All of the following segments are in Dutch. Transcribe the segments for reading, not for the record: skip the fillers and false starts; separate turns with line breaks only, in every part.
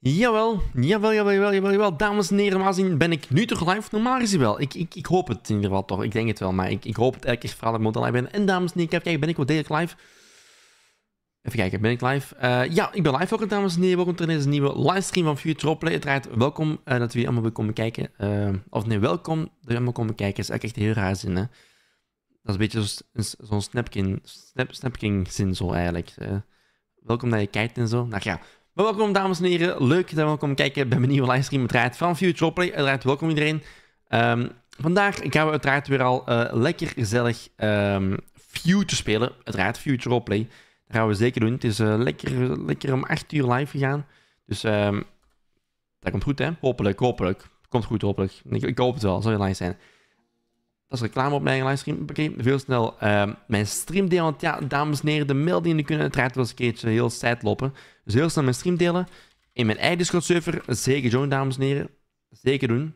Jawel, jawel. Dames en heren, normaal gezien ben ik nu toch live? Normaal gezien wel. Ik hoop het in ieder geval toch. Ik denk het wel, maar ik hoop het elke keer vooral dat ik live ben. En dames en heren, kijken, ben ik wel degelijk live? Even kijken, ben ik live? Ja, ik ben live ook, dames en heren. Welkom ter deze nieuwe livestream van Future Roleplay. Uiteraard welkom dat jullie allemaal komen kijken. Of nee, welkom dat jullie allemaal komen kijken. Dat is echt heel raar zin, hè. Dat is een beetje zo'n Snapking zin zo eigenlijk. Welkom dat je kijkt en zo. Nou ja. Maar welkom dames en heren, leuk dat we komen kijken bij mijn nieuwe livestream uiteraard van Future Roleplay. Uiteraard welkom iedereen. Vandaag gaan we uiteraard weer al lekker gezellig Future spelen. Uiteraard Future Roleplay. Dat gaan we zeker doen. Het is lekker om 8 uur live gegaan. Dus dat komt goed hè, hopelijk. Komt goed hopelijk. Ik hoop het wel, zal je live zijn. Dat is reclame op mijn eigen livestream. Oké, veel snel mijn stream delen. Want ja, dames en heren, de meldingen kunnen uiteraard wel eens een keertje heel tijd lopen. Dus heel snel mijn stream delen. In mijn eigen Discord-server. Zeker joinen, dames en heren. Zeker doen.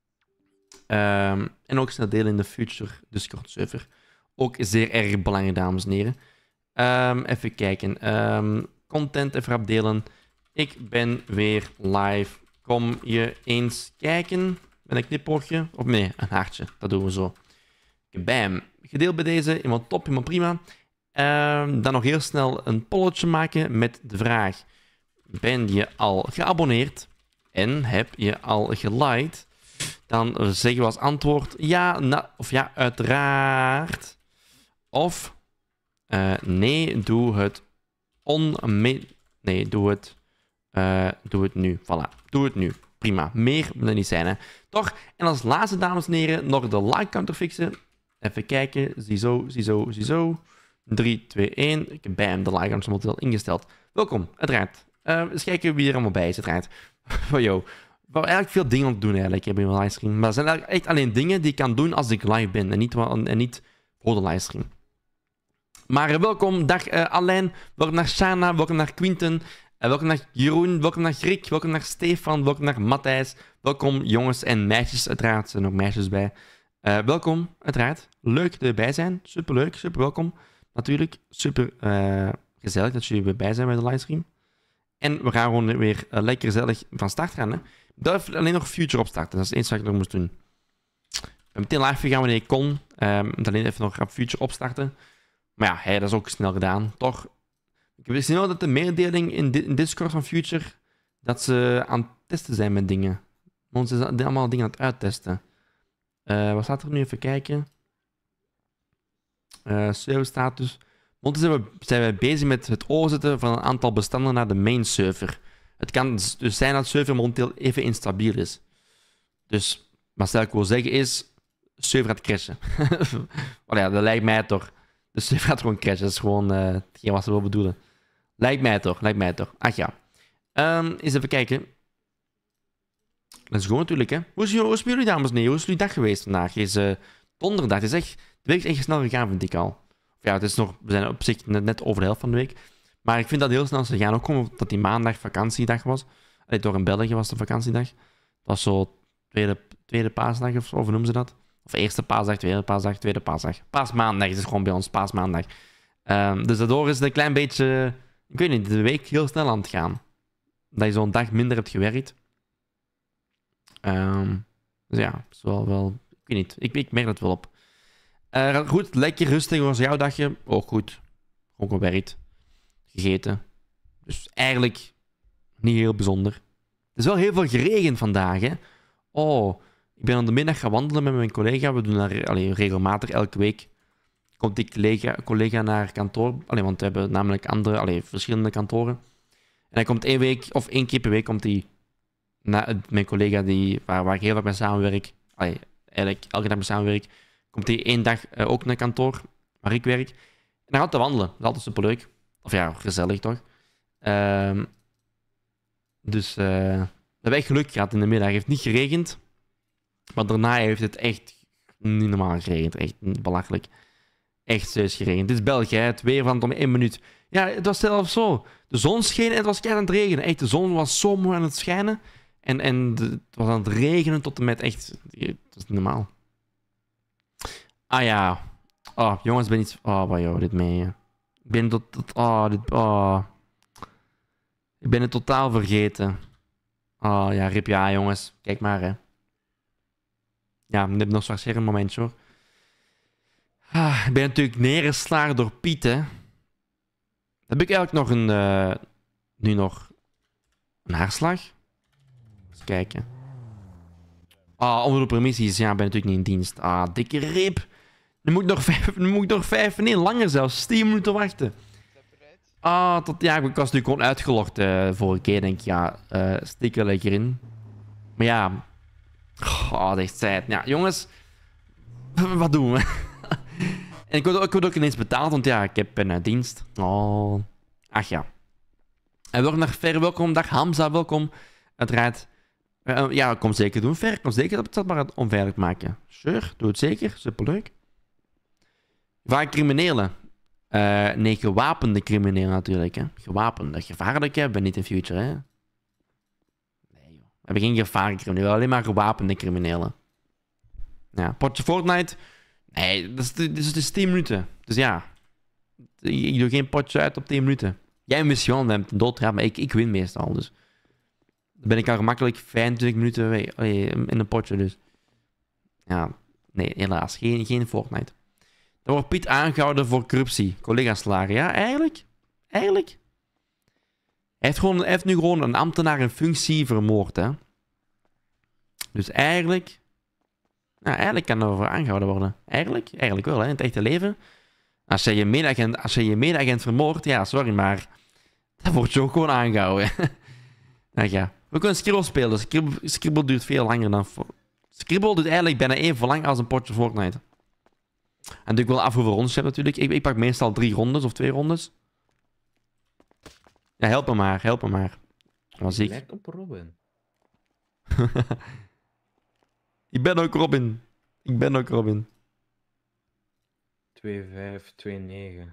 En ook snel delen in de Future Discord-server. Ook zeer erg belangrijk, dames en heren. Even kijken. Content even opdelen. Ik ben weer live. Kom je eens kijken? Met een knipoogje? Of nee, een hartje. Dat doen we zo. Bam. Gedeeld bij deze. Iemand top, iemand prima. Dan nog heel snel een polletje maken met de vraag. Ben je al geabonneerd? En heb je al geliked? Dan zeggen we als antwoord ja, of ja, uiteraard. Of nee, doe het nee, doe het nu. Voilà, doe het nu. Prima, meer moet er niet zijn, hè. Toch? En als laatste, dames en heren, nog de like counter fixen. Even kijken. Ziezo. 3, 2, 1. Ik heb bij hem de like counter momenteel ingesteld. Welkom, uiteraard. Eens kijken wie er allemaal bij is, uiteraard. Yo. We hebben eigenlijk veel dingen om te doen, eigenlijk, bij mijn livestream. Maar dat zijn eigenlijk echt alleen dingen die ik kan doen als ik live ben. En niet voor de livestream. Maar welkom, dag Alain. Welkom naar Shana. Welkom naar Quinten. Welkom naar Jeroen, welkom naar Griek, welkom naar Stefan, welkom naar Matthijs. Welkom jongens en meisjes, uiteraard. Er zijn ook meisjes bij. Welkom, uiteraard. Leuk dat jullie bij zijn. Superleuk, super welkom. Natuurlijk, super gezellig dat jullie bij zijn bij de livestream. En we gaan gewoon weer lekker gezellig van start gaan. Hè. Ik durf alleen nog Future opstarten, dat is het enige wat ik nog moest doen. Ik ben meteen live gegaan wanneer ik kon. Alleen even nog Future opstarten. Maar ja, dat is ook snel gedaan, toch? Ik wist niet dat de mededeling in Discord van Future dat ze aan het testen zijn met dingen. Want ze zijn allemaal dingen aan het uittesten. Wat staat er nu? Even kijken. Server status. Momenteel zijn we bezig met het overzetten van een aantal bestanden naar de main server. Het kan dus zijn dat de server momenteel even instabiel is. Dus wat ik wil zeggen is, de server gaat crashen. Oh ja, dat lijkt mij toch. De server gaat gewoon crashen. Dat is gewoon hetgeen wat ze wil bedoelen. Lijkt mij toch. Ach ja. Eens even kijken. Let's go natuurlijk, hè. Hoe is jullie, dames en heren? Hoe is jullie dag geweest vandaag? Het is donderdag. Het is echt, de week is echt snel gegaan, vind ik al. Of ja, het is nog, we zijn op zich net over de helft van de week. Maar ik vind dat heel snel is gegaan. Ook omdat die maandag vakantiedag was. Allee, door in België was de vakantiedag. Dat was zo tweede paasdag of zo, of noemen ze dat? Of eerste paasdag, tweede paasdag. Paasmaandag is het gewoon bij ons, paasmaandag. Dus daardoor is het een klein beetje... Ik weet niet, de week heel snel aan het gaan. Dat je zo'n dag minder hebt gewerkt. Dus ja, is wel... Ik weet niet, ik merk dat wel op. Goed, lekker rustig was jouw dagje. Ook goed. Gewoon gewerkt. Gegeten. Dus eigenlijk niet heel bijzonder. Het is wel heel veel geregend vandaag, hè. Oh, ik ben aan de middag gaan wandelen met mijn collega. We doen dat regelmatig elke week. Komt die collega naar kantoor. Want we hebben namelijk verschillende kantoren. En hij komt 1 week, of 1 keer per week, komt hij mijn collega waar ik heel vaak mee samenwerk. Eigenlijk elke dag mee samenwerk. Komt hij 1 dag ook naar kantoor, waar ik werk. En dan gaat hij wandelen. Dat is altijd superleuk. Of ja, gezellig toch? Dus we hebben echt geluk gehad in de middag. Het heeft niet geregend. Maar daarna heeft het echt niet normaal geregend. Echt belachelijk. Echt serieus geregend. Dit is België, hè? Het weer van om 1 minuut. Ja, het was zelfs zo. De zon scheen en het was keihard aan het regenen. Echt, de zon was zo mooi aan het schijnen. En het was aan het regenen tot en met echt... Dat is niet normaal. Ah ja. Oh, jongens, ben iets... Oh, wat joh, dit mee. Ik ben Ik ben het totaal vergeten. Oh ja, rip ja, jongens. Kijk maar, hè. Ja, dit nog straks weer een momentje, hoor. Ik ben natuurlijk neergeslagen door Piet, hè. Heb ik eigenlijk nog een... nu nog... Een haarslag? Eens kijken. Onder de permissies. Ja, ik ben natuurlijk niet in dienst. Dikke rip. Nu moet ik nog 5... Nee, langer zelfs. 10 minuten wachten. Ja, ik was natuurlijk gewoon uitgelogd vorige keer. Denk ik, ja, stik er lekker in. Maar ja... dat is tijd. Ja, jongens. Wat doen we? En ik word ook ineens betaald, want ja, ik heb een dienst. Ach ja. En welkom naar Ver, welkom. Dag Hamza, welkom. Uiteraard. Ja, kom zeker doen. Ver, kom zeker dat maar onveilig maken. Sure, doe het zeker. Superleuk. Vaak criminelen. Nee, gewapende criminelen natuurlijk. Hè. Gewapende, gevaarlijke. Ben niet in future, hè. Nee, joh. We hebben geen gevaarlijke criminelen. Alleen maar gewapende criminelen. Ja, potje Fortnite. Nee, dat is 10 minuten. Dus ja. Ik doe geen potje uit op 10 minuten. Jij mist gewoon, we hebben doodgaan, maar ik win meestal. Dus dan ben ik al gemakkelijk 25 minuten weg, in een potje. Dus ja, nee, helaas. Geen Fortnite. Dan wordt Piet aangehouden voor corruptie. Collega-slager. Ja, eigenlijk. Hij heeft nu gewoon een ambtenaar in functie vermoord, hè. Dus eigenlijk... Nou, eigenlijk kan er voor aangehouden worden. Eigenlijk wel, hè, in het echte leven. Als je je mede-agent vermoordt, ja, sorry, maar... Dan word je ook gewoon aangehouden. Nou ja. We kunnen Scribble spelen. Scribble duurt veel langer dan... Scribble duurt eigenlijk bijna even lang als een potje Fortnite. En natuurlijk wel af hoeveel rondes je hebt natuurlijk. Ik pak meestal 3 rondes of 2 rondes. Ja, help me maar. Was ik.
Lijkt op Robin.
Ik ben ook Robin.
2529.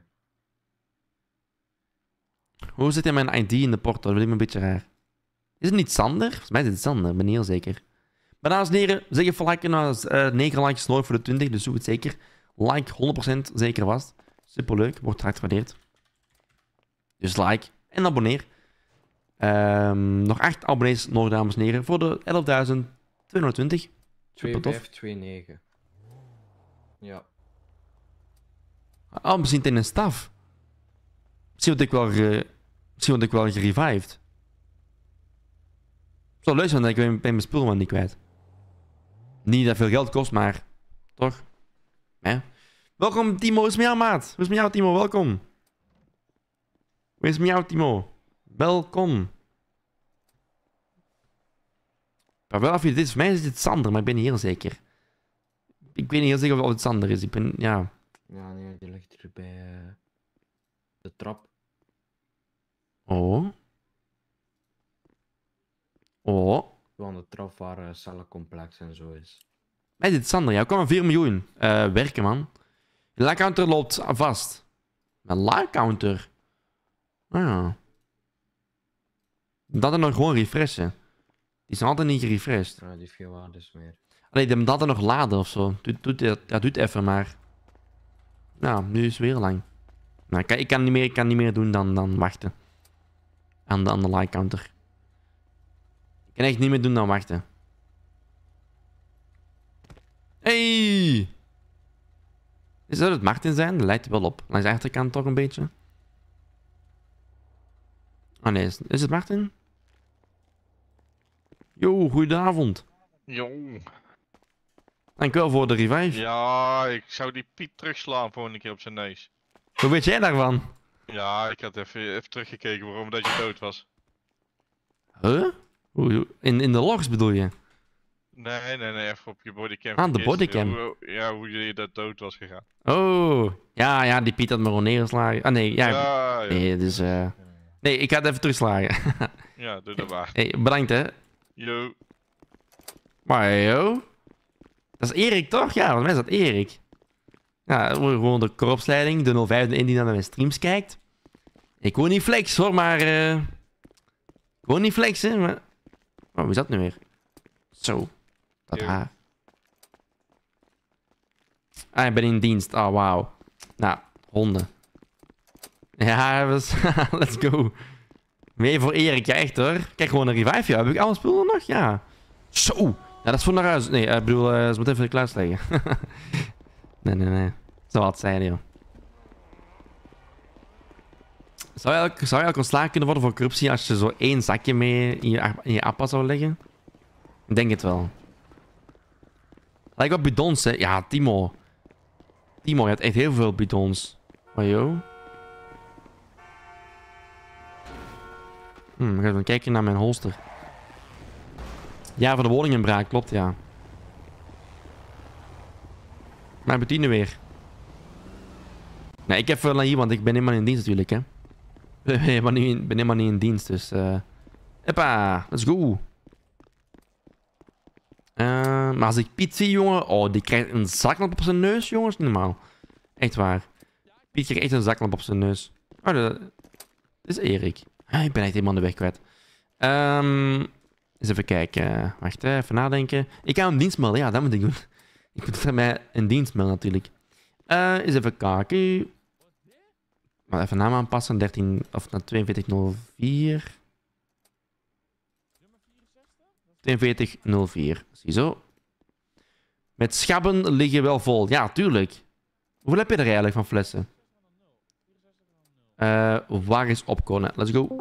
Hoe zit hij mijn ID in de portal? Dat vind ik me een beetje raar. Is het niet Sander? Volgens mij is het Sander, ik ben niet heel zeker. Maar dames en heren, zeg even liken. 9 likes nooit voor de 20, dus doe het zeker. Like 100% zeker vast. Superleuk, wordt hard gewaardeerd. Dus like en abonneer. Nog 8 abonnees nog, dames en heren, voor de 11.220. Super tof.
2529. Ja.
Misschien in een staf. Misschien word ik wel gerevived. Zo luisteren dat ik ben mijn spulman niet kwijt. Niet dat veel geld kost, maar... Toch? Ja. Welkom, Timo. Hoe is het met jou, maat? Hoe is het met jou, Timo? Welkom. Hoe is het met jou, Timo? Welkom. Maar wel of je dit is. Voor mij is dit Sander, maar ik ben niet heel zeker. Ik weet niet heel zeker of het Sander is. Ik ben... Ja.
Ja, nee, die ligt hier bij de trap.
Oh.
Gewoon de trap waar cellencomplex en zo is.
Nee, dit is Sander. Ja, kom maar 4 miljoen. Werken, man. Je like-counter loopt vast. Mijn like-counter? Ja. Dat er nog gewoon refreshen. Die is nog altijd niet gerefreshed.
Ja, die heeft geen waardes meer.
Allee, die dat er nog laden of zo. Doet even, maar... Nou, nu is het weer lang. Nou, ik kan niet meer doen dan wachten. Aan de like-counter. Ik kan echt niet meer doen dan wachten. Hey! Zou het Martin zijn? Dat lijkt er wel op. Langs de achterkant toch een beetje. Oh nee, is het Martin? Yo, goedenavond.
Jong.
Dankjewel voor de revive.
Ja, ik zou die Piet terugslaan volgende keer op zijn neus.
Hoe weet jij daarvan?
Ja, ik had even teruggekeken waarom dat je dood was.
Huh? In de logs bedoel je?
Nee, even op je bodycam.
Ah, de bodycam.
Hoe je dat dood was gegaan.
Oh, ja, die Piet had me gewoon neergeslagen. Ah nee, ja. Nee, dus nee, ik ga het even terugslagen.
Ja, doe dat maar.
Hey, bedankt hè.
Yo.
Maar yo. Dat is Erik toch? Ja, volgens mij is dat Erik. Ja, gewoon de korpsleiding, de 05 die naar mijn streams kijkt. Ik wil niet flex hoor, maar... Ik wil niet flexen, maar... Oh, hoe is dat nu weer? Zo. Dat
Yo.
haar. Ah, ik ben in dienst. Oh, wauw. Nou, honden. Ja, let's go. Nee, voor Erik, ja, echt hoor. Kijk, gewoon een revive, ja. Heb ik alle spullen nog? Ja. Zo. Ja, dat is voor naar huis. Nee, ik bedoel, ze moet even klaar leggen. nee. Zo wat zijn, joh. Zou je eigenlijk ontslagen kunnen worden voor corruptie als je zo 1 zakje mee in je appa zou leggen? Ik denk het wel. Lijkt wat bidons, hè. Ja, Timo. Timo, je hebt echt heel veel bidons. Maar joh. Ik ga even kijken naar mijn holster. Ja, voor de woninginbraak, klopt, ja. Maar bedienen weer. Nee, ik heb wel hier, want ik ben helemaal in dienst natuurlijk, hè. Ik ben helemaal niet in dienst, dus... Hoppa, let's go. Maar als ik Piet zie, jongen... Oh, die krijgt een zaklamp op zijn neus, jongens. Niet normaal. Echt waar. Piet krijgt echt een zaklamp op zijn neus. Oh, dat is Erik. Ik ben echt helemaal de weg kwijt. Eens even kijken. Wacht, even nadenken. Ik ga een dienst melden. Ja, dat moet ik doen. Ik moet voor mij een dienst melden, natuurlijk. Eens even kijken. Maar even naam aanpassen. 13 of naar 4204. 4204. Ziezo. Met schabben liggen wel vol. Ja, tuurlijk. Hoeveel heb je er eigenlijk van flessen? Waar is opkomen? Let's go.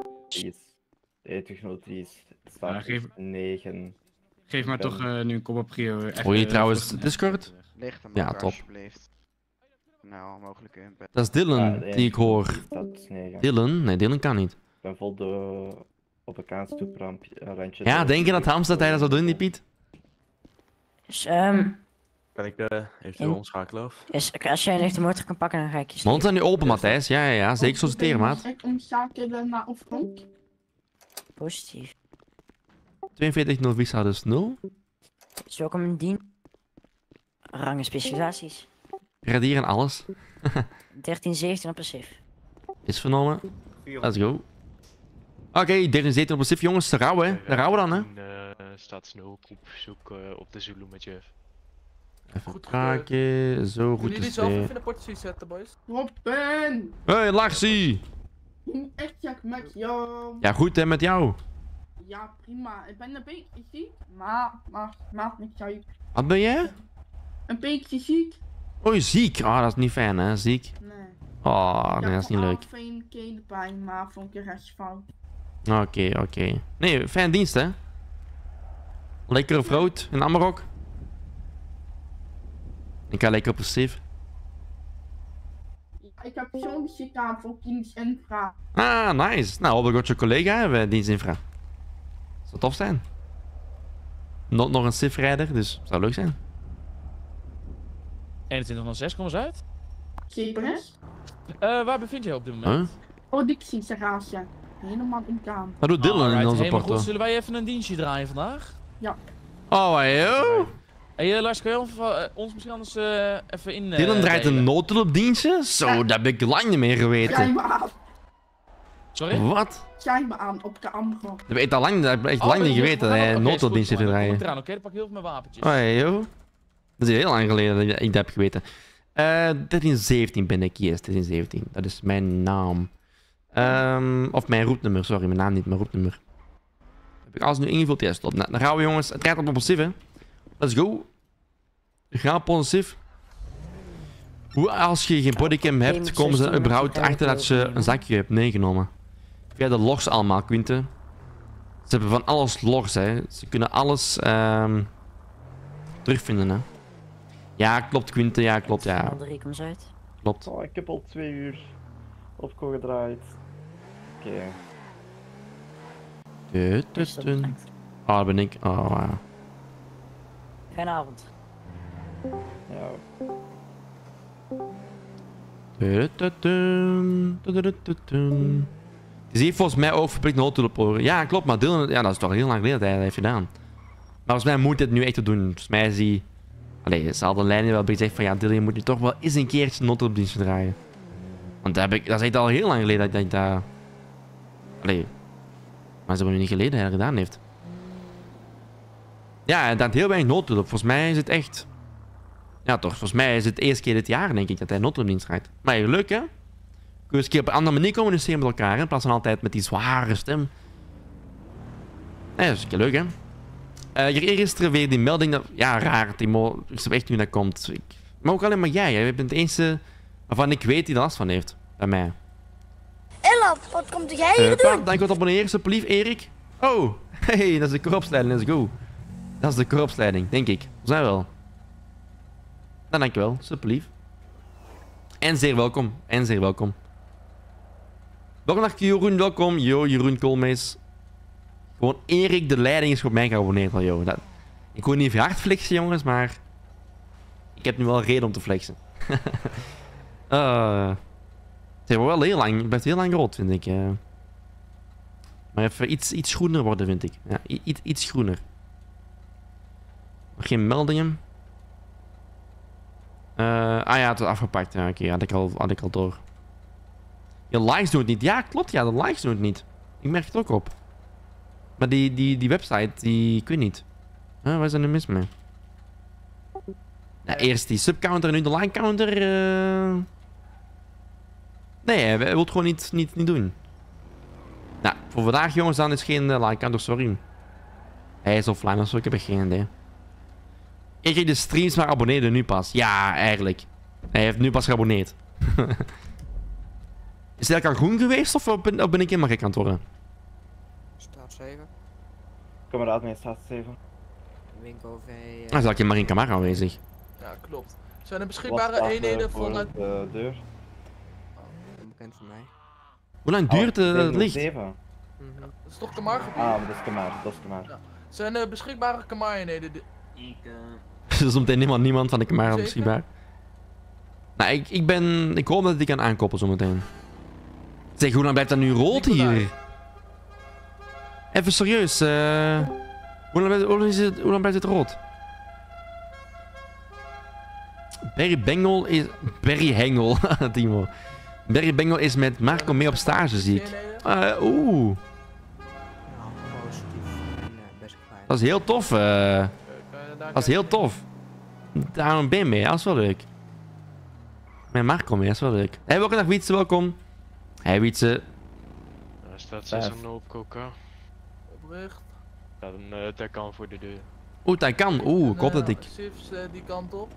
4203
Ja,
staat
geef-
9.
Geef maar toch nu een kop op prio.
Hoor je trouwens Discord?
Licht hem
Ja,
ook,
top.
alsjeblieft. Nou, mogelijke input.
Dat is Dylan die ik hoor.
Staat 9.
Dylan? Nee, Dylan kan niet.
Ik ben vol op een kaanstoeprandje.
Ja, denk je dat Hamstad hij dat zou doen, die Piet?
Dus,
Kan ik eventueel omschakelen of?
als jij echt de motor kan pakken, dan ga ik je
Mond zijn nu open, Matthijs. Ja. Zeker solliciteren, maat.
Ik omschakelen naar Ofronk.
positief.
4204 staat dus 0.
Dus welkom in dien. Rangen specialisaties.
Radier en alles.
1317 op passief.
Is vernomen. Let's go. Oké, 1317 op passief, jongens. De rouw, hè. De rouw dan, hè.
Status 0, groep zoek op de Zulu met Jeff.
Even kraken. Zo, goed
Jullie
is
zelf
het.
even de potje zetten, boys. Robin!
Hey, Larsie.
Echt check met jou.
Ja, goed, hè, met jou.
Ja, prima. Ik ben een beetje ziek. Maar niks uit.
Wat ben jij?
Een beetje ziek?
Oh, ziek. Ah, dat is niet fijn, hè. Ziek.
Nee.
Oh, nee, dat is niet leuk.
Ik heb geen keelpijn, maar vond ik rest fout.
Oké. Nee, fijn dienst, hè. Lekker of rood in Amarok. Ik ga lekker op passief.
Ja, ik heb zo'n ziek aan voor Kings Infra.
Ah, nice. Nou, hoop ik dat je collega hebben, dienstinfra. Zou tof zijn. Nog een SIF-rijder, dus zou leuk zijn.
2106, kom eens uit.
Zeker is?
Waar bevind je op dit moment?
Oh, Dixie garage. Helemaal in kaan.
Wat doet Dylan in
Alright,
onze
helemaal goed.
porto?
Zullen wij even een dienstje draaien vandaag?
Oh, joh.
Hey Lars, kun je ons misschien anders even in...
Dylan draait een
delen?
noodhulpdienstje? Zo, dat heb ik lang niet meer
Schijn
geweten.
me aan.
Sorry?
Wat?
Schijn me aan op de andere.
Dat heb ik al lang, dat heb ik echt lang niet geweten dat hij een noodhulpdienstje te draaien.
Oké, dan pak heel veel mijn wapentjes.
Oh, joh. Dat is heel lang geleden dat ik dat heb geweten. 1317 ben ik, yes, 1317. Dat is mijn naam. Of mijn routnummer, sorry, mijn naam niet, mijn routnummer. Heb ik alles nu ingevuld? Ja, stop. Nou, dan gaan we, jongens. Het rijdt op passief, hè. Let's go. We gaan passief. Hoe als je geen bodycam hebt, komen ze überhaupt achter dat je een zakje hebt meegenomen? Via de logs allemaal, Quinte. Ze hebben van alles logs, hè. Ze kunnen alles terugvinden, hè. Ja, klopt, Quinte. Ja, klopt, ja.
3 komt uit.
Klopt.
Oh, ik heb al 2 uur op gedraaid. Oké.
Ah, daar ben ik. Oh, wow.
Fijne avond.
Ja.
Het is hier volgens mij ook verplicht noodhulp horen. Ja, klopt, maar Dylan, ja, dat is toch heel lang geleden dat hij dat heeft gedaan. Maar volgens mij moet dit nu echt te doen. Volgens mij is hij... Allee, ze hadden lijnen wel gezegd van ja, Dylan, je moet nu toch wel eens een keertje noodhulpdienst draaien. Want dat is echt al heel lang geleden dat hij dat... Allee. Maar ze hebben nu niet geleden dat hij dat gedaan heeft. Ja, dat heel weinig noodhulp. Volgens mij is het echt... Ja toch, volgens mij is het de eerste keer dit jaar denk ik dat hij noodhulpdienst draait. Maar leuk hè? eens een keer op een andere manier communiceren met elkaar, hè, in plaats van altijd met die zware stem. Nee, dat is een keer leuk, hè? Hier is er weer die melding dat... Ja, raar, Timo. Ik snap echt niet hoe dat komt. Maar ook alleen maar jij, hè. Je bent de enige waarvan ik weet die er last van heeft. Bij mij.
Ella, wat komt jij hier doen?
Dank wat abonneren, alsjeblieft, Erik. Oh, hey, dat is de korpsleiding, let's go. Dat is de korpsleiding, denk ik. We zijn wel. Nou, dankjewel, alsjeblieft. En zeer welkom, en zeer welkom. Welkom naar Jeroen, welkom. Yo, Jeroen Koolmees. Gewoon Erik, de leiding is op mij geabonneerd al, joh. Ik wil niet hard flexen, jongens, maar... Ik heb nu wel reden om te flexen. Het wordt wel heel lang, het blijft heel lang rood, vind ik. Maar even iets groener worden, vind ik. Ja, iets groener. Nog geen meldingen. Ja, het is afgepakt. Ja, oké, had ik al door. Je likes doen het niet. Ja, klopt, ja, de likes doen het niet. Ik merk het ook op. Maar die website, ik weet niet. Waar is er nu mis mee? Ja, eerst die subcounter en nu de like counter. Nee, hij wil het gewoon niet doen. Nou, voor vandaag jongens, dan is geen like counter, sorry. Hij is offline of zo, ik heb echt geen idee. Ik kreeg de streams, maar abonneerde nu pas. Ja, eigenlijk. Hij heeft nu pas geabonneerd. Is hij al groen geweest of ben ik helemaal gek aan het worden?
Staat 7.
Kameraad, nee, staat 7.
Winkel V.
Dan is maar in camera aanwezig.
Ja, klopt. Zijn er beschikbare eenheden vanuit...
de deur?
Onbekend voor mij.
Hoe lang duurt het licht?
7.
Dat is toch Kamar-gebied?
Ah, dat is Kamar, dat is Kamar.
Ja. Zijn er beschikbare Kamar-eenheden?
Er is meteen niemand van de camera
Zeker?
beschikbaar. Nou, ik hoop dat ik die kan aankoppelen zometeen. Zeg, hoe lang blijft dat nu rood hier? Even serieus, hoe lang blijft het rood? Barry Hengel, Timo. Barry Bengel is met Marco mee op stage, zie ik. Oeh. Dat is heel tof. Dat is heel tof. Daar een ben mee, dat is wel leuk. Met Marco mee, dat is wel leuk. Hey, welkom dag Wietse, welkom. Hey Wietse.
Daar staat 6 op coca.
Bericht.
Staat een Taycan voor de deur.
Oeh, dat kan. Oeh, ik hoop dat ik...
Sifs die kant op.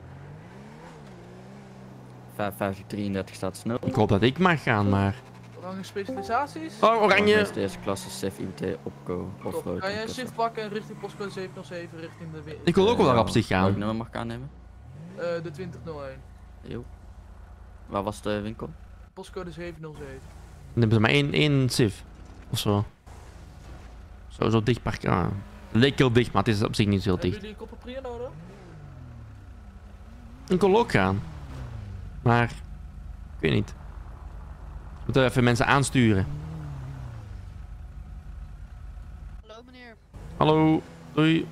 5533 staat snel.
Ik hoop dat ik mag gaan, maar...
Oranje specialisaties.
Oh, oranje.
De eerste klasse SIF IBT opco.
Top. Kan je een shift pakken en richting postcode 707 richting de...
Ik wil ook wel daar op zich gaan.
Welk nummer mag ik aannemen?
De 2001.
Jo. Waar was de winkel?
Postcode 707.
Dan hebben ze maar één SIF. Of zo. Zo dicht parkeren. Ah. Leek heel dicht, maar het is op zich niet zo heel dicht.
Hebben jullie koppelprier nodig?
Ik wil ook gaan. Maar... Ik weet niet. We moeten even mensen aansturen.
Hallo meneer.
Hallo. Doei.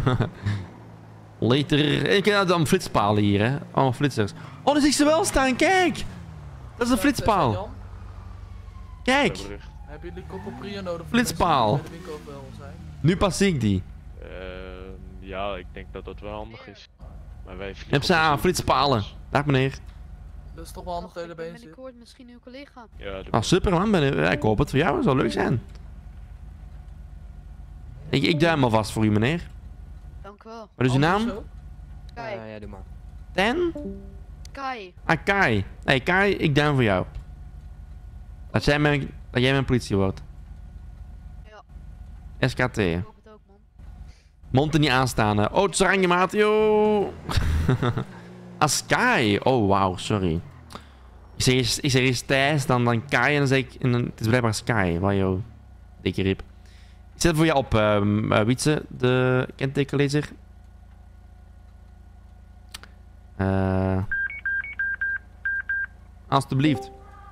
Later. Ik heb dan flitspalen hier, hè. Oh, flitsers. Oh, daar zie ik ze wel staan. Kijk. Dat is een flitspaal. Kijk.
Hebben jullie koppelprier nodig?
Flitspaal.
Voor de winkel wel zijn?
Nu pas zie ik die.
Ja, ik denk dat dat wel handig is. Maar wij
Heb ze aan, flitspalen. Dag meneer.
Dat is toch wel handig dat je erbij zit.
Binnenkort misschien uw collega.
Ja,
Ah, super man. Ik hoop het voor jou. Dat zou leuk zijn. Ik duim alvast voor u, meneer.
Dank u wel.
Wat is uw naam?
Kai.
Ja, doe maar.
Ten?
Kai.
Ah, Kai. Hey, Kai, ik duim voor jou. Dat jij mijn politie wordt.
Ja.
SKT.
Ik hoop het ook, man.
Monten niet aanstaan. Oh, het is oranje, maat. Yo. Ah, Sky. Oh, wauw. Sorry. Ik zeg eerst Thijs, dan Kai en dan zeg ik... het is blijkbaar Sky. Wauw, joh. Dikke rip. Ik zet voor jou op, Wietse, de kentekenlezer. Alsjeblieft.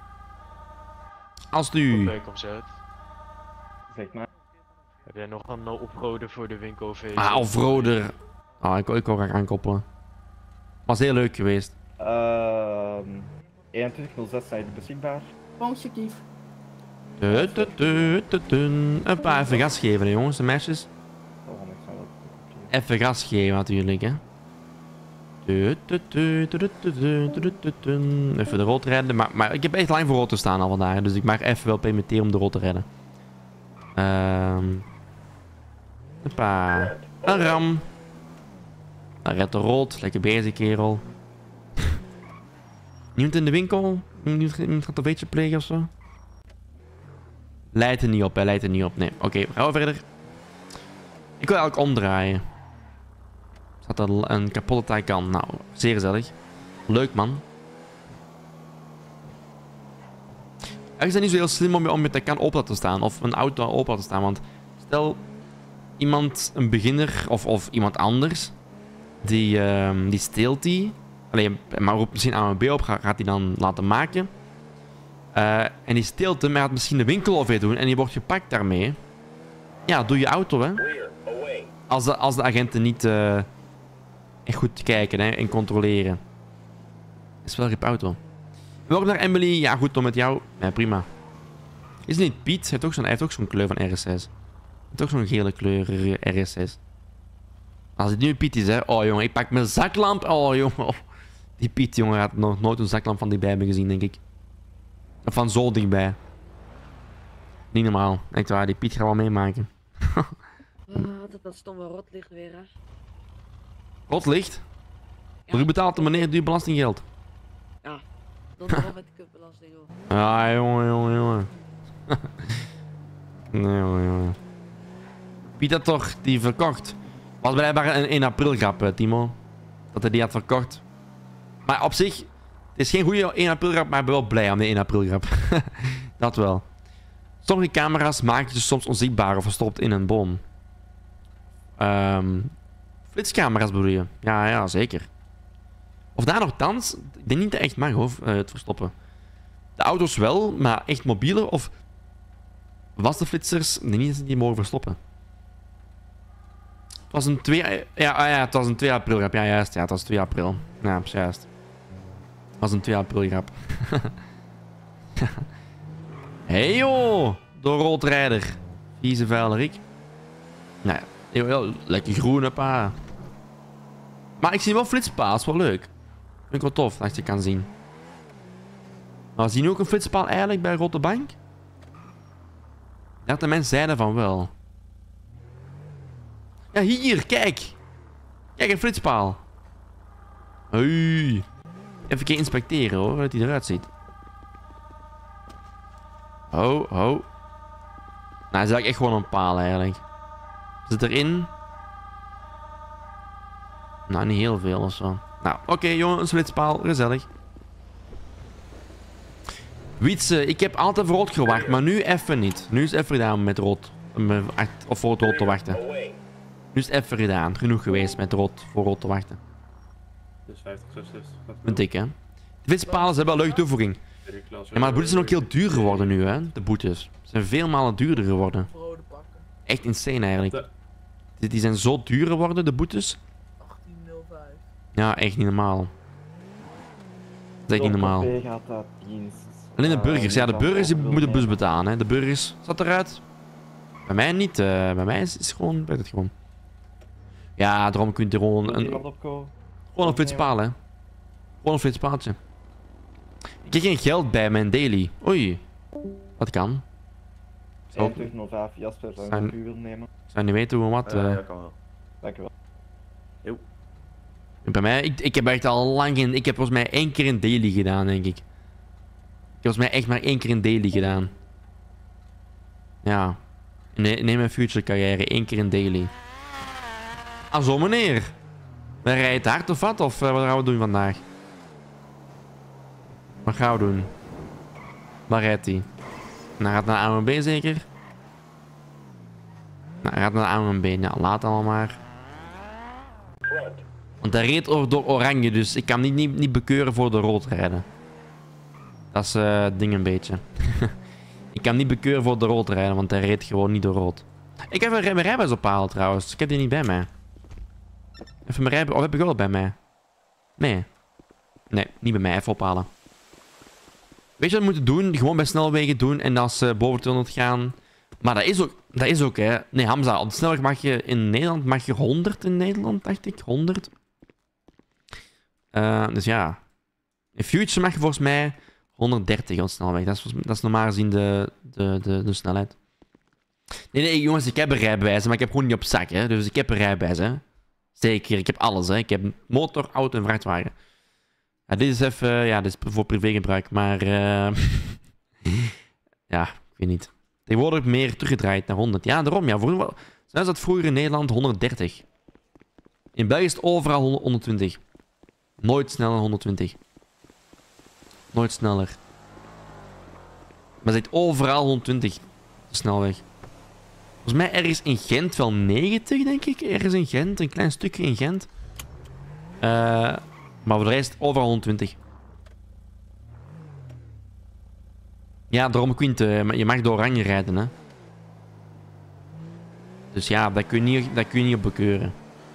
Als u...
Kijk op zet.
Zeg maar.
Heb jij nog een oproder voor de winkel V?
Ah, offroader. Ah, ik wil graag aankoppelen. Was heel leuk geweest.
2106 zijn er beschikbaar.
Positief.
Een paar even gas geven, hè, jongens en meisjes. Even gas geven natuurlijk, hè. Even de rood rijden. Maar ik heb echt lang voor rood te staan al vandaag. Dus ik mag even wel permitteren om de rood te rijden. Hoppa. Een ram. Dan rijdt de rood. Lekker bezig, kerel. Niemand in de winkel? Niemand gaat een beetje plegen of zo? Leidt er niet op, hè. Leidt er niet op. Nee. Oké, gaan we verder. Ik wil eigenlijk omdraaien. Zat er een kapotte Taycan. Nou, zeer gezellig. Leuk, man. Er is het niet zo heel slim om met Taycan open te staan. Of een auto open te staan. Want stel, iemand, een beginner of iemand anders, die steelt die. Alleen, maar roept misschien ANWB op, gaat die dan laten maken. En die steelt hem, maar gaat misschien de winkel of doen en die wordt gepakt daarmee. Ja, doe je auto, hè. Als de agenten niet echt goed kijken, hè, en controleren. Is wel rip auto. Welkom naar Emily. Ja, goed om met jou. Ja, prima. Is het niet Piet? Hij heeft ook zo'n kleur van RS6. Hij heeft ook zo'n gele kleur RS6. Als het nu Piet is, hè. Oh, jongen, ik pak mijn zaklamp. Oh, jongen. Die Piet, jongen, had nog nooit een zaklamp van dichtbij hebben gezien, denk ik. Of van zo dichtbij. Niet normaal. Echt waar, die Piet gaat wel meemaken.
Dat stomme rotlicht weer, hè.
Rotlicht? Ja. U betaalt de meneer duur belastinggeld.
Ja, dan nog met de kutbelasting, hoor.
Ja, jongen. Nee, jongen. Piet had toch die verkocht? Was blijkbaar een 1 april grap, Timo. Dat hij die had verkocht. Maar op zich, het is geen goede 1 april grap, maar ik ben wel blij aan de 1 april grap. Dat wel. Sommige camera's maken je soms onzichtbaar of verstopt in een boom. Flitscamera's bedoel je? Ja, zeker. Of daar nogthans, ik denk niet dat echt mag, hoor, het verstoppen. De auto's wel, maar echt mobiele of vaste flitsers, ik denk niet dat ze die mogen verstoppen. Het was een 2... Ja, het was een 2 april grap. Ja, juist. Ja, het was 2 april. Ja, juist. Het was een 2 april grap. Hey joh! De roodrijder. Vieze vuilerik. Nou ja, heel lekker groen, pa. Maar ik zie wel flitspaal, is wel leuk. Vind ik wel tof dat je kan zien. Maar zie je nu ook een flitspaal eigenlijk bij Rotte Bank? Dat de mensen zeiden van wel. Ja, hier, kijk. Kijk, een flitspaal. Hey. Even een keer inspecteren hoor, hoe hij eruit ziet. Ho. Nou, hij is eigenlijk echt gewoon een paal eigenlijk. Zit erin? Nou, niet heel veel of zo. Nou, oké, jongen, een flitspaal, gezellig. Wietse, ik heb altijd voor rood gewacht, maar nu even niet. Nu is het even gedaan met rood. Of voor het rood te wachten. Nu is het even gedaan. Genoeg geweest met rood voor rood te wachten.
Dus 50, 60.
Vind ik, hè. De flitspalen zijn wel een leuke toevoeging. Ja, maar de boetes zijn ook heel duur geworden nu, hè. De boetes. Ze zijn veel malen duurder geworden. Echt insane eigenlijk. Die zijn zo duur geworden, de boetes.
18,05.
Ja, echt niet normaal. Dat is echt niet normaal. Alleen de burgers. Ja, de burgers die moeten bus betalen, hè. De burgers. Zat eruit? Bij mij niet. Bij mij is het gewoon... Blijft het gewoon. Ja, daarom kun je gewoon een flitspaal, hè. Gewoon een flitspaaltje. Ik heb geen geld bij mijn daily. Oei. Wat kan?
Zou Jasper, zou ik u willen nemen?
Zou je niet weten hoe en wat?
Ja, kan wel.
Dankjewel.
Jo.
Bij mij, ik heb echt al lang geen... Ik heb volgens mij 1 keer een daily gedaan, denk ik. Ik heb volgens mij echt maar 1 keer een daily gedaan. Ja. Neem mijn future carrière, 1 keer een daily. Ah, zo meneer. We rijden het hard of wat? Of wat gaan we doen vandaag? Wat gaan we doen? Waar rijdt hij? Nou, gaat naar de ANWB zeker? Nou, hij gaat naar de ANWB. Ja, laat allemaal maar. Want hij reed door oranje, dus ik kan hem niet bekeuren voor de rood rijden. Dat is het ding een beetje. Ik kan hem niet bekeuren voor de rood rijden, want hij reed gewoon niet door rood. Ik heb mijn rijbewijs ophalen trouwens. Ik heb die niet bij mij. Even mijn rijbewijs... Of heb ik wel bij mij? Nee. Nee, niet bij mij. Even ophalen. Weet je wat we moeten doen? Gewoon bij snelwegen doen en als ze boven 200 gaan. Maar dat is ook hè. Nee, Hamza, op de snelweg mag je in Nederland 100 in Nederland, dacht ik. 100. Dus ja. In Future mag je volgens mij 130 op snelweg. Dat is normaal gezien de snelheid. Nee, jongens, ik heb een rijbewijs, maar ik heb gewoon niet op zak, hè. Dus ik heb een rijbewijs, hè. Zeker, ik heb alles, hè. Ik heb motor, auto en vrachtwagen. Ja, dit is even, ja, dit is voor privégebruik, maar ja, ik weet niet. Tegenwoordig meer teruggedraaid naar 100. Ja, daarom, ja. Zoals dat vroeger in Nederland 130. In België is het overal 120. Nooit sneller dan 120. Nooit sneller. Maar het is overal 120. De snelweg. Volgens mij ergens in Gent wel 90, denk ik. Ergens in Gent. Een klein stukje in Gent. Maar voor de rest overal 120. Ja, daarom kun je mag door Oranje rijden, hè. Dus ja, dat kun je niet op bekeuren.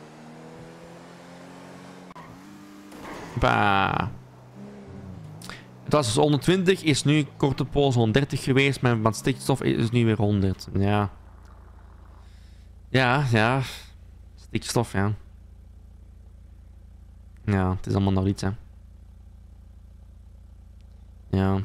Hoppa. Het was dus 120, is nu korte poos 130 geweest, maar met stikstof is nu weer 100. Ja. Ja. Stikstof, ja. Ja, het is allemaal nog iets, hè. Ja.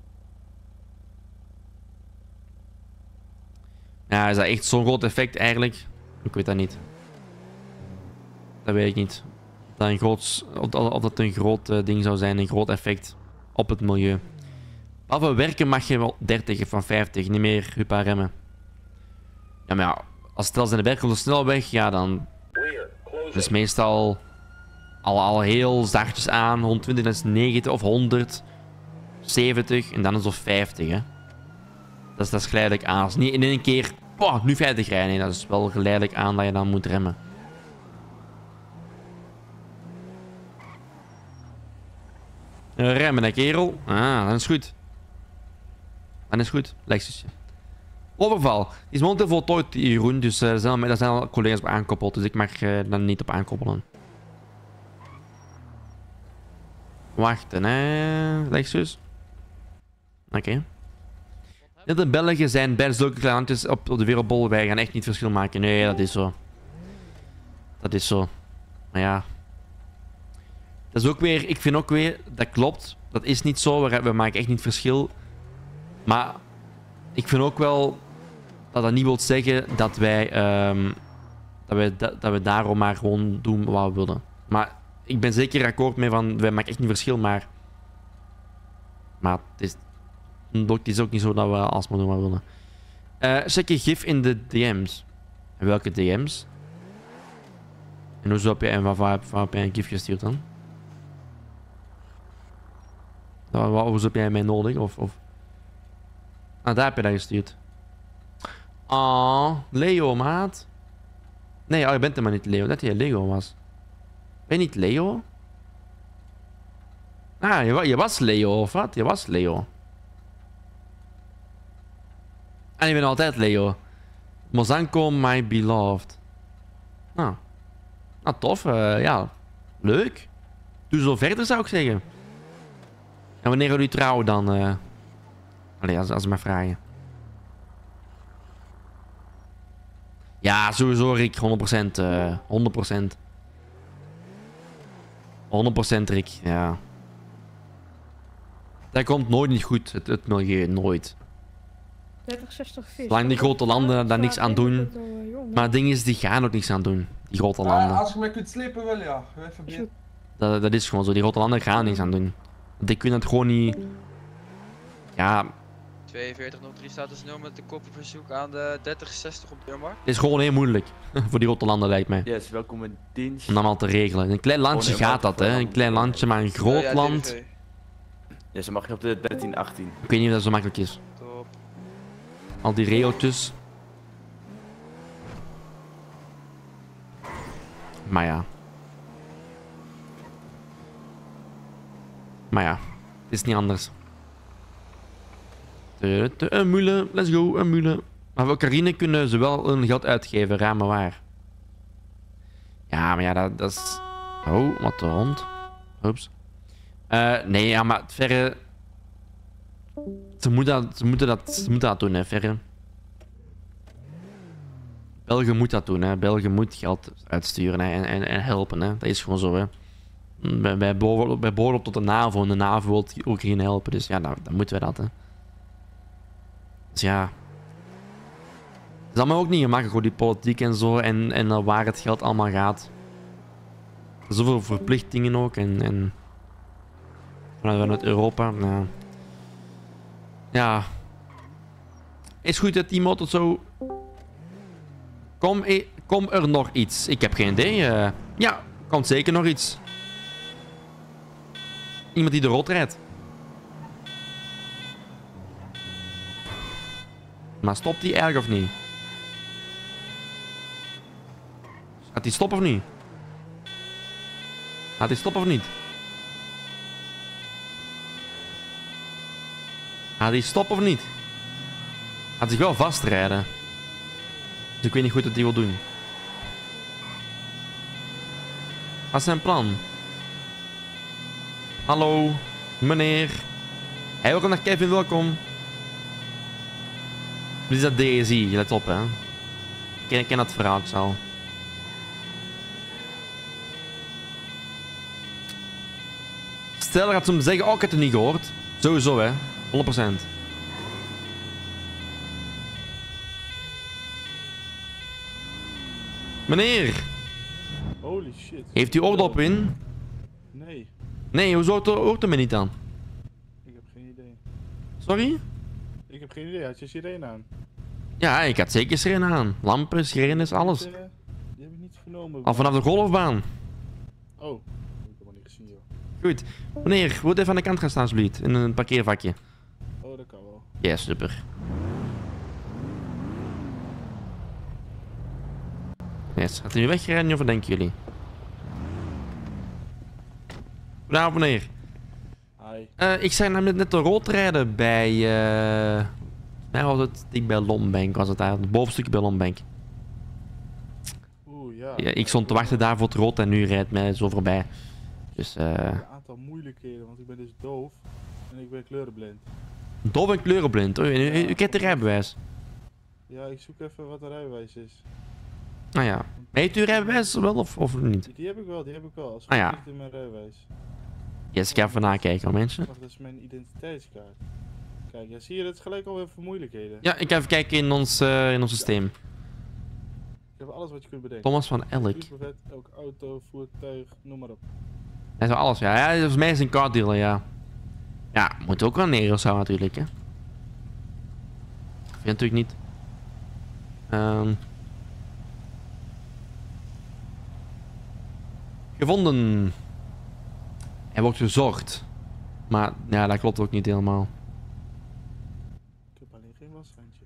Ja, is dat echt zo'n groot effect eigenlijk? Ik weet dat niet. Dat weet ik niet. Of dat een groot ding zou zijn, een groot effect op het milieu. Behalve werken mag je wel 30 of van 50, niet meer hupa remmen. Ja, maar ja, als stel ze werken op de snelweg, ja dan... Dat is meestal al heel zachtjes aan, 120 dat is 90 of 100, 70 en dan is het 50, hè. Dat is geleidelijk aan. Als niet in één keer, nu 50 rijden, nee, dat is wel geleidelijk aan dat je dan moet remmen. Remmen, hè, kerel. Ah, dat is goed. Dat is goed, Lexusje. Overval. Die is momenteel voltooid, Jeroen, dus daar zijn al collega's op aankoppeld, dus ik mag daar niet op aankoppelen. Wachten, hè, Lexus. Oké. Net in België zijn bij zulke kleine landjes op de wereldbol, wij gaan echt niet verschil maken. Nee, dat is zo. Dat is zo. Maar ja. Dat is ook weer, ik vind ook weer, dat klopt. Dat is niet zo, we maken echt niet verschil. Maar ik vind ook wel dat niet wil zeggen dat wij, dat we daarom maar gewoon doen wat we willen. Maar ik ben zeker akkoord mee van, wij maken echt niet verschil, maar het is ook niet zo dat we alsmaar doen wat we willen. Check je gif in de DM's. En welke DM's? En hoezo heb jij, waar heb jij een gif gestuurd dan? Hoezo heb jij mij nodig? Of... Ah, daar heb je dat gestuurd. Leo, maat. Nee, je bent helemaal niet Leo. Dat jij Leo was. Ben je niet Leo? Ah, je was Leo, of wat? Je was Leo. En ik ben altijd Leo. Mozanko, my beloved. Nou, tof. Ja, leuk. Doe zo verder, zou ik zeggen. En wanneer jullie trouwen dan? Allee, als ze maar vragen. Ja, sowieso, Rick. 100%. 100%. 100% Rick, ja. Dat komt nooit niet goed, het milieu. Nooit.
30, 60 vis.
Zolang die grote landen daar niks aan doen. Maar het ding is, die gaan ook niks aan doen. Die grote landen.
Als je mij kunt slepen, wel ja. Even beter.
Dat is gewoon zo. Die grote landen gaan niks aan doen. Die kunnen het gewoon niet... Ja...
4203 staat dus 0 met de koppenverzoek aan de 3060 op de deurmarkt.
Het is gewoon heel moeilijk. Voor die grote landen, lijkt mij.
Yes, welkom in dienst.
Om dat allemaal te regelen. Een klein landje gaat dat, hè. Een klein landje, maar een groot land...
Ja, ze mag je op de 1318.
Ik weet niet of dat zo makkelijk is.
Top.
Al die regeltjes. Maar ja. Het is niet anders. Een mule, let's go, een mule. Maar voor Karine kunnen ze wel hun geld uitgeven, raar maar waar. Ja, maar ja, dat is... Oh, wat de hond. Oeps. Nee, ja, maar het verre... Ze moeten dat doen, hè, verre. België moet dat doen, hè. België moet geld uitsturen, hè, en helpen, hè. Dat is gewoon zo, hè. Wij behoren tot de NAVO en de NAVO wil Oekraïne helpen. Dus ja, dan moeten wij dat, hè. Dus ja. Het is allemaal ook niet gemakkelijk, gewoon die politiek en zo. En waar het geld allemaal gaat. Zoveel verplichtingen ook. En vanuit Europa. Nou. Ja. Is goed dat die motor zo... Kom er nog iets? Ik heb geen idee. Ja, komt zeker nog iets. Iemand die de rood rijdt. Maar stopt die erg of niet? Gaat hij stoppen of niet? Gaat hij stoppen of niet? Gaat hij stoppen of niet? Gaat hij wel vastrijden? Dus ik weet niet goed wat hij wil doen. Wat is zijn plan? Hallo, meneer. Hey, welkom naar Kevin, welkom. Dit is dat DSI, let op hè. Ik ken dat verhaal al. Stel, gaat ze hem zeggen, oh ik heb het niet gehoord. Sowieso hè, 100%. Meneer.
Holy shit.
Heeft u oordop in?
Nee.
Nee, hoezo hoort u me niet aan?
Ik heb geen idee.
Sorry?
Ik heb geen idee, had je sirene aan?
Ja, ik had zeker sirene aan. Lampen, sirenes, alles.
Die heb ik niet vernomen.
Al vanaf de golfbaan.
Oh, dat heb ik helemaal niet gezien joh.
Goed. Meneer, wilt even aan de kant gaan staan alsjeblieft. In een parkeervakje.
Oh, dat kan wel.
Ja, super. Yes. Gaat hij nu wegrijden of wat denken jullie? Goedenavond meneer.
Hi.
Ik zei namelijk net de rood rijden bij... mij was het dik bij Lombank, was het daar. Het bovenstukje bij Lombank.
Oeh, ja.
Ja, ik stond te wachten daar voor het rood en nu rijdt mij zo voorbij. Dus
Ik heb een aantal moeilijkheden, want ik ben dus doof en ik ben kleurenblind.
doof en kleurenblind. Oh, u kent de rijbewijs.
Ja, ik zoek even wat een rijbewijs is.
Nou ja. Heeft u rijbewijs wel of niet?
Die heb ik wel, die heb ik wel. Als
Ah ja.
het ligt in mijn rijbewijs.
Yes, ik ga even nakijken hoor mensen.
Wacht, dat is mijn identiteitskaart. Kijk, ja, zie je, dat is gelijk alweer voor moeilijkheden.
Ja, ik ga even kijken in ons systeem.
Ik heb alles wat je kunt bedenken.
Thomas van Elk.
Vuurbevet, elk auto, voertuig, noem maar op.
Hij zou alles, ja. Ja, volgens mij is een car dealer, ja. Ja, moet ook wel Nero zou natuurlijk, hè. Vind je natuurlijk niet. Gevonden. Hij wordt gezocht. Maar ja, dat klopt ook niet helemaal.
Ik heb alleen geen washandje.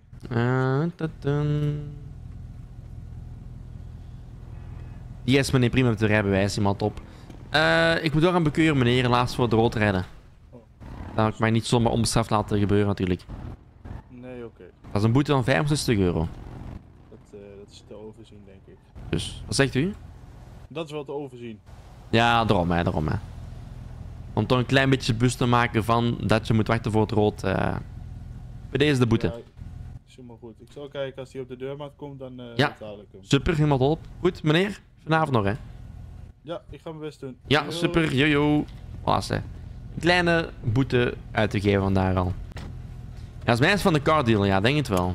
Yes, meneer, prima met de rijbewijs, iemand op. Ik moet wel gaan bekeuren, meneer, helaas voor het rood rijden. Dat heb ik mij niet zomaar onbestraft laten gebeuren, natuurlijk.
Nee, oké.
Dat is een boete van €65.
Dat is te overzien, denk ik.
Dus, wat zegt u?
Dat is wel te overzien.
Ja, daarom hè. Om toch een klein beetje bus te maken van dat je moet wachten voor het rood. Bij deze de boete.
Ja, is helemaal goed. Ik zal kijken als hij op de deurmat komt, dan
Ja,
betaal ik hem.
super, helemaal top. Goed, meneer. Vanavond nog hè.
Ja, ik ga mijn best doen.
Ja,
Yo.
super, jojo. Was hè. Een kleine boete uit te geven vandaar al. Ja, als mij is van de car dealer, ja, denk het wel.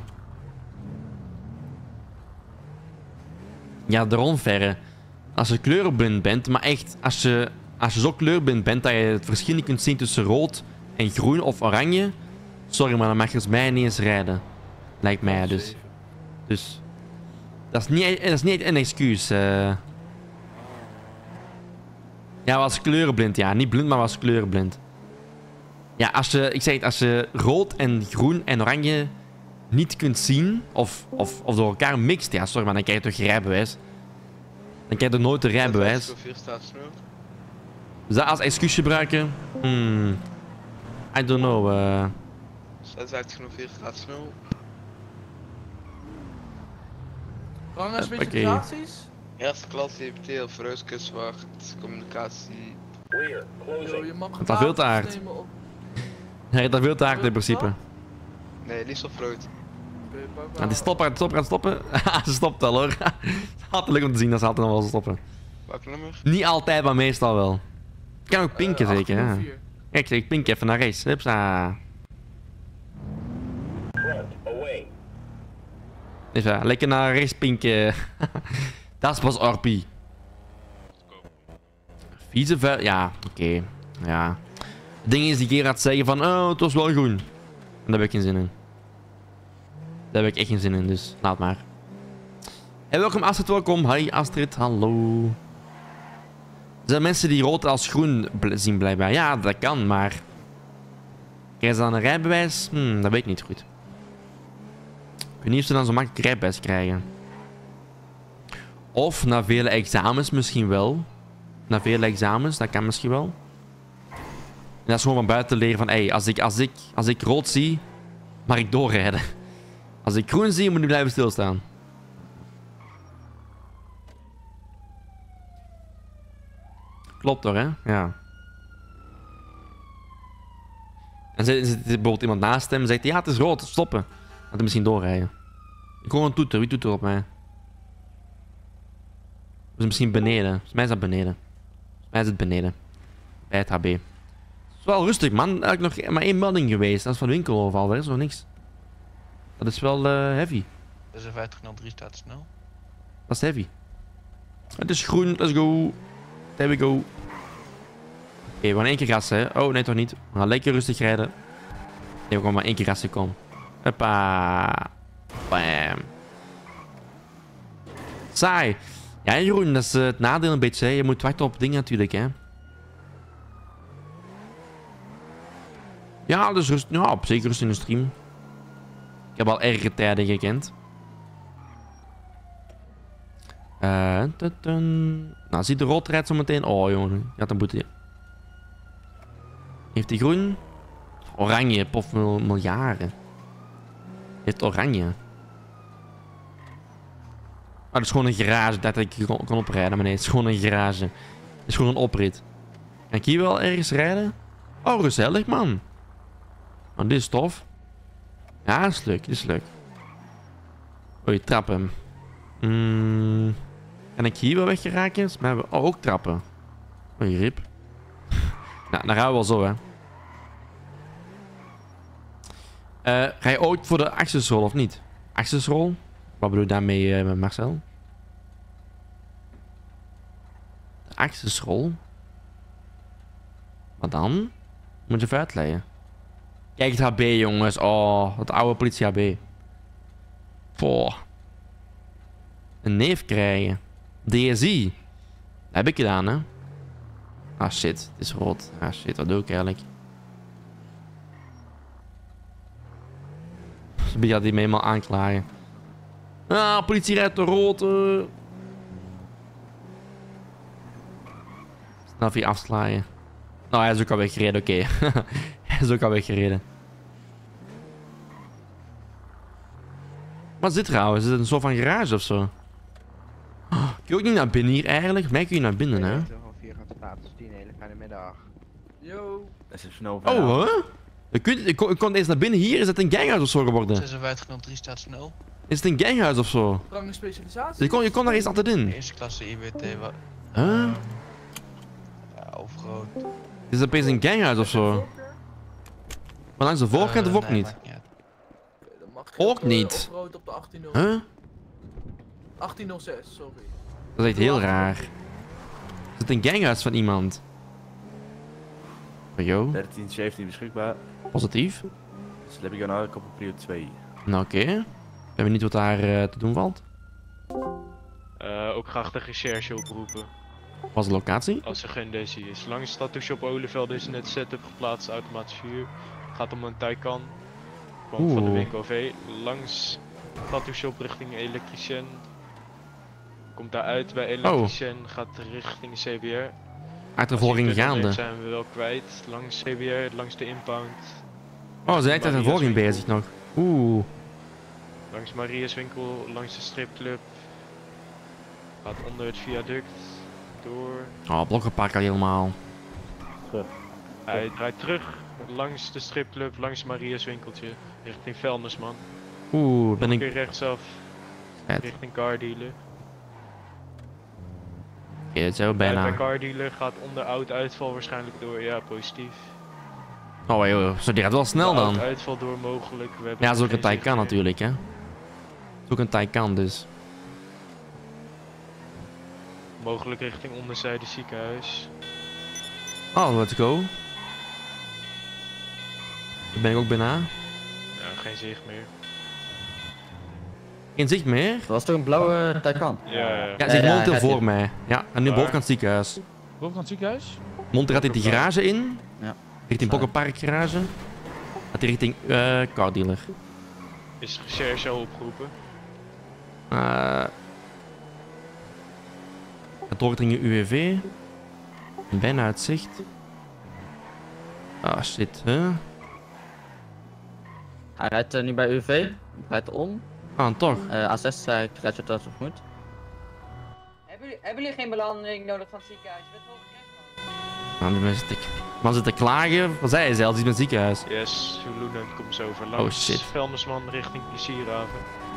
Ja, daarom verre. Als je kleurenblind bent, maar echt, als je zo kleurenblind bent dat je het verschil niet kunt zien tussen rood en groen of oranje. Sorry, maar dan mag je als mij niet eens rijden. Lijkt mij dus. Dus. Dat is niet een excuus. Ja, was kleurenblind, ja. Niet blind, maar was kleurenblind. Ja, ik zeg het, als je rood en groen en oranje niet kunt zien, of door elkaar mixt, ja, sorry, maar dan krijg je toch geen rijbewijs. Dan krijg je nooit een rijbewijs. Dus dat als excuus gebruiken? I don't know.
604 staat snel.
Rang en
Oké.
specificaties?
Eerste klas CPT of Reuskuswacht, communicatie.
Yo, je mag
Dat veel te hard.
wapens nemen op-
Hij dat veel te hard in principe.
Nee, liefst op rood.
Ja, die stoppen. Ze stopt wel hoor. Het is altijd leuk om te zien dat ze altijd nog wel stoppen.
Welk nummer?
Niet altijd, maar meestal wel. Ik kan ook pinken zeker, ja.
1804.
Kijk, ik pink even naar rechts. Hupsa. Even, lekker naar rechts pinken. Dat is pas Orpie. Vieze vuil. Ja, oké. Ja. Het ding is, die keer gaat zeggen van, oh, het was wel groen. En daar heb ik geen zin in. Daar heb ik echt geen zin in, dus laat maar. En welkom Astrid, welkom. Hi Astrid, hallo. Er zijn mensen die rood als groen zien blijkbaar. Ja, dat kan, maar... Krijgen ze dan een rijbewijs? Dat weet ik niet goed. Ik weet niet of ze dan zo makkelijk rijbewijs krijgen. Of na vele examens misschien wel. Na vele examens, dat kan misschien wel. En dat is gewoon van buiten leren van... Hey, als ik rood zie, mag ik doorrijden. Als ik groen zie, moet ik blijven stilstaan. Klopt toch, hè? Ja. En zit bijvoorbeeld iemand naast hem en zegt... Ja, het is rood, stoppen. Laat hem misschien doorrijden. Ik hoor een toeter. Wie toeter op mij? Of is misschien beneden? Volgens mij is dat beneden. Volgens mij is het beneden. Bij het HB. Het is wel rustig, man. Eigenlijk nog maar 1 melding geweest. Dat is van de winkeloverval. Er is nog niks. Dat is wel heavy.
5603 staat snel.
Dat is heavy. Het is groen. Let's go. There we go. Oké, we gaan 1 keer gassen, hè. Oh, nee, toch niet. We gaan lekker rustig rijden. Nee, we gaan maar 1 keer gassen, kom. Hoppa. Bam. Saai. Ja, Jeroen, dat is het nadeel een beetje, hè. Je moet wachten op dingen natuurlijk, hè. Ja, dus rust. Ja, op zeker rust in de stream. Ik heb al erge tijden gekend. Nou, ziet de rood rijdt zo meteen. Oh, jongen. Gaat een boete. Heeft hij groen? Oranje, pof miljarden. Heeft oranje. Oh, dat is gewoon een garage. Dat ik kon oprijden. Maar nee, het is gewoon een garage. Het is gewoon een oprit. Kan ik hier wel ergens rijden? Oh, gezellig, man. Oh, dit is tof. Ja, is leuk. Dit is leuk. Oh, je trap hem. Kan ik hier wel weggeraken? Maar hebben we ook trappen. Oh, je rip. Nou, dan gaan we wel zo, hè. Ga je ooit voor de accessrol of niet? Accessrol? Wat bedoel je daarmee, Marcel? De accessrol? Wat dan? Moet je even uitleggen. Kijk, het HB, jongens. Oh, het oude politie HB. Poh. Een neef krijgen. DSI. Dat heb ik gedaan, hè. Ah, shit. Het is rood. Ah, shit. Wat doe ik eigenlijk? Ze gaat die me helemaal aanklagen. Ah, politie rijdt door rood. Snel even afslaan. Nou, hij is ook al weggereden. Oké. Hij is ook al weggereden. Wat is dit trouwens? Is het een soort van garage of zo? Oh, kun je ook niet naar binnen hier eigenlijk? Mij kun je naar binnen, hè?
Yo.
Dat is snel.
Oh, hè? Ik kon eens naar binnen hier. Is het een ganghuis of zo geworden?
5603 staat snel.
Is het een ganghuis of zo?
Rang en specialisatie?
Je kon daar eens altijd in.
Eerste klasse IBT.
Huh?
Ja, overgroot.
Is het opeens een ganghuis of zo? Maar langs de voorkant of ook niet? Ook niet.
Overgroot op de 1806.
Huh?
1806, sorry.
Dat is echt heel raar. Is het een ganghuis van iemand? Yo.
1317 beschikbaar.
Positief.
Dus dan heb ik jou nou op prio 2.
Nou, oké. Ik ben benieuwd wat daar te doen valt.
Ook graag de recherche oproepen.
Wat is de locatie?
Als er geen DC is. Langs Tattoo Shop Olevelde is net setup geplaatst, automatisch vuur. Gaat om een Taycan. Kwam van de winkel OV. Langs Tattoo Shop richting elektricien. Komt daaruit bij elektricien, gaat richting CBR.
Achtervolging gaande.
Zijn we wel kwijt. Langs CBR, langs de impound.
Oh, ze zijn echt achtervolging bezig nog. Oeh.
Langs Maria's winkel, langs de stripclub. Gaat onder het viaduct. Door.
Oh, blokkenpark al helemaal.
Hij draait terug langs de stripclub, langs Maria's winkeltje. Richting Vuilnisman.
Oeh, ben
Nog
ik...
een keer rechtsaf.
Vet.
Richting car dealer.
Oké, dat zijn we bijna.
Bij car dealer gaat onder oud uitval waarschijnlijk door. Ja, positief.
Oh joh, zo die gaat wel snel dan.
Oud uitval door mogelijk. We hebben
Ja, zo ook
geen
een
zicht
Taycan
meer.
natuurlijk, hè. Zo ook een Taycan dus.
Mogelijk richting onderzijde ziekenhuis.
Oh, let's go. Daar ben ik ook bijna.
Ja, geen zicht meer.
Geen zicht meer?
Dat was toch een blauwe Taycan?
Ja.
Ja, zit momenteel
gaat ie.
voor mij. Ja, en nu
Waar?
bovenkant ziekenhuis.
Bovenkant ziekenhuis?
Monter gaat in die garage in.
Ja.
Richting Bokkenpark garage. Gaat hij richting car dealer.
Is de recherche al opgeroepen?
Het doorgedringen UWV. Bijna uit zicht. Ah shit, hè?
Hij rijdt nu bij UV, rijdt om.
Ah, toch?
A6 krijg je dat of moet.
Hebben jullie geen belanding nodig van het ziekenhuis? Je bent wel gekend.
Nou, die man zit te klagen. Wat zei hij zelfs? Iets met het ziekenhuis.
Yes, Lunen komt zo over.
Oh,
Langs
shit.
Velmersman richting Plezierhaven.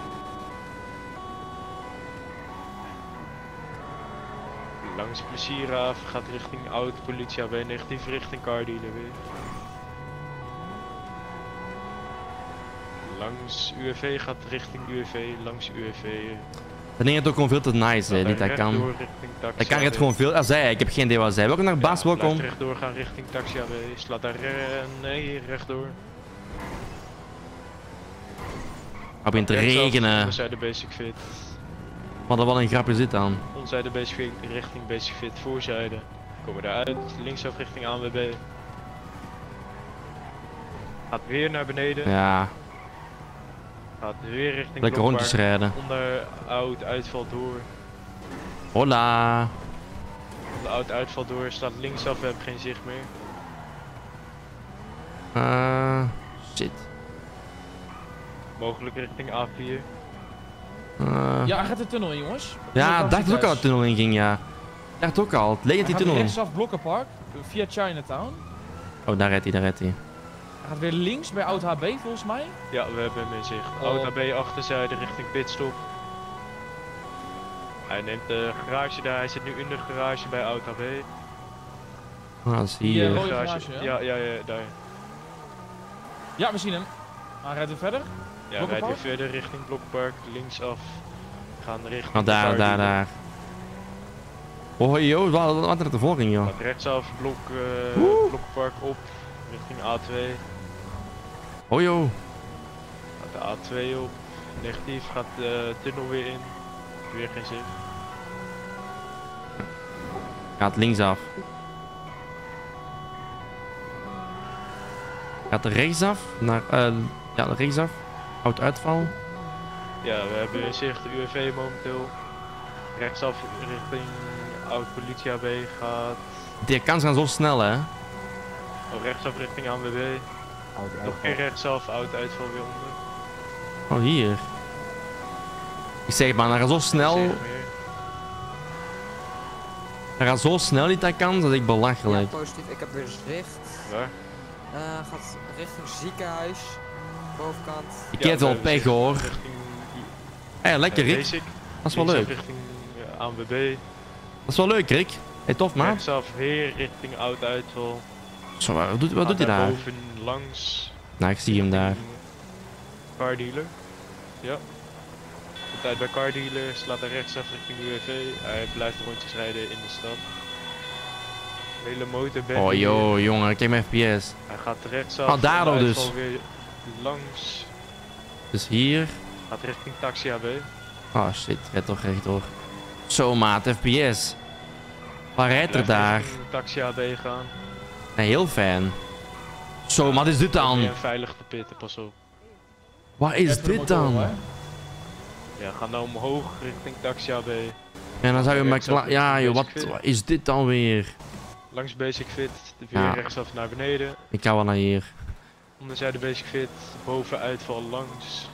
Langs Plezierhaven gaat richting oud politie AB, negatief richting car dealer weer. Langs UWV gaat richting UWV, langs UWV.
Dat ding is ook gewoon veel te nice, hè, die Taycan. Dat kan het gewoon veel. Als hij, ik heb geen idee wat zij. Welkom naar Bas, welkom.
Blijf rechtdoor gaan richting Taxi AB, slaat daar nee, rechtdoor.
Het begint te regenen.
Onzijde basic fit.
Wat er wel een grapje zit aan.
Onzijde basic fit richting basic fit, voorzijde. Komen we eruit, linksaf richting ANWB. Gaat weer naar beneden.
Ja,
Gaat weer richting
lekker
Blokpark.
rondjes rijden.
Onder oud uitval door.
Hola.
Onder oud uitval door, staat linksaf, we hebben geen zicht meer.
Shit.
Mogelijk richting A4.
Ja, hij gaat de tunnel in, jongens.
Ja, ik dacht dat ook al de tunnel in ging, ja. Ik dacht ook al. Het leek dat die
Hij gaat
tunnel.
rechtsaf Blokkenpark, via Chinatown.
Oh, daar rijdt hij, daar rijdt hij.
Hij gaat weer links bij Oud HB, volgens mij.
Ja, we hebben hem in zicht.
Oh.
Oud AB achterzijde richting pitstop. Hij neemt de garage daar, hij zit nu in de garage bij Oud HB.
Ah, dat is
Die,
hier.
rode garage, ja?
Ja, daar.
Ja, we zien hem. Hij rijdt weer verder.
Ja, rijdt weer
Blokkenpark?
verder richting Blokpark, linksaf. Gaan richting
Oh,
de
daar,
car
daar,
dealer.
daar. Oh, joh, wat er ervoor ging, joh.
Gaat rechtsaf Blokpark op, richting A2.
Oh, joh.
Gaat de A2 op, negatief, gaat de tunnel weer in. Weer geen zicht.
Gaat linksaf. Gaat er rechtsaf naar, ja, rechtsaf. Oud uitval.
Ja, we hebben in zicht de UWV momenteel. Rechtsaf richting oud politie AB gaat.
Die kans gaan zo snel, hè.
Oh, rechtsaf richting ANWB. Nog geen rechtsaf, oud uitval weer onder.
Oh, hier. Ik zeg maar, hij gaat zo snel. Hij gaat zo snel, die Taycan, dat ik belachelijk.
Ja, positief. Ik heb weer zicht.
Waar?
Gaat richting ziekenhuis. Bovenkant.
Ik heb wel pech, hoor. Hé, lekker, Rick.
Basic.
Dat is wel
Linksaf
leuk.
richting ANWB.
Dat is wel leuk, Rick. Hey, tof, man.
Rechtsaf weer richting oud uitval.
Zo, wat doet hij daar?
Boven langs.
Nou, ik zie hem daar.
Car dealer. Ja. Komt uit bij car dealer, slaat hij rechtsaf richting UWV. Hij blijft rondjes rijden in de stad. Hele motor.
Oh, joh, jongen, kijk mijn FPS.
Hij gaat rechtsaf.
Oh, daardoor
en de
dus.
uitval weer langs.
Dus hier.
Gaat richting Taxi AB.
Oh shit, rijdt toch rechtdoor. Zo, maat, FPS. Waar rijdt er
Blijft
daar?
richting Taxi AB gaan.
Nee, heel fijn. Zo, wat is dit dan?
En veilig te pitten, pas op.
Wat is dit dan?
Ja, ga nou omhoog richting Taxi AB.
Ja, dan zou je maar klaar. Ja, joh, wat
Basic fit.
is dit dan weer?
Langs Basic Fit, weer
Ja.
rechtsaf naar beneden.
Ik ga wel naar hier.
Onderzijde Basic Fit, boven uitval langs.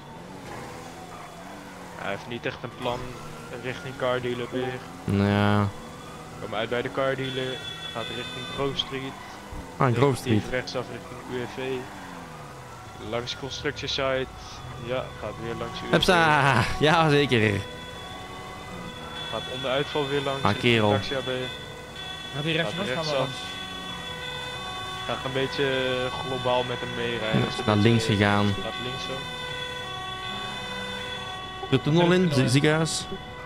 Hij heeft niet echt een plan richting car dealer weer.
Ja.
Komen uit bij de car dealer, gaat richting Grove Street.
Ah, Grove Street.
Negatief rechtsaf richting UWV. Langs construction site. Ja, gaat weer langs UWV.
Hupsa! Ja, zeker.
Gaat onder uitval weer langs.
Ah, kerel.
Taxi AB.
Gaat die rechts
Gaat
los, gaan we
rechtsaf.
langs.
Ga een beetje globaal met hem meerijden.
Ja,
Dus een
naar
beetje-
links gegaan.
Laat links zo.
De tunnel in, ziekenhuis.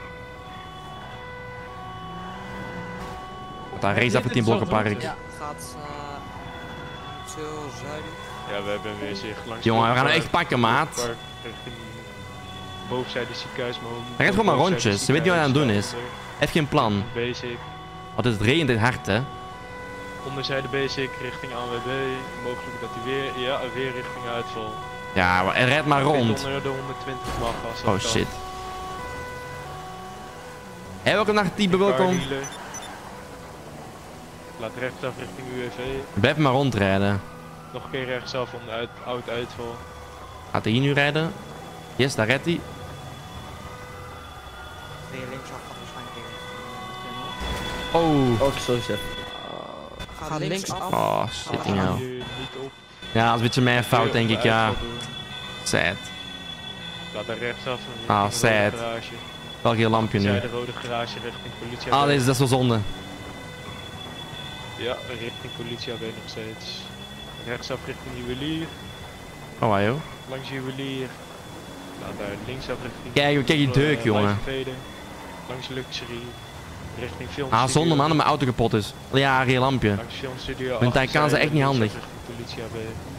Daar race af het 10 blokkenpark.
Ja, gaat zo zuiden.
Ja, we hebben weer zicht langs.
Jongen, we gaan hem
Blokkenpark,
echt pakken, maat.
Blokkenpark, Richting bovenzijde ziekenhuis. Maar
Hij gaat gewoon maar rondjes. Ze weet niet wat hij aan het doen is. Hij heeft geen plan.
Basic.
Want het regent in hard, hè.
Onderzijde basic richting ANWB. Mogelijk dat hij weer richting uitval.
Ja, maar hij rijdt maar rond.
Onder de 120 mag als dat
Oh
kan.
shit. Hé, welkom naar Type, welkom.
Cardealer. Laat rechtsaf richting UWV.
Blijf maar rondrijden.
Nog een keer rechtsaf onder oud uitval.
Gaat hij hier nu rijden? Yes, daar rijdt hij.
Weer linksaf gaat waarschijnlijk
Oh.
Ook zo chef.
Gaat linksaf.
Oh, shit,
Hier
nou.
niet op.
Ja, dat is een beetje mijn fout, denk ik, ja.
Uitval door.
Sad.
Laat daar rechtsaf richting
Ah,
rode
sad.
garage.
Wel geen lampje nu.
Zijde rode garage richting politie.
Ah, deze, dat is wel zonde.
Ja, richting politie AB nog steeds. Rechtsaf richting juwelier.
Oh, waar joh.
Langs juwelier. Nou, daar linksaf richting...
Kijk die deuk, jongen.
Langs luxury. Richting film.
Ah, zonde man, dat mijn auto kapot is. Ja, geen lampje.
Langs filmstudio.
Mijn Taycan zijn echt niet handig.
Richting politie AB.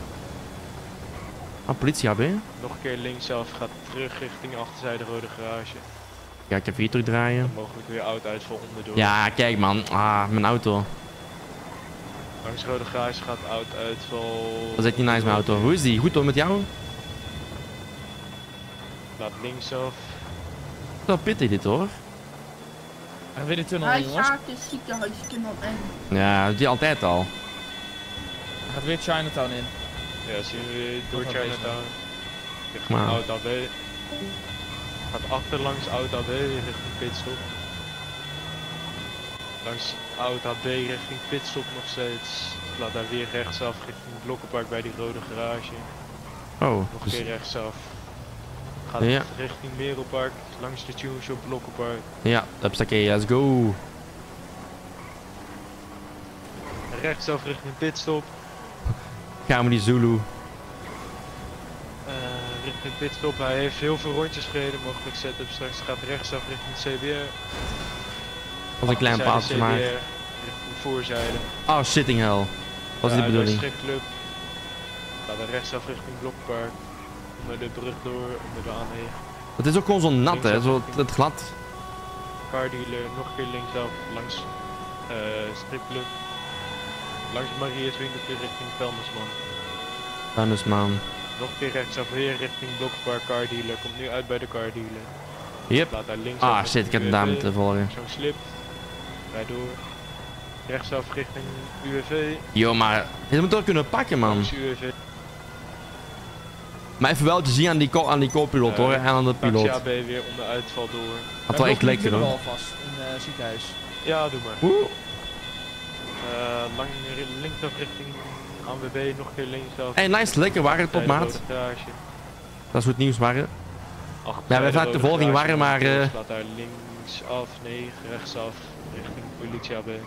Ah, politie AB?
Nog een keer linksaf, gaat terug richting achterzijde rode garage.
Ja, ik heb hier terugdraaien.
Mogelijk weer oud uitval onderdoor.
Ja, kijk man. Ah, mijn auto.
Langs rode garage gaat oud uitval.
Dat is echt niet nice, mijn auto. Hoe is die? Goed hoor, met jou?
Laat linksaf.
Wel pittig dit hoor.
En weer de tunnel
Hij
in, jongens.
gaat het ziekenhuisje dan in.
Ja, dat doet hij altijd al.
Hij gaat weer Chinatown in.
Ja, zien we weer door
Dat gaat
Chinatown. Richting
Maar-
oud AB. Gaat achterlangs oud AB richting pitstop. Langs oud AB richting pitstop nog steeds. Laat daar weer rechtsaf richting Blokkenpark bij die rode garage.
Oh,
Nog een
dus,
keer rechtsaf. Gaat
Ja.
richting Merelpark, langs de Tune Shop Blokkenpark.
ja, dat is oké, let's go.
Rechtsaf richting pitstop.
Gaan we die Zulu.
Richting pitstop, hij heeft heel veel rondjes gereden, mogelijk setup straks. Gaat rechtsaf richting CBR.
Als een klein
Achterzijde
paaltje maar.
CBR, richting voorzijde.
Oh, shitting hell. Dat is de bedoeling.
Stripclub. Gaat er rechtsaf richting Blokpark. Onder de brug door, onder de A9.
Het is ook gewoon zo nat hè, zo het glad.
Car dealer, nog een keer linksaf, langs stripclub. Langs Maria's winkeltje richting Vuilnisman.
Vuilnis man.
Nog een keer rechtsaf weer richting Blokpark car dealer. Komt nu uit bij de car dealer.
Yep.
Laat daar links
Ah shit, ik heb de dame te volgen.
Zo'n slip. Rijd door. Rechtsaf richting UWV.
Yo, maar dit moet toch kunnen pakken man.
Langs UWV.
Maar even wel te zien aan die co-piloot hoor, en aan de
Taxi
piloot.
AB weer onder uitval door.
Had wel echt lekker hoor.
Alvast in het ziekenhuis.
Ja, doe maar.
Oeh.
Linksaf richting ANWB, nog een keer linksaf.
Hey, nice, lekker waren op maat. Dat is goed nieuws waren. Ja, wij vanuit de volging waren, maar
Laat daar linksaf, nee, rechtsaf, richting politie AB.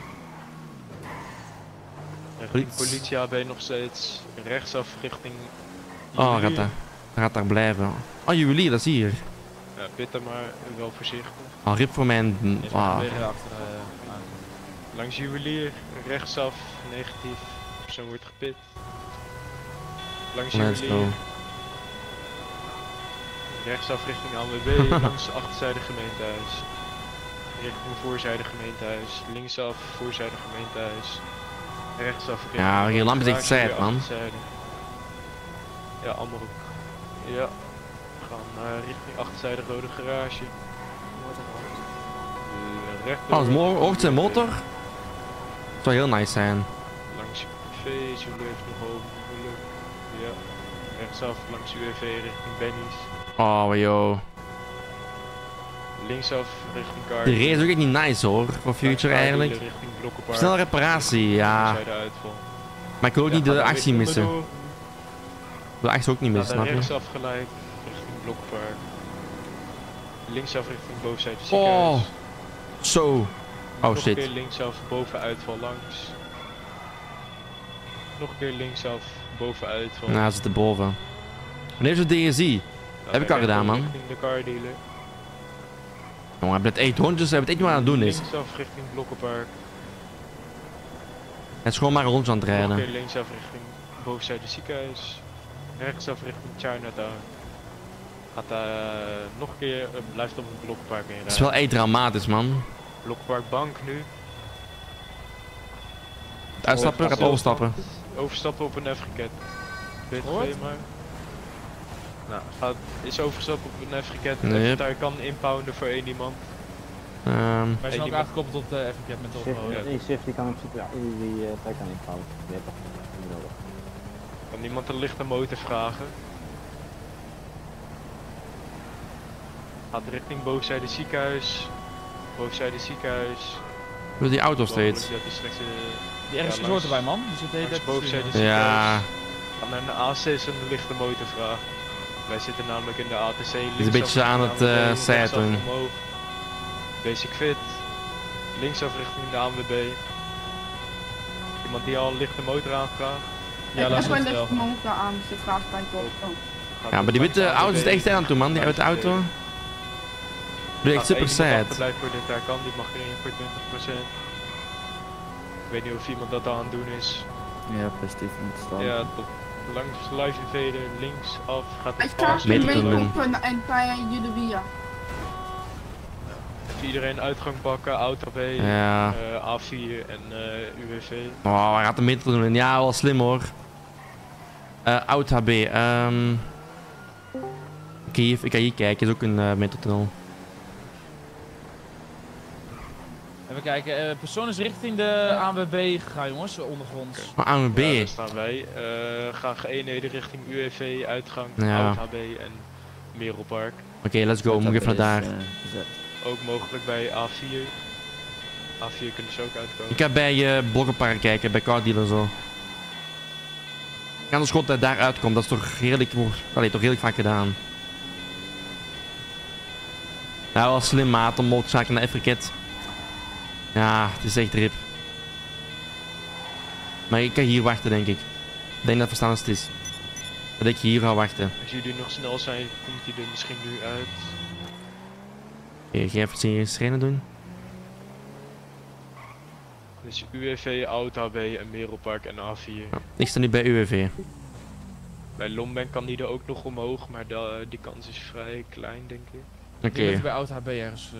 Richting politie AB nog steeds, rechtsaf richting
Oh,
juwelier.
gaat daar blijven. Oh, juwelier, dat is hier.
Ja, bitte maar wel voorzichtig.
Oh, rip voor mijn... Ah.
Weer achter, langs juwelier, rechtsaf, negatief, persoon wordt gepit. Langs
Let's
juwelier.
go.
Rechtsaf richting ANWB, langs achterzijde gemeentehuis. Richting voorzijde gemeentehuis. Linksaf, voorzijde gemeentehuis. Rechtsaf richting...
Ja, hier lamp is echt
garage,
sad,
weer
man.
achterzijde. Ja, allemaal ook. Ja. We gaan richting achterzijde rode garage. Rechter.
Oh, dat is hoort zijn motor. Dat zou heel nice zijn.
Langs UWV, Zulu heeft nog hopelijk. Ja. Rechtsaf langs UWV richting Benny's.
Oh, yo.
Linksaf richting Car.
De race is ook echt niet nice hoor, voor Future eigenlijk.
Richting Blokkenpark.
Snelle reparatie, ja. Maar ik wil ook niet de actie missen. Ik wil de actie ook niet missen, snap je?
Rechtsaf gelijk richting Blokkenpark. Linksaf richting bovenzijde
Oh.
ziekenhuis.
Zo. Oh
Nog een
shit.
keer linksaf, boven uitval langs. Nog een keer linksaf, boven uitval.
Nou, hij zit erboven. Wanneer is het DSI? Heb ik al gedaan, man.
Richting de car dealer.
Jongen, hij heeft echt hondjes, hij heeft echt wat aan het doen is.
Linksaf richting Blokkenpark.
Hij is gewoon maar een rondje aan het
Nog een
rijden.
keer linksaf richting bovenzijde ziekenhuis. Rechtsaf richting Chinatown. Gaat nog een keer, blijft op het Blokkenpark inrijden.
Het is wel echt dramatisch, man.
Blokkenpark bank nu.
Uitstappen, gaat overstappen.
Overstappen op een F-raket.
Hoort?
BTV maar. Nou, is overgestapt op een F-raket.
Nee.
Daar kan inpounden voor 1 iemand.
Wij zijn
Eén
ook
iemand.
aangekoppeld op de FNCAT met de
Die shift die kan in principe, ja, die tijd kan inbouwen. Die heeft toch niet nodig.
Kan iemand een lichte motor vragen? Gaat richting bovenzijde ziekenhuis. Bovenzijde ziekenhuis.
Wil die auto steeds?
Mogelijk dat hij straks,
Die RSG hoort erbij, man. Die zit de hele tijd te
bovenzijde
sturen.
ziekenhuis.
Ja.
Ga naar een A6 en een lichte motor vragen. Wij zitten namelijk in de ATC.
is een beetje aan het zijten.
Basic fit. Linksaf richting de ANWB. Iemand die al een lichte motor aanvraagt?
Ja, laat
Ik heb
het
wel
wel.
licht aan, ze vraagt bij op.
Ja, maar die witte auto zit echt aan toe, man. Die oude auto. Doe echt super sad.
Blijft voor de Tarkan, die mag erin voor 20%. Ik weet niet of iemand dat al aan het doen is.
Ja, positief in het stand.
Ja, tot langs live invader, links af, gaat
Ik
het
ga
vast.
ze meekopen en bij jullie via.
Even iedereen uitgang pakken, auto B,
Ja.
A4 en UWV.
Oh, hij gaat de meter doen. Ja, wel slim hoor. Oud HB. Ik ga hier kijken, is ook een metrotunnel.
Even kijken, persoon is richting de ANWB gegaan, jongens, ondergronds.
Maar ANWB.
Ja, daar staan wij. Graag eenheden richting UWV, uitgang,
Ja.
Oud HB en Merelpark.
Oké, let's go. Moet ik even naar daar.
Ook mogelijk bij A4. A4 kunnen ze ook uitkomen.
Ik ga bij Blokkenpark kijken, bij car dealer zo. Ik kan de schot dat daar uitkomt, dat is toch heerlijk, allee, toch heerlijk vaak gedaan. Nou, wel slim maat om motorzaken naar F-raket. Ja, het is echt rip. Maar ik kan hier wachten, denk ik. Ik denk dat verstaan als het is. Dat ik hier ga wachten.
Als jullie nog snel zijn, komt hij er misschien nu uit.
Ga je even serieus trainen doen?
Dus UWV, Oud HB en Merelpark en A4.
Ik sta nu bij UWV.
Bij Lombank kan die er ook nog omhoog, maar die kans is vrij klein, denk ik.
Oké.
Bij Oud HB ergens.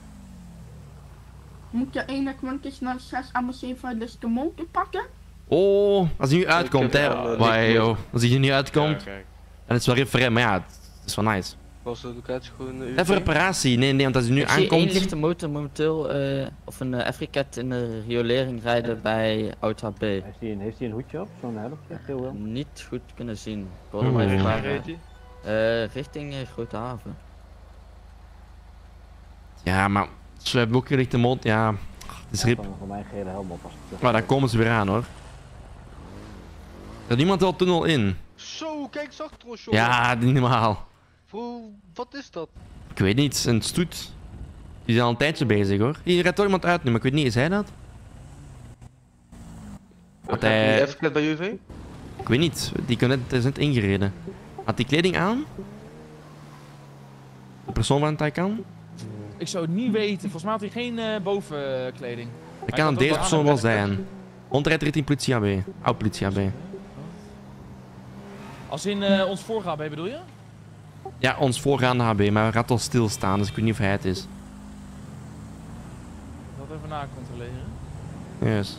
Moet je één kwantjes naar 6 AM7 dus de motor pakken?
Oh, als hij nu uitkomt, hè. Wauw, joh. Als hij er nu uitkomt.
Ja, kijk.
En het is wel referent, maar ja, het is wel nice.
Was de locatie gewoon
Even reparatie. Nee, want als hij nu
Ik zie
aankomt.
één lichte motor momenteel, of een F-raket in de riolering rijden bij Oud HB.
Heeft hij een hoedje op? Zo'n helmpje? Heel wel.
Niet goed kunnen zien. Ik wilde maar even
Waar
vragen.
reed hij?
Richting Grote Haven.
Ja, maar ze hebben ook gerichte mond. Ja, het is rip.
Voor mij een gele helm op als het
Maar daar komen ze weer aan hoor. Er niemand wel tunnel in.
Zo, kijk eens achter ons, jongen.
Ja, niet normaal.
Bro, wat is dat?
Ik weet niet, een stoet. Die zijn al een tijdje bezig hoor. Hier rijdt toch iemand uit nu, maar ik weet niet, is hij dat? Had hij...
Even bij UV?
Ik weet niet, die is net ingereden. Had die kleding aan? De persoon van Taycan?
Ik zou het niet weten, volgens mij had hij geen bovenkleding.
Dat kan deze persoon wel zijn. Rondrijdt richting politie AB. Oud politie AB.
Als in ons vorige AB bedoel je?
Ja, ons voorgaande HB, maar hij gaat al stilstaan, dus ik weet niet of hij het is.
Ik zal het even nacontroleren.
Yes.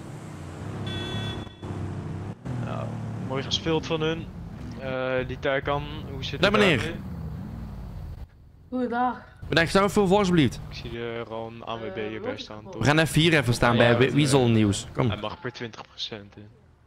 Nou, mooi gespeeld van hun. Die Taycan, hoe zit
Dag
het
meneer.
daarmee?
Goeiedag.
Bedankt, staan we voor alsjeblieft.
Ik zie er al een ANWB hierbij staan.
We gaan F4 even staan bij Weasel Nieuws. Kom.
Hij mag per 20% in.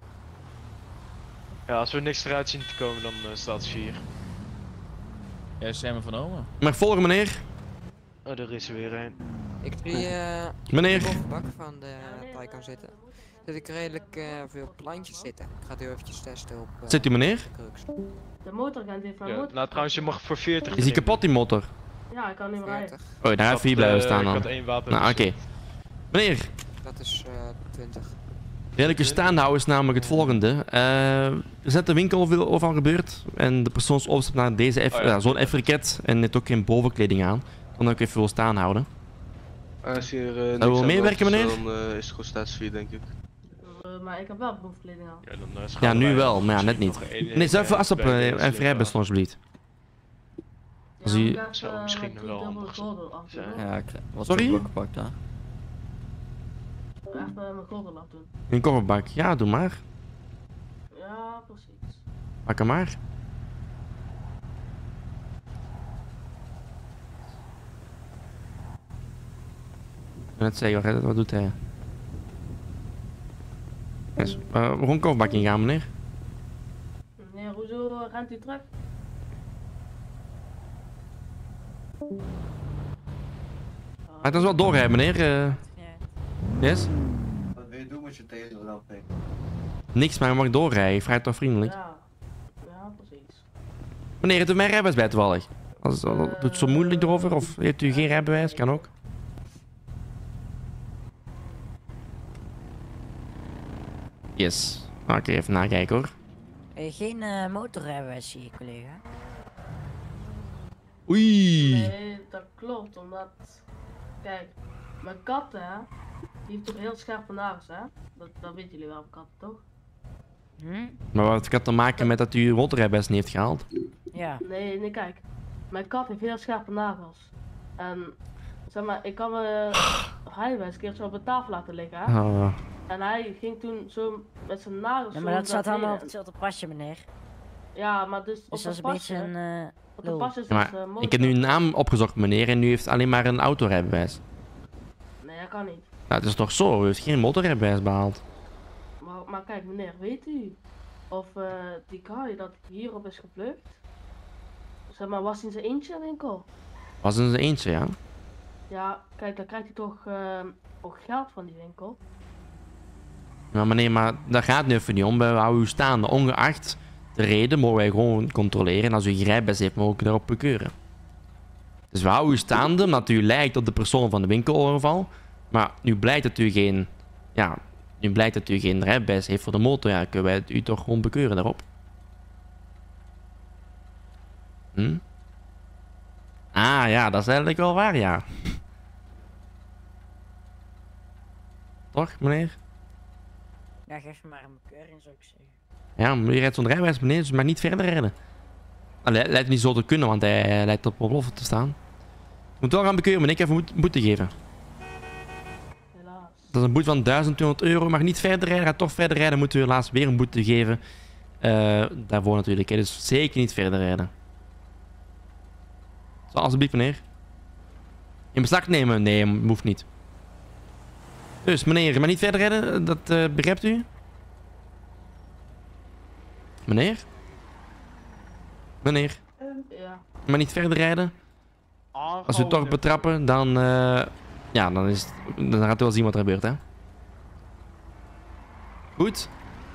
Ja, als we niks eruit zien te komen, dan staat het 4.
Ja, ze zijn me vernomen.
Mag ik volgen meneer?
Oh, er is er weer een.
Ik zie
Meneer.
in de bovenbak van de Taycan zitten. Dat ik redelijk veel plantjes zitten. Ik ga het heel eventjes testen op...
Zit u meneer?
De motor gaat weer van
Ja,
motor.
nou trouwens, je mag voor 40
Is hij kapot die motor?
Ja, ik kan niet meer rijden.
40.
Oh, daar even hier blijven staan dan.
Ik had 1 wapen.
Nou, oké. Meneer,
Dat is 20.
redelijke staande houden is namelijk het volgende. Er is net de winkel overal gebeurd. En de persoon is overstapt naar deze zo'n F-raket. En heeft ook geen bovenkleding aan. Dan ook even wil staan houden.
Als je hier
Zou je wel meewerken, meneer?
dan is het gewoon staatsvier, denk ik.
Maar ik heb wel beroepskleding aan.
Ja, dan,
Ja, nu wel, maar ja, net niet. Nee, zou even op en vrijbest, alsjeblieft. Als u...
Zou misschien wel handig zijn.
Ja, wat
Sorry?
voor blokkenbak daar?
Echt mijn gordel laten doen.
Een kofferbak. Ja, doe maar.
Ja, precies.
Pak hem maar. Ik wil net zeggen, wat doet hij? Yes. Waarom een kofferbak ingaan, meneer?
Meneer, hoezo rent u terug?
Laat ons wel doorrijden, meneer. Yes?
Wat wil je doen met je taser dan, Pik?
Niks, maar je mag doorrijden. Ik vraag het toch vriendelijk.
Ja, precies.
Meneer, heeft u mijn rijbewijs bij toevallig? Doet het zo moeilijk erover? Of heeft u geen rijbewijs? Kan ook. Yes. Oké, even nakijken hoor.
Geen motorrijbewijs zie je, collega.
Oei.
Nee, dat klopt, omdat... Kijk, mijn kat, hè, die heeft toch heel scherpe nagels, hè? Dat weten jullie wel, katten, toch?
Maar wat heeft dat te maken met dat u uw motorrijbewijs niet heeft gehaald?
Ja.
Nee, kijk. Mijn kat heeft heel scherpe nagels. En, zeg maar, ik kan mijn rijbewijs een keer zo op de tafel laten liggen, hè?
Oh.
En hij ging toen zo met zijn nagels...
Ja,
zo
maar dat staat
naar
allemaal op
beneden.
hetzelfde pasje, meneer.
Ja, maar dus op
Dus dat is
het
een beetje
pasje...
een
op de
lul.
pasje is
Ja,
dus,
maar
motor.
ik heb nu een naam opgezocht, meneer, en u heeft alleen maar een autorijbewijs.
Nee, dat kan niet.
Nou, het is toch zo, u heeft geen motorrijbewijs behaald.
Maar kijk, meneer, weet u of die guy dat hierop is geplukt? Zeg maar, was hij in zijn eentje in de winkel?
Was in zijn eentje, ja.
Ja, kijk, dan krijgt hij toch ook geld van die winkel.
Maar meneer, maar daar gaat het nu even niet om. We houden u staande. Ongeacht de reden mogen wij gewoon controleren. En als u geen rijbewijs heeft, mogen we daarop bekeuren. Dus we houden u staande omdat u lijkt op de persoon van de winkeloverval. Maar nu blijkt dat u geen... Ja, nu blijkt dat u geen rijbewijs heeft voor de motor. Ja, kunnen wij u toch gewoon bekeuren daarop. Ah ja, dat is eigenlijk wel waar, ja. Toch, meneer?
Ja, geef me maar een bekeuring, zou ik zeggen.
Ja, maar je rijdt zo'n rijbewijs beneden, dus je mag niet verder rijden. Allee, lijkt niet zo te kunnen, want hij lijkt op ontploffen te staan. Je moet wel gaan bekeuren, maar ik even boete geven.
Helaas.
Dat is een boete van 1200 euro. Je mag niet verder rijden, gaat toch verder rijden, moeten we helaas weer een boete geven. Daarvoor natuurlijk, hè. Dus zeker niet verder rijden. Zo, alsjeblieft, meneer. In beslag nemen? Nee, hoeft niet. Dus, meneer, je mag niet verder rijden, dat begrijpt u? Meneer? Meneer?
Ja.
Maar niet verder rijden. Als we toch betrappen, dan, ja, dan gaat u wel zien wat er gebeurt, hè? Goed?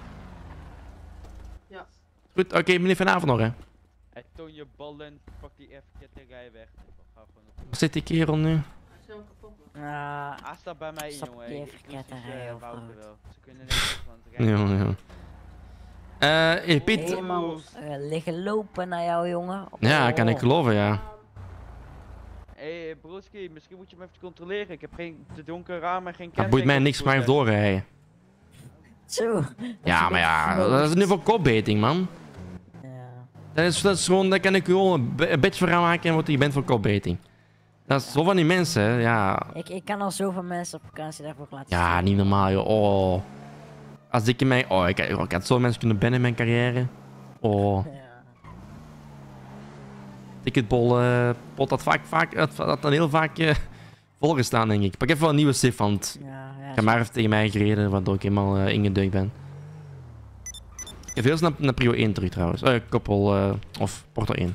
Ja.
Goed, oké, meneer, vanavond nog, hè?
Hey, toon je ballen, pak die F-ket en rij weg. Ga gewoon op.
Waar zit die kerel nu?
Ja.
Hij staat bij mij,
Stap
jongen.
die
Ik
even
moest
ketten
dus,
rijden of
Wouter
wat.
wel. Ze kunnen niks van het rijden.
Ja, ja. Piet.
Helemaal liggen lopen naar jou, jongen.
Ja, kan ik geloven, ja.
Hé, broski, misschien moet je me even controleren. Ik heb geen te donker raam en geen
Dat boeit mij niks, maar even doorrijden.
Zo.
Ja, maar ja, dat is nu voor kopbeting, man. Dat is gewoon, daar kan ik u gewoon een beetje voor gaan maken, want je bent voor kopbeting. Dat is zo van die mensen, hè, ja.
Ik kan al zoveel mensen op vakantie daarvoor laten
Ja, niet normaal, joh. Oh. Als ik in mijn... Oh, ik had zo mensen kunnen bannen in mijn carrière. Oh. Ticketbol, pot had dan heel vaak volgestaan, denk ik. Pak even wel een nieuwe sif, want... Ik heb maar even tegen mij gereden, waardoor ik helemaal ingedeukt ben. Ik heb heel snel naar prio 1 terug, trouwens. Koppel, of porto 1.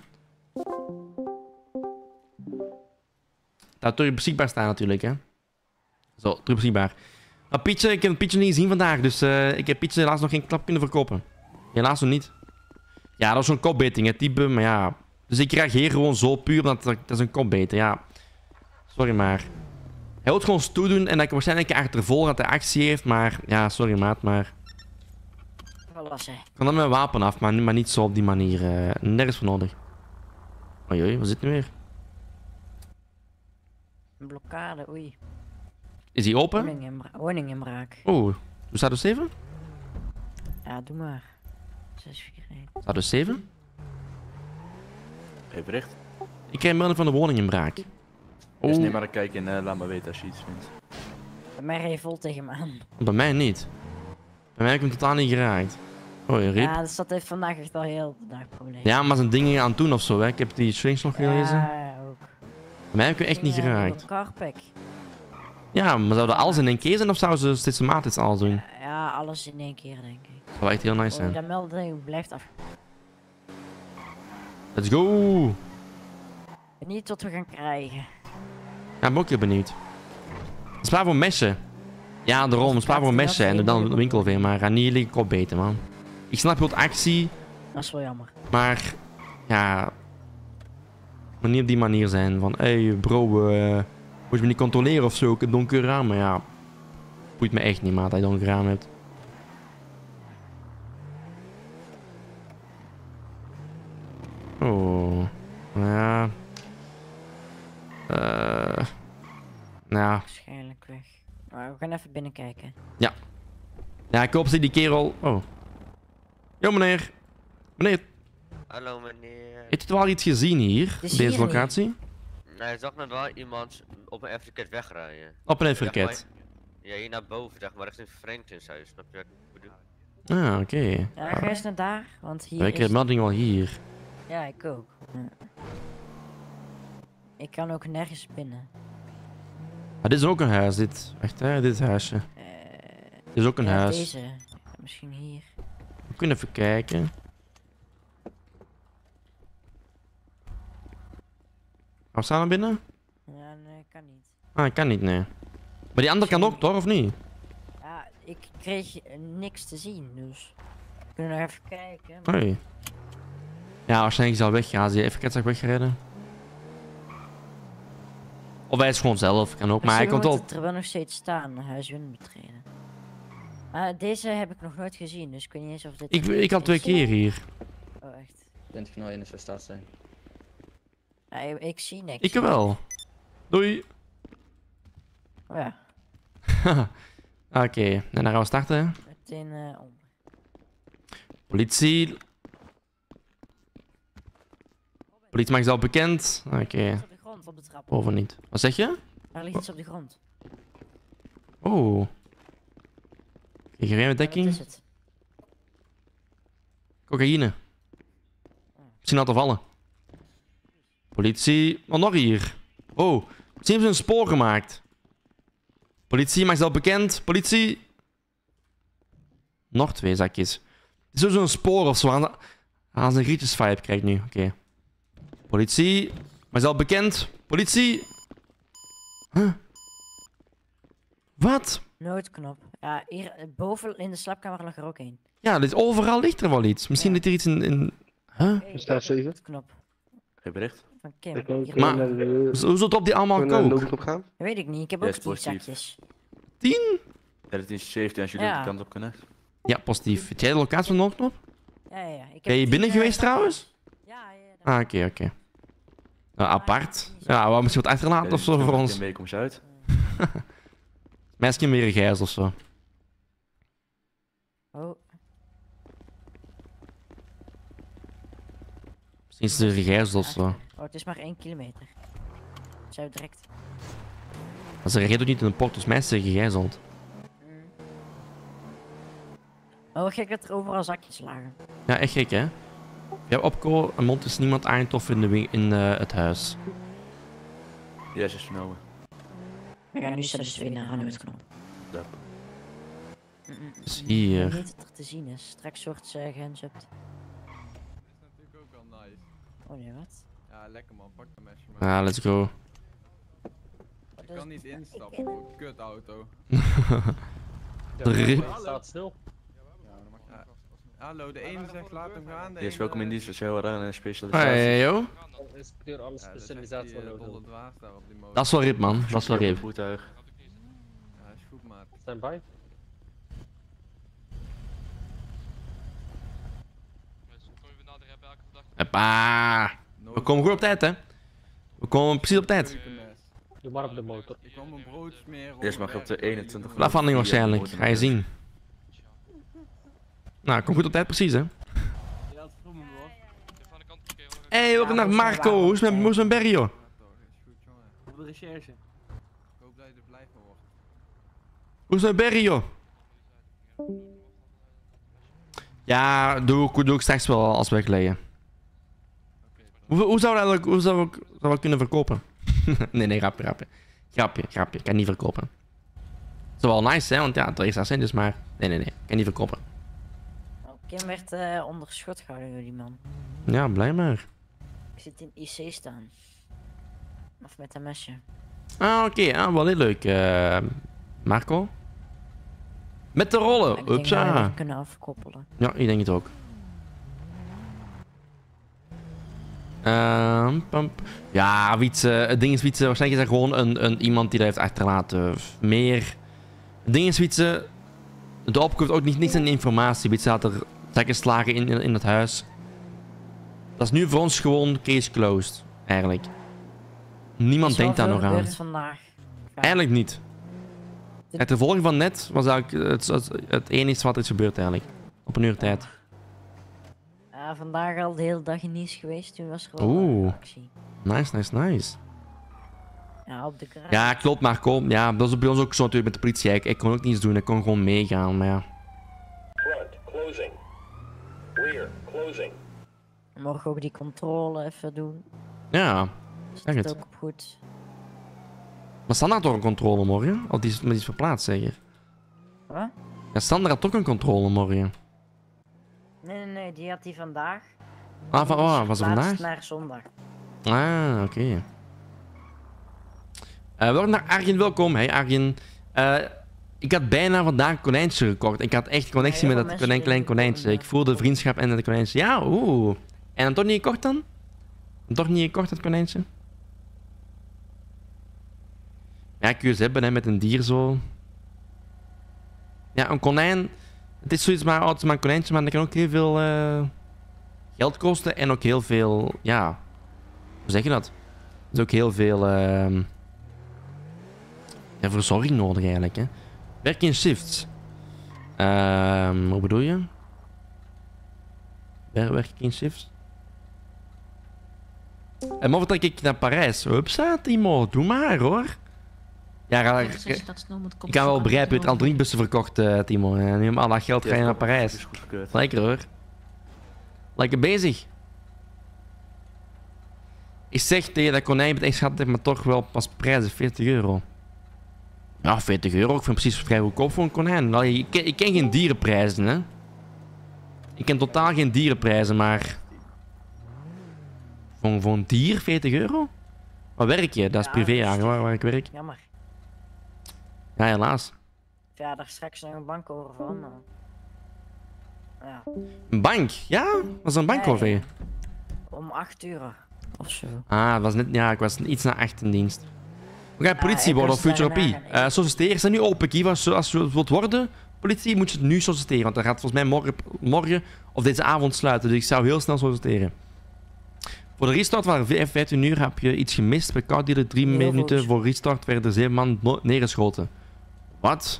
Dat terug beschikbaar staan natuurlijk, hè. Zo, terug beschikbaar. Nou, Pietje, ik heb Pietje niet gezien vandaag, dus ik heb Pietje helaas nog geen klap kunnen verkopen. Helaas nog niet. Ja, dat was zo'n kopbeting, hè, type, maar ja, Dus ik reageer gewoon zo puur, want dat is een kopbeter. Ja, sorry maar. Hij wil gewoon stoer doen en dat ik waarschijnlijk achtervolg dat hij actie heeft, maar ja, sorry maat, maar...
Verlassen.
Ik kan dan mijn wapen af, maar niet zo op die manier. Nergens voor nodig. Oei, oei, waar zit nu weer?
Een blokkade, oei.
Is die open?
Woninginbraak.
Oeh, hoe staat dus 7?
Ja, doe maar. 6, 4, 1.
Staat dus 7?
Geef bericht.
Ik krijg een melding van de woninginbraak.
Dus neem maar een kijk en laat me weten als je iets vindt.
Bij mij reed je vol tegen me aan.
Bij mij niet. Bij mij heb ik hem totaal niet geraakt. Oh, je riep.
Ja, dus dat heeft vandaag echt al heel de dag probleem.
Ja, maar zijn dingen aan het doen of zo, hè. Ik heb die strings nog gelezen.
Ja, ook.
Bij mij heb ik hem echt niet geraakt.
Een carpack.
Ja, maar zouden alles in één keer zijn of zouden ze systematisch alles doen?
Ja, alles in één keer denk ik.
Dat zou echt heel nice zijn.
Dat melding blijft af.
Let's go!
Niet wat we gaan krijgen.
Ja, ik ben ook heel benieuwd. Spaar voor messen. Ja, daarom. Spaar voor messen en dan de winkel weer. Maar ga niet jullie kop beten, man. Ik snap je actie.
Dat is wel jammer.
Maar, ja... Maar niet op die manier zijn van... Hé, bro, moet je me niet controleren of zo? Ik heb donker raam. Maar ja... Boeit me echt niet, maat, dat je donker raam hebt. Oh... Ja... Nou...
Waarschijnlijk weg. Maar we gaan even binnenkijken.
Ja. Ja, ik hoop dat die kerel... Oh. Yo, meneer. Meneer,
Hallo meneer.
heeft u wel iets gezien hier? Op
is
deze
hier
locatie?
Nee, ik zag net wel iemand op een Afriket wegrijden.
Op een
Zeg
Afriket?
maar- Ja, hier naar boven, zeg maar, richting Franklin's huis. Snap je wat ik bedoel?
Ah, oké.
Ja, ga eens naar daar, want hier
Ik heb
is...
melding wel hier.
Ja, ik ook. Ja. Ik kan ook nergens binnen.
Ah, dit is ook een huis, dit. Echt, hè? Dit huisje. Dit is ook een
Ja,
huis.
deze. Ja, misschien hier.
We kunnen even kijken. Gaan we samen binnen?
Ja, nee, kan niet.
Ah, ik kan niet, nee. Maar die andere kan ook, toch? Of niet?
Ja, ik kreeg niks te zien, dus... We kunnen nog even kijken.
Hoi. Ja, waarschijnlijk is hij al weggaan. Als hij even zag weggereden. Of hij is gewoon zelf, kan ook. Maar hij komt wel...
Er wel nog steeds staan, huis winnen betreden. Maar deze heb ik nog nooit gezien, dus ik weet niet eens of dit...
Ik had 2 keer hier.
Oh, echt?
Bent je nou in de staat zijn?
Ja, ik zie niks.
Ik wel. Doei.
Oh ja,
Oké, en dan gaan we starten.
meteen om.
Politie. Politie mag zelf bekend. Oké.
Op de grond, op de trap.
Over niet. Wat zeg je?
Er ligt iets op de grond.
Oh. Krijg je geen dekking?
Wat is het?
Cocaïne. Misschien had te vallen. Politie. Wat nog hier? Oh. Misschien hebben ze een spoor gemaakt. Politie mag zelf bekend. Politie. Nog 2 zakjes. Het is sowieso een spoor of zo. Aan zijn grietjes vibe krijg ik nu. Oké. Politie. Maar zelf bekend. Politie. Huh? Wat?
Noodknop. Ja, hier boven in de slaapkamer lag er ook een.
Ja, overal ligt er wel iets. Misschien ligt er iets in... Huh?
Er staat 7. Knop.
Geen bericht.
Van Kim.
Maar, hoe zult het op die allemaal kook?
gaan?
Dat weet ik niet, ik heb
Ja,
ook
is
10
positief.
zakjes.
10?
Ja, dat is 17 als jullie
Ja.
die kant op kunnen.
Ja, positief. Weet jij de locatie van de noodknop?
Ja, ja, ja. Ik heb
Ben je
10,
binnen geweest trouwens?
Ja, ja.
Ah, oké. Nou, apart. Ja, wou misschien wat achterlaten of zo voor ons.
Een week kom je uit.
Misschien meer een gijs of zo.
Oh.
Misschien is het een gijs of zo.
Oh, het is maar 1 kilometer. Zou direct.
Maar ze rijden ook niet in de port, dus mij is ze gegijzeld.
Oh, gek dat er overal zakjes lagen.
Ja, echt gek, hè? Ja, opko, een mond is niemand aangetroffen in het huis.
Ja, is vernomen.
We gaan nu zelfs weer naar Noodknop.
Ja.
Dus hier.
Ik weet niet wat er te zien is. Straks wordt ze gehandshapped.
Dat is natuurlijk ook wel nice.
Oh nee, wat?
Ja, lekker man, pak de mesje maar.
Ah, let's go.
Ik kan niet instappen voor een kutauto.
Drie.
Staat stil.
Hallo, de ene zegt laat hem gaan. De
Yes,
ene
welkom in
zegt-
dienst. We zijn wel een specialisatie.
Hey, yo.
Inspecteur, alle specialisatie van de dolle dwaas daar op die motor.
Dat is wel rip, man. Dat is wel rip.
Voertuig.
Ja, is goed, maat.
Stand by.
Hoppa. We komen goed op tijd, hè? We komen precies op tijd.
Doe maar op de motor.
Ik kom een brood smeren.
Eerst mag je op de 21.
Afhandeling waarschijnlijk. Ga je zien. Nou, kom goed op tijd, precies, hè? Hey, welkom naar Marco. Hoe is het met Berry, joh?
Op de recherche. Ik hoop dat je er blij van wordt.
Hoe is het met Berry, joh? Ja, doe ik straks wel als we wegleggen. Hoe zou we kunnen verkopen? nee, grapje. Grapje. Ik kan niet verkopen. Het zou wel nice zijn, want ja, het is dat zijn dus, maar... Nee. Ik kan niet verkopen.
Kim werd onder schot gehouden door die man.
Ja, blijkbaar.
Ik zit in IC staan. Of met een mesje.
Ah, oké. Wel heel leuk. Marco? Met de rollen.
Ik denk dat we
Upsa.
hem kunnen afkoppelen.
Ja, ik denk het ook. Ja, Wietse, het ding is Wietse, waarschijnlijk is dat gewoon iemand die dat heeft achterlaten. Meer. Het ding is Wietse, de opkoop heeft ook niks aan informatie. Wietse had er zakkenslagen in het huis. Dat is nu voor ons gewoon case closed, eigenlijk. Niemand denkt daar nog aan.
Vandaag.
Eigenlijk niet. Het gevolg van net was eigenlijk het enige wat er is gebeurd eigenlijk. Op een uur tijd.
Vandaag al de hele dag in Nice geweest, toen was er wel
Oeh.
actie.
Nice.
Ja, op de garage.
Ja, klopt, maar kom. Ja, dat is bij ons ook zo natuurlijk met de politie. Ik kon ook niets doen, ik kon gewoon meegaan, maar ja.
Front, closing. Rear, closing.
Morgen ook die controle even doen.
Ja,
Zit
zeg
het
het.
ook op goed.
Maar Sander had toch een controle morgen? Of die is verplaatst, zeker?
Wat?
Ja, Sander had ook een controle morgen.
Nee, die had hij vandaag.
Ah,
Die is
was het
verplaatst
vandaag?
naar zondag.
Ah, oké. Welkom naar Arjen, welkom. Hey Arjen. Ik had bijna vandaag een konijntje gekocht. Ik had echt connectie met dat klein konijntje. Ik voelde vriendschap en het konijntje. Ja, oeh. En dan toch niet gekocht dan? Toch niet gekocht, dat konijntje? Ja, kun je eens hebben hè, met een dier zo. Ja, een konijn. Het is zoiets maar oud als maar een konijntje, maar dat kan ook heel veel geld kosten. En ook heel veel, ja. Hoe zeg je dat? Er is ook heel veel verzorging nodig eigenlijk. Hè. Werk in shifts. Hoe bedoel je? Werk in shifts? En morgen trek ik naar Parijs. Hupsa, Timo. Doe maar hoor. Ja, ik kan wel begrijpen. Je hebt al 3 bussen verkocht, Timo. En nu met al dat geld ga je naar Parijs. Lekker hoor. Lekker bezig. Ik zeg tegen dat konijn, ik schat het maar toch wel pas prijzen, 40 euro. Ja, 40 euro. Ik vind precies vrij goedkoop voor een konijn. Allee, ik ken geen dierenprijzen, hè. Ik ken totaal geen dierenprijzen, maar... Voor een dier, 40 euro? Waar werk je? Dat is privé, waar ik werk.
Jammer.
Ja, helaas.
Ja, daar straks nog een bank over van. Ja.
Een bank? Ja? Was er een bank over je?
Om 8 uur of zo.
Ah, het was net, ja, ik was iets na 8 in dienst. We gaan politie
ik
worden
was
of Future
daarna
OP. Solliciteren is dat nu open, Kiva. Als je wilt worden, politie, moet je het nu solliciteren. Want dat gaat volgens mij morgen of deze avond sluiten. Dus ik zou heel snel solliciteren. Voor de restart van 15 uur heb je iets gemist. Bij Car Dealer 3 minuten voor restart werden er 7 man neergeschoten. Wat?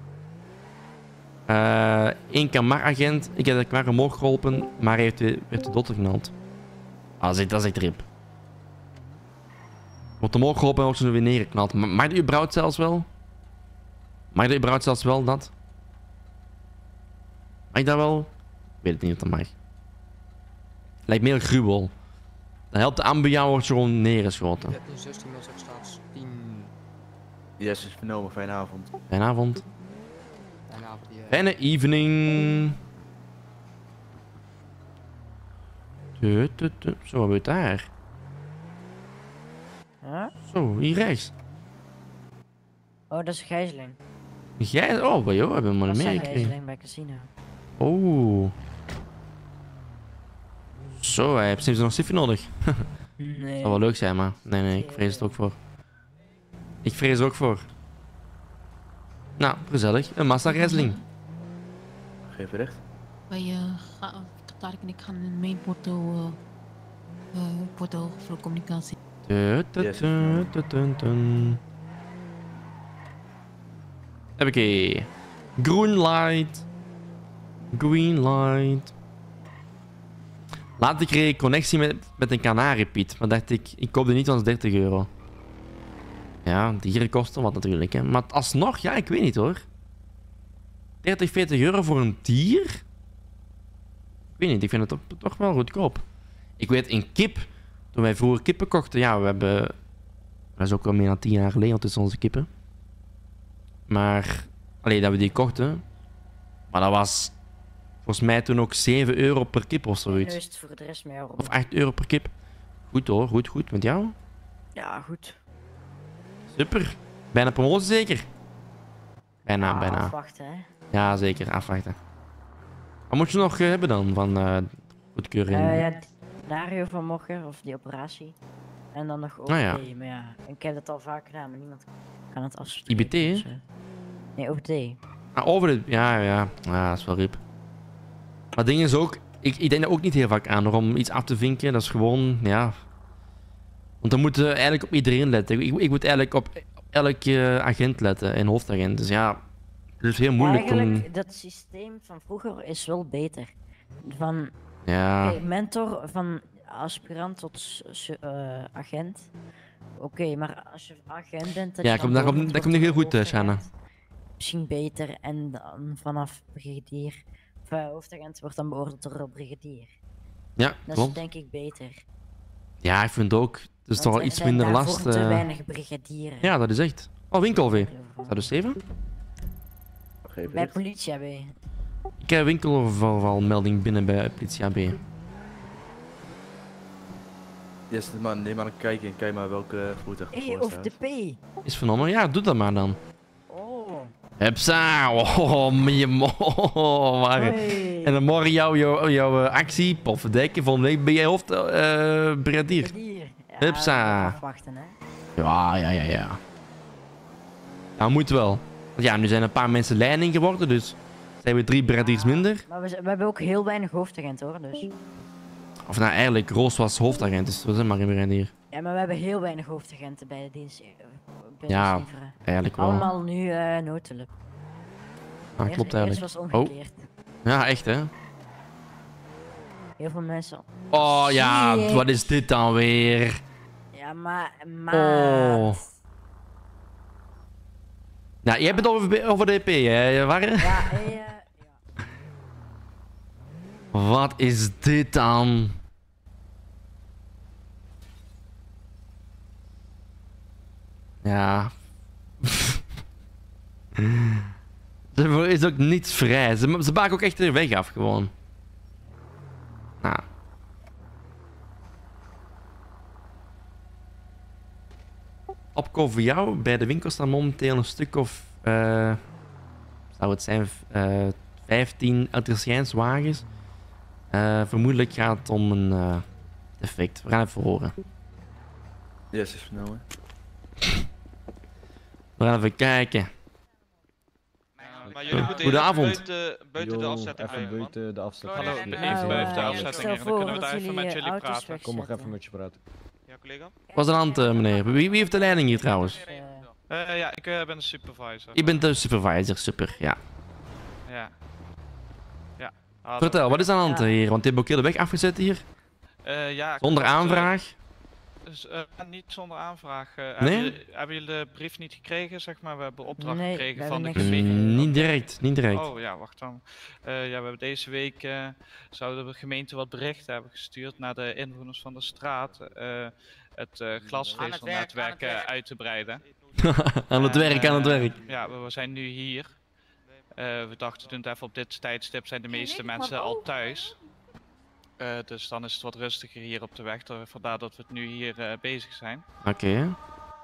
1 Kamar-agent. Ik heb de Kamar omhoog geholpen, maar hij werd de dotter geknald. Ah, dat is echt rip. Wordt omhoog geholpen en wordt ze weer neergeknald. Mag je überhaupt zelfs wel? Mag je überhaupt zelfs wel dat? Mag je dat wel? Ik weet het niet of dat mag. Lijkt meer gruwel. Dan helpt de ambu, wordt je gewoon neergeschoten.
Ja, 16 0 staat 10.
Yes, is vernomen. Fijne avond.
Fijne avond.
Fijne avond.
Fijne evening. Zo, wat gebeurt daar?
Huh?
Zo, hier rechts.
Oh, dat is een gijzeling.
Oh, joh, hebben we maar
Dat is
meer
een
gekregen.
gijzeling bij casino.
Oh. Zo, hij heeft nog Siffy nodig.
Nee.
Dat zou wel leuk zijn, maar nee, ik vrees het ook voor. Ik vrees er ook voor. Nou, gezellig. Een massa-rijsling.
Geef recht.
Wij Tarek en ik gaan in een main porto voor communicatie.
Oké. Green light. Green light. Laat ik kreeg connectie met een kanariepiet. Maar dacht ik koop die niet, want het is 30 euro. Ja, dieren kosten wat natuurlijk. Hè. Maar alsnog, ja, ik weet niet hoor. 30, 40 euro voor een dier? Ik weet niet, ik vind het toch wel goedkoop. Ik weet, een kip. Toen wij vroeger kippen kochten, ja, we hebben... Dat is ook al meer dan 10 jaar geleden tussen onze kippen. Maar... Allee, dat we die kochten. Maar dat was... Volgens mij toen ook 7 euro per kip of zoiets.
Nu is het voor de rest meer.
Of 8 euro per kip. Goed hoor, goed. Met jou?
Ja, goed.
Super. Bijna promotie zeker? Bijna.
Afwachten, hè.
Ja, zeker. Afwachten. Wat moet je nog hebben dan van goedkeuring?
Ja, Dario van Mocher, of die operatie. En dan nog OBD,
ja.
maar ja, ik heb het al vaak gedaan, maar niemand kan het afspreken.
IBT, hè?
Dus, nee, OBD.
Over de... Ja, dat is wel rip. Maar ding is ook... Ik denk er ook niet heel vaak aan om iets af te vinken. Dat is gewoon, ja... Want dan moeten we eigenlijk op iedereen letten. Ik moet eigenlijk op elke agent letten en hoofdagent. Dus ja, het is heel moeilijk
eigenlijk,
om...
dat systeem van vroeger is wel beter. Van
Ja.
mentor, van aspirant tot agent. Oké, maar als je agent bent...
Ja, dat komt niet heel goed, Shanna.
Misschien beter en dan vanaf brigadier... Of hoofdagent wordt dan beoordeeld door brigadier.
Ja,
dat
klopt.
is denk ik beter.
Ja, ik vind het ook. Het is toch wel iets minder last.
Er te weinig brigadieren.
Ja, dat is echt. Oh, winkelvee. Is dat dus 7?
Bij politie AB.
Ik heb winkelovervalmelding binnen bij politie AB.
Yes, neem maar een kijkje en kijk maar welke voertuig ervoor
Of
staat.
de P.
Is vernomen? Ja, doe dat maar dan.
Oh.
Hepsa! Oh, je maar. En dan morgen jouw actie, potverdikke, volgende week ben jij hoofdbrigadier. Hepsa!
Afwachten, hè?
Ja. Nou, moet wel. Want ja, nu zijn een paar mensen leiding geworden, dus zijn we 3 brigadiers minder.
Maar we hebben ook heel weinig hoofdagent hoor, dus.
Of nou, eigenlijk, Roos was hoofdagent, dus we zijn maar een brigadier.
Ja, maar we hebben heel weinig hoofdagenten bij de dienst.
Ja, eigenlijk wel.
Allemaal nu noodhulp.
Ah, klopt eigenlijk.
Eerst was omgekeerd.
Ja, echt hè?
Heel veel mensen.
Oh ja,
Shit.
wat is dit dan weer?
Ja, maar...
Oh. Nou, jij bent over de EP, hè, Warren?
Ja,
Wat is dit dan? Ja. Er is ook niets vrij. Ze maken ook echt de weg af, gewoon. Nou. Opko voor jou. Bij de winkel staan momenteel een stuk of... zou het zijn... 15 elektriciënswagens. Vermoedelijk gaat het om een defect. We gaan even horen.
Yes, is vernomen.
We gaan even kijken.
Maar jullie moeten
Goedenavond.
buiten de afzetting
even
blijven, man.
buiten de afzetting.
Hallo,
Even
even buiten de
ik
afzetting.
stel
Dan kunnen we
voor
daar
dat
even met jullie praten.
Kom nog even met je praten.
Ja, collega?
Wat is aan de hand, meneer? Wie heeft de leiding hier trouwens?
Ja, ik ben de supervisor.
Je bent de supervisor, super, ja.
Ja. Ja.
Vertel, wat is aan de hand hier? Want je hebt ook heel de weg afgezet hier.
Ja,
Zonder
klopt,
aanvraag.
Dus, niet zonder aanvraag.
Nee?
Hebben jullie de brief niet gekregen, zeg maar? We hebben opdracht
Nee,
gekregen
we
van de
hebben
gemeente.
Niet direct, niet direct.
Oh ja, wacht dan. Ja, we hebben deze week zouden de gemeente wat berichten hebben gestuurd naar de inwoners van de straat. Het glasvezelnetwerk uit te breiden.
Aan het werk, aan het werk.
Ja, we zijn nu hier. We dachten toen even op dit tijdstip zijn de meeste mensen al thuis. Dus dan is het wat rustiger hier op de weg. Vandaar dat we het nu hier bezig zijn.
Oké.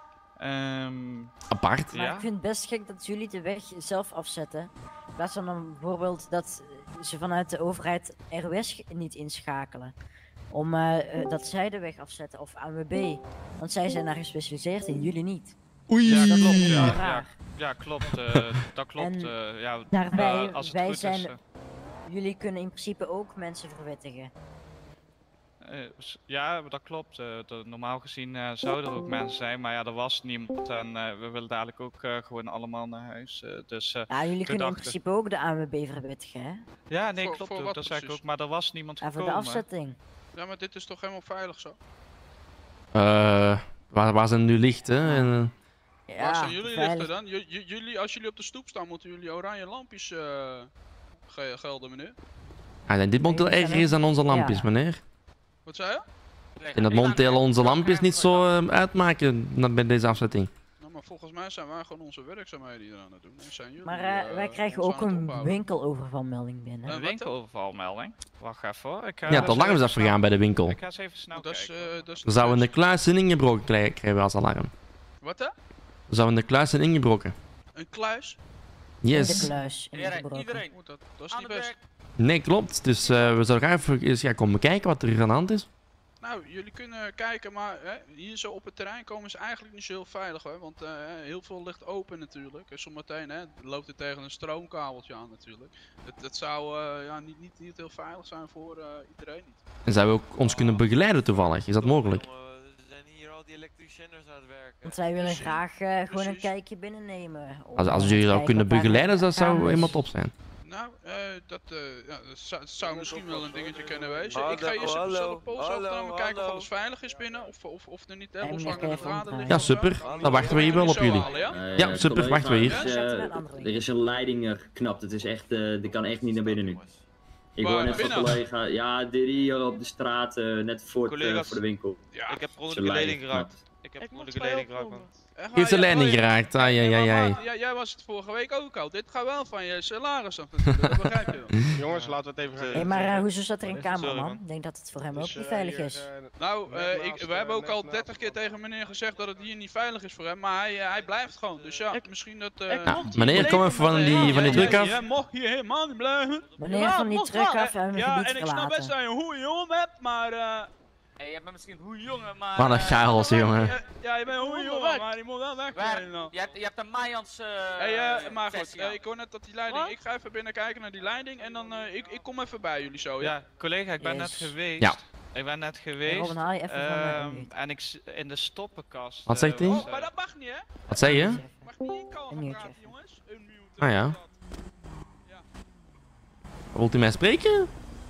Apart.
Maar ik vind het best gek dat jullie de weg zelf afzetten. In plaats van dan bijvoorbeeld dat ze vanuit de overheid ROS niet inschakelen. om dat zij de weg afzetten of ANWB. Want zij zijn daar gespecialiseerd in, jullie niet.
Oei!
Ja,
dat
klopt.
is wel
Ja,
raar.
ja, klopt. Dat klopt. Ja,
Daarbij,
als het
wij
goed
zijn,
is.
jullie kunnen in principe ook mensen verwittigen.
Ja, dat klopt. Normaal gezien zouden er ook mensen zijn, maar ja, er was niemand en we willen dadelijk ook gewoon allemaal naar huis. Dus,
Ja, jullie
toen
kunnen in
dachten-
principe ook de ANWB verwittigen, hè?
Ja, nee,
Voor-
klopt
voor
ook,
wat
dat zeg ik
precies?
ook, maar er was niemand
Ja, voor
gekomen.
de afzetting.
Ja, maar dit is toch helemaal veilig zo?
Waar zijn nu lichten? En,
Waar zijn jullie lichten dan? Jullie, als jullie op de stoep staan, moeten jullie oranje lampjes gelden, meneer.
dit momenteel erger is dan onze lampjes, meneer.
Wat zei je?
En dat momenteel onze lampjes niet zo uitmaken bij deze afzetting.
Nou, maar volgens mij zijn wij gewoon onze werkzaamheden hier aan het doen. En zijn jullie,
Maar wij krijgen
ons
ook
aan het
een
ophouden.
winkelovervalmelding binnen.
Een winkelovervalmelding? Wacht even hoor. Ik ga
Ja,
eens
het alarm is
even
afgegaan bij de winkel.
Ik ga eens even snel kijken.
We zouden een kluis in ingebroken krijgen als alarm.
Wat hè?
We zouden de kluis in ingebroken.
Een kluis?
Yes.
In de kluis.
Iedereen. Dat is niet best.
Nee, klopt. Dus we zouden graag even eens komen kijken wat er aan de hand is.
Nou, jullie kunnen kijken, maar hier zo op het terrein komen is eigenlijk niet zo heel veilig hoor. Want heel veel ligt open natuurlijk. En zometeen loopt het tegen een stroomkabeltje aan natuurlijk. Het zou ja, niet heel veilig zijn voor iedereen niet.
En zouden we ook ons kunnen begeleiden toevallig? Is dat mogelijk?
Want wij willen graag gewoon een kijkje binnennemen. om,
Als
te
jullie dat
kijken
kunnen
wat daar
begeleiden, dat zou
gaande is.
helemaal top zijn.
Nou, dat zou misschien wel een dingetje kunnen wezen. Ik ga eerst even zelf een pols afnemen, kijken of alles veilig is binnen. Of er niet loshangende draden liggen.
Ja, super. Dan wachten we hier wel op jullie. Ja, super. Wachten we hier.
Er is een leiding geknapt. Het is echt, die kan echt niet naar binnen nu. Ik
Waar,
hoor net van
binnen?
collega, ja, hier op de straat, net voor
Collega's,
de winkel.
Ik heb per
Is
ongeluk
een
de
leiding
leiding geraakt. Ik heb per ongeluk de leiding geraakt, man.
Heeft de leiding geraakt. Ai, ai, ai, ai.
Ja, jij was het vorige week ook al. Dit gaat wel van je salaris af natuurlijk, dat begrijp je wel.
Jongens, laten we het even
Hey, maar hoezo zat er een
Sorry,
cameraman?
man.
Ik denk dat het voor hem ook niet veilig is.
Nou, we hebben ook al 30 keer tegen meneer gezegd dat het hier niet veilig is voor hem, maar hij blijft gewoon. Dus ja, misschien dat...
Meneer, kom even van die druk af.
Jij mag hier helemaal niet blijven.
Meneer, van die truck af en mijn
Ja,
gebied
en ik snap best
verlaten.
dat je een goede jongen hebt, maar...
Hey, je bent misschien hoe jongen, maar...
Wat een chaos, jongen.
Ja, je bent een goede jongen, maar die moet wel weg.
Je hebt een Mayans
Maar goed, ik hoor net dat die leiding... Ik ga even binnen kijken naar die leiding en dan... Ik kom even bij jullie zo, ja?
Ja, collega, ik ben net geweest.
Ja.
Ik ben net geweest.
Robin, haal je even van mij een
en in de stoppenkast.
Wat zegt hij?
Oh, maar dat mag niet, hè?
Wat zei je?
Mag niet in komen praten, jongens.
Ah ja. Wilt u mij spreken?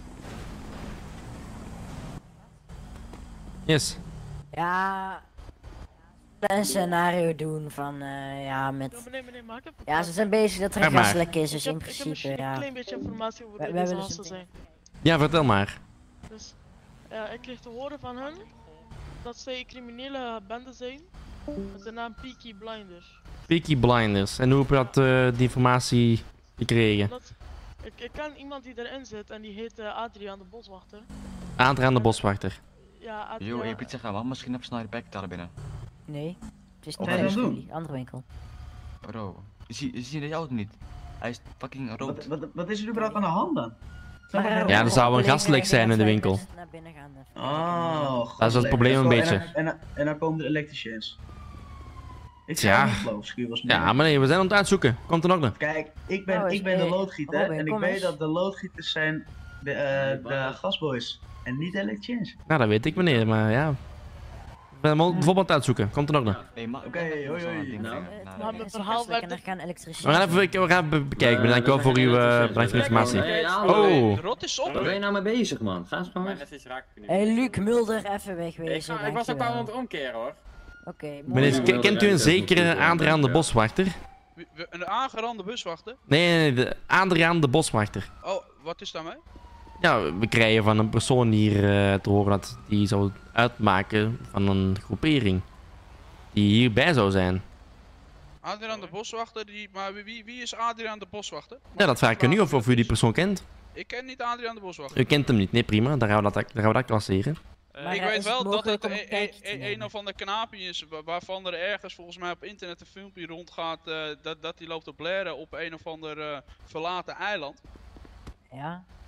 Yes.
Ja, een scenario doen van, ja, met...
Meneer, mag ik even
Ja, ze zijn bezig dat er
Ga
een
maar.
gaslek is, dus
Ik
in
heb
principe,
misschien
ja.
een klein beetje informatie over
Wij
deze
willen
gasten
ze-
zijn.
Ja, vertel maar.
Dus, ik kreeg te horen van hen dat zij een criminele bende zijn met de naam Peaky Blinders.
Peaky Blinders. En hoe heb je dat, die informatie gekregen?
Ik ken iemand die erin zit en die heet Adriaan de Boswachter.
Adriaan de Boswachter.
Ja,
Yo,
Adriaan.
hey Pizza, gaan we misschien even naar de back daar binnen?
Nee, het is
Wat
niet
ga je
bij
dan doen?
jullie, andere winkel.
Bro, is hij de auto niet? Hij is fucking rood.
Wat is er überhaupt aan de hand dan?
Ja, er zou een gaslek zijn in de winkel.
Naar binnen gaan.
Oh,
Dat is het probleem een beetje.
En dan komen de elektriciëns. Ik
Ja.
zou niet geloven, Schuur was meer.
Ja, maar nee, we zijn aan het uitzoeken. Komt er nog een?
Kijk, ik
Nou,
ben de
hey,
loodgieter
Robin,
en ik
kom
weet
eens.
dat de loodgieters zijn de gasboys en niet de elektriciëns.
Nou, dat weet ik meneer, maar ja. We zijn bijvoorbeeld aan het uitzoeken. Komt er nog een?
Oké, hoi hoi.
Maar mijn verhaal
En er
werd...
gaan elektriciteit.
We gaan even bekijken. Bedankt wel voor uw bedankt voor de informatie. Oh.
Rot is op,
Waar ben je nou mee bezig, man? Ga eens gewoon weg.
Hey, Luc Mulder, even wegwezen.
Ik was ook al aan het
dankjewel.
omkeren hoor.
Oké,
Meneer, kent u een zekere Adriaan de Boswachter?
Een aangerande buswachter?
Nee, de Adriaan de Boswachter.
Oh, wat is daarmee?
Ja, we krijgen van een persoon hier te horen dat die zou uitmaken van een groepering. Die hierbij zou zijn.
Adriaan de Boswachter, maar wie is Adriaan de Boswachter?
Ja, dat vraag ik u nu of u die persoon kent.
Ik ken niet Adriaan de Boswachter.
U kent hem niet, nee prima, dan gaan we dat klasseren.
Ik weet wel dat het een of ander knaapje is waarvan er ergens volgens mij op internet een filmpje rondgaat dat hij loopt te blaren op een of ander verlaten eiland.
Ja.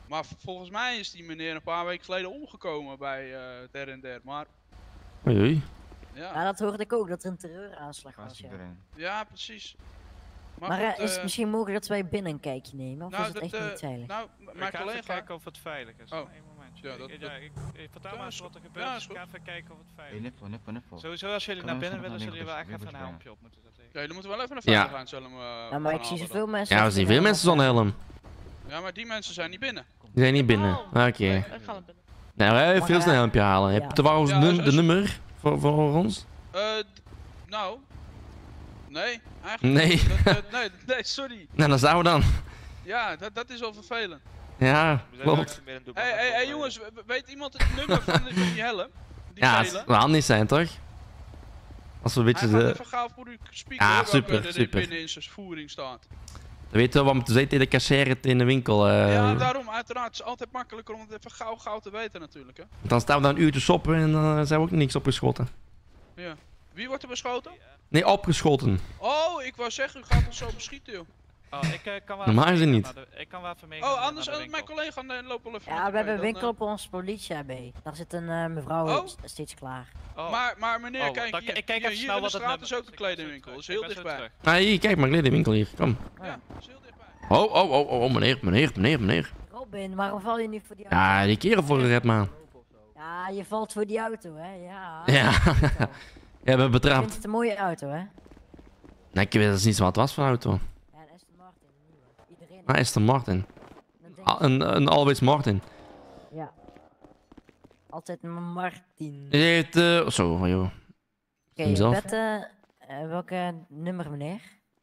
Maar volgens mij is die meneer een paar weken geleden omgekomen bij der en der, maar...
Oei, oei.
Ja, dat hoorde ik ook, dat er een terreuraanslag was, ja.
Ja, precies.
Maar
goed,
is het misschien mogelijk dat wij binnen een kijkje nemen, of
nou,
is het echt niet veilig?
Nou,
Ik
mijn
ga
collega...
even kijken of het veilig is.
Oh.
Eén momentje. Ik vertel maar eens wat er gebeurt,
ja,
dus ik ga even kijken of het veilig is.
Nippel.
Sowieso als jullie naar binnen willen, zullen jullie wel echt even een helmpje op moeten zetten.
Ja, jullie moeten wel even naar
Ja.
veilig gaan, zullen we
Ja, maar ik zie zoveel mensen...
Ja, we zien veel mensen zonder helm.
Ja, maar die mensen zijn niet binnen.
Die zijn niet binnen. Oké. Nou, wij hebben veel snel een helmpje halen. Heb je trouwens de nummer voor ons?
Nou... Nee, eigenlijk
Nee.
niet. Nee, sorry.
Nou, dan staan we dan.
Ja, dat is wel vervelend.
Ja, klopt.
Hey jongens, weet iemand het nummer van die helm? Die
Ja,
gele?
het zou handig zijn, toch? Als we een beetje
Hij gaat
de...
even gauw voor uw speaker
Ja,
welke
super,
er
super.
binnen in zijn voering staat.
Dan weten we wat we te zeggen tegen de cashier in de winkel.
Ja, daarom uiteraard. Het is altijd makkelijker om het even gauw te weten natuurlijk, hè.
Dan staan we dan een uur te shoppen en dan zijn we ook niks opgeschoten.
Ja. Wie wordt er beschoten?
Nee, opgeschoten.
Oh, ik wou zeggen, u gaat ons zo beschieten, joh.
Oh, ik kan wel
Normaal
even
is het
meegaan
niet.
naar ik kan wel even mee.
Oh, anders mijn collega loopt wel even.
Ja, we hebben een winkel op ons politie AB. Daar zit een mevrouw steeds klaar.
Maar meneer, kijk,
dan-
hier,
ik kijk
hier,
even
hier
snel
in de
wat het
straat
nummer
is ook een kledingwinkel. Dat is heel dichtbij.
Ah, hier, kijk maar, de winkel hier. Kom.
Ja, dat is heel dichtbij.
Oh, meneer.
Robin, waarom val je nu voor die auto?
Ja, die kerel voor de red, man.
Ja, je valt voor die auto, hè? Ja.
Ja. Ja, we hebben
Ik
betrapt.
vind het een mooie auto, hè?
Nee, ik weet dus niet wat het was voor een auto.
Ja, een Aston Martin, een nieuwe. Iedereen.
Ah, Aston Martin. Een Always Martin.
Ja. Altijd een Martin.
Die heeft, zo, joh.
Oké,
Hemzelf.
Bette, welke nummer, meneer?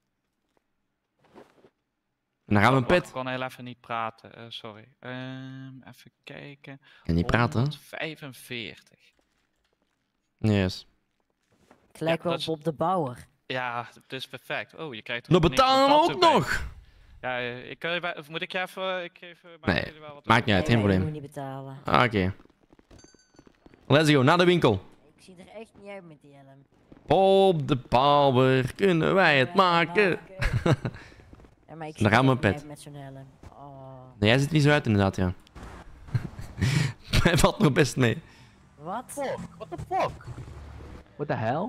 En dan gaan we een
Ik
pet.
kon heel even niet praten, sorry. Even kijken.
Kan niet praten?
145.
Yes.
Ik lijk wel
dat is-
op Bob de Bouwer.
Ja, het is perfect. Oh, je krijgt er
Dan
ook niks
betalen we
van
ook
tattoo bij.
nog.
Ja, ik kan je, of moet ik je even... Ik geef,
Nee,
jullie wel wat
maakt niet uit, geen
Nee, je moet
probleem.
niet betalen.
Ah, oké. Let's go, naar de winkel.
Ik zie er echt niet uit met die helm.
Op de Bouwer kunnen wij het maken.
Ja, maar ik
Dan gaan we
er
een
echt niet
pet.
uit met zo'n helm. Oh.
Nee, jij ziet er niet zo uit inderdaad, ja. Hij valt nog best mee.
Wat?
What the fuck? What the hell?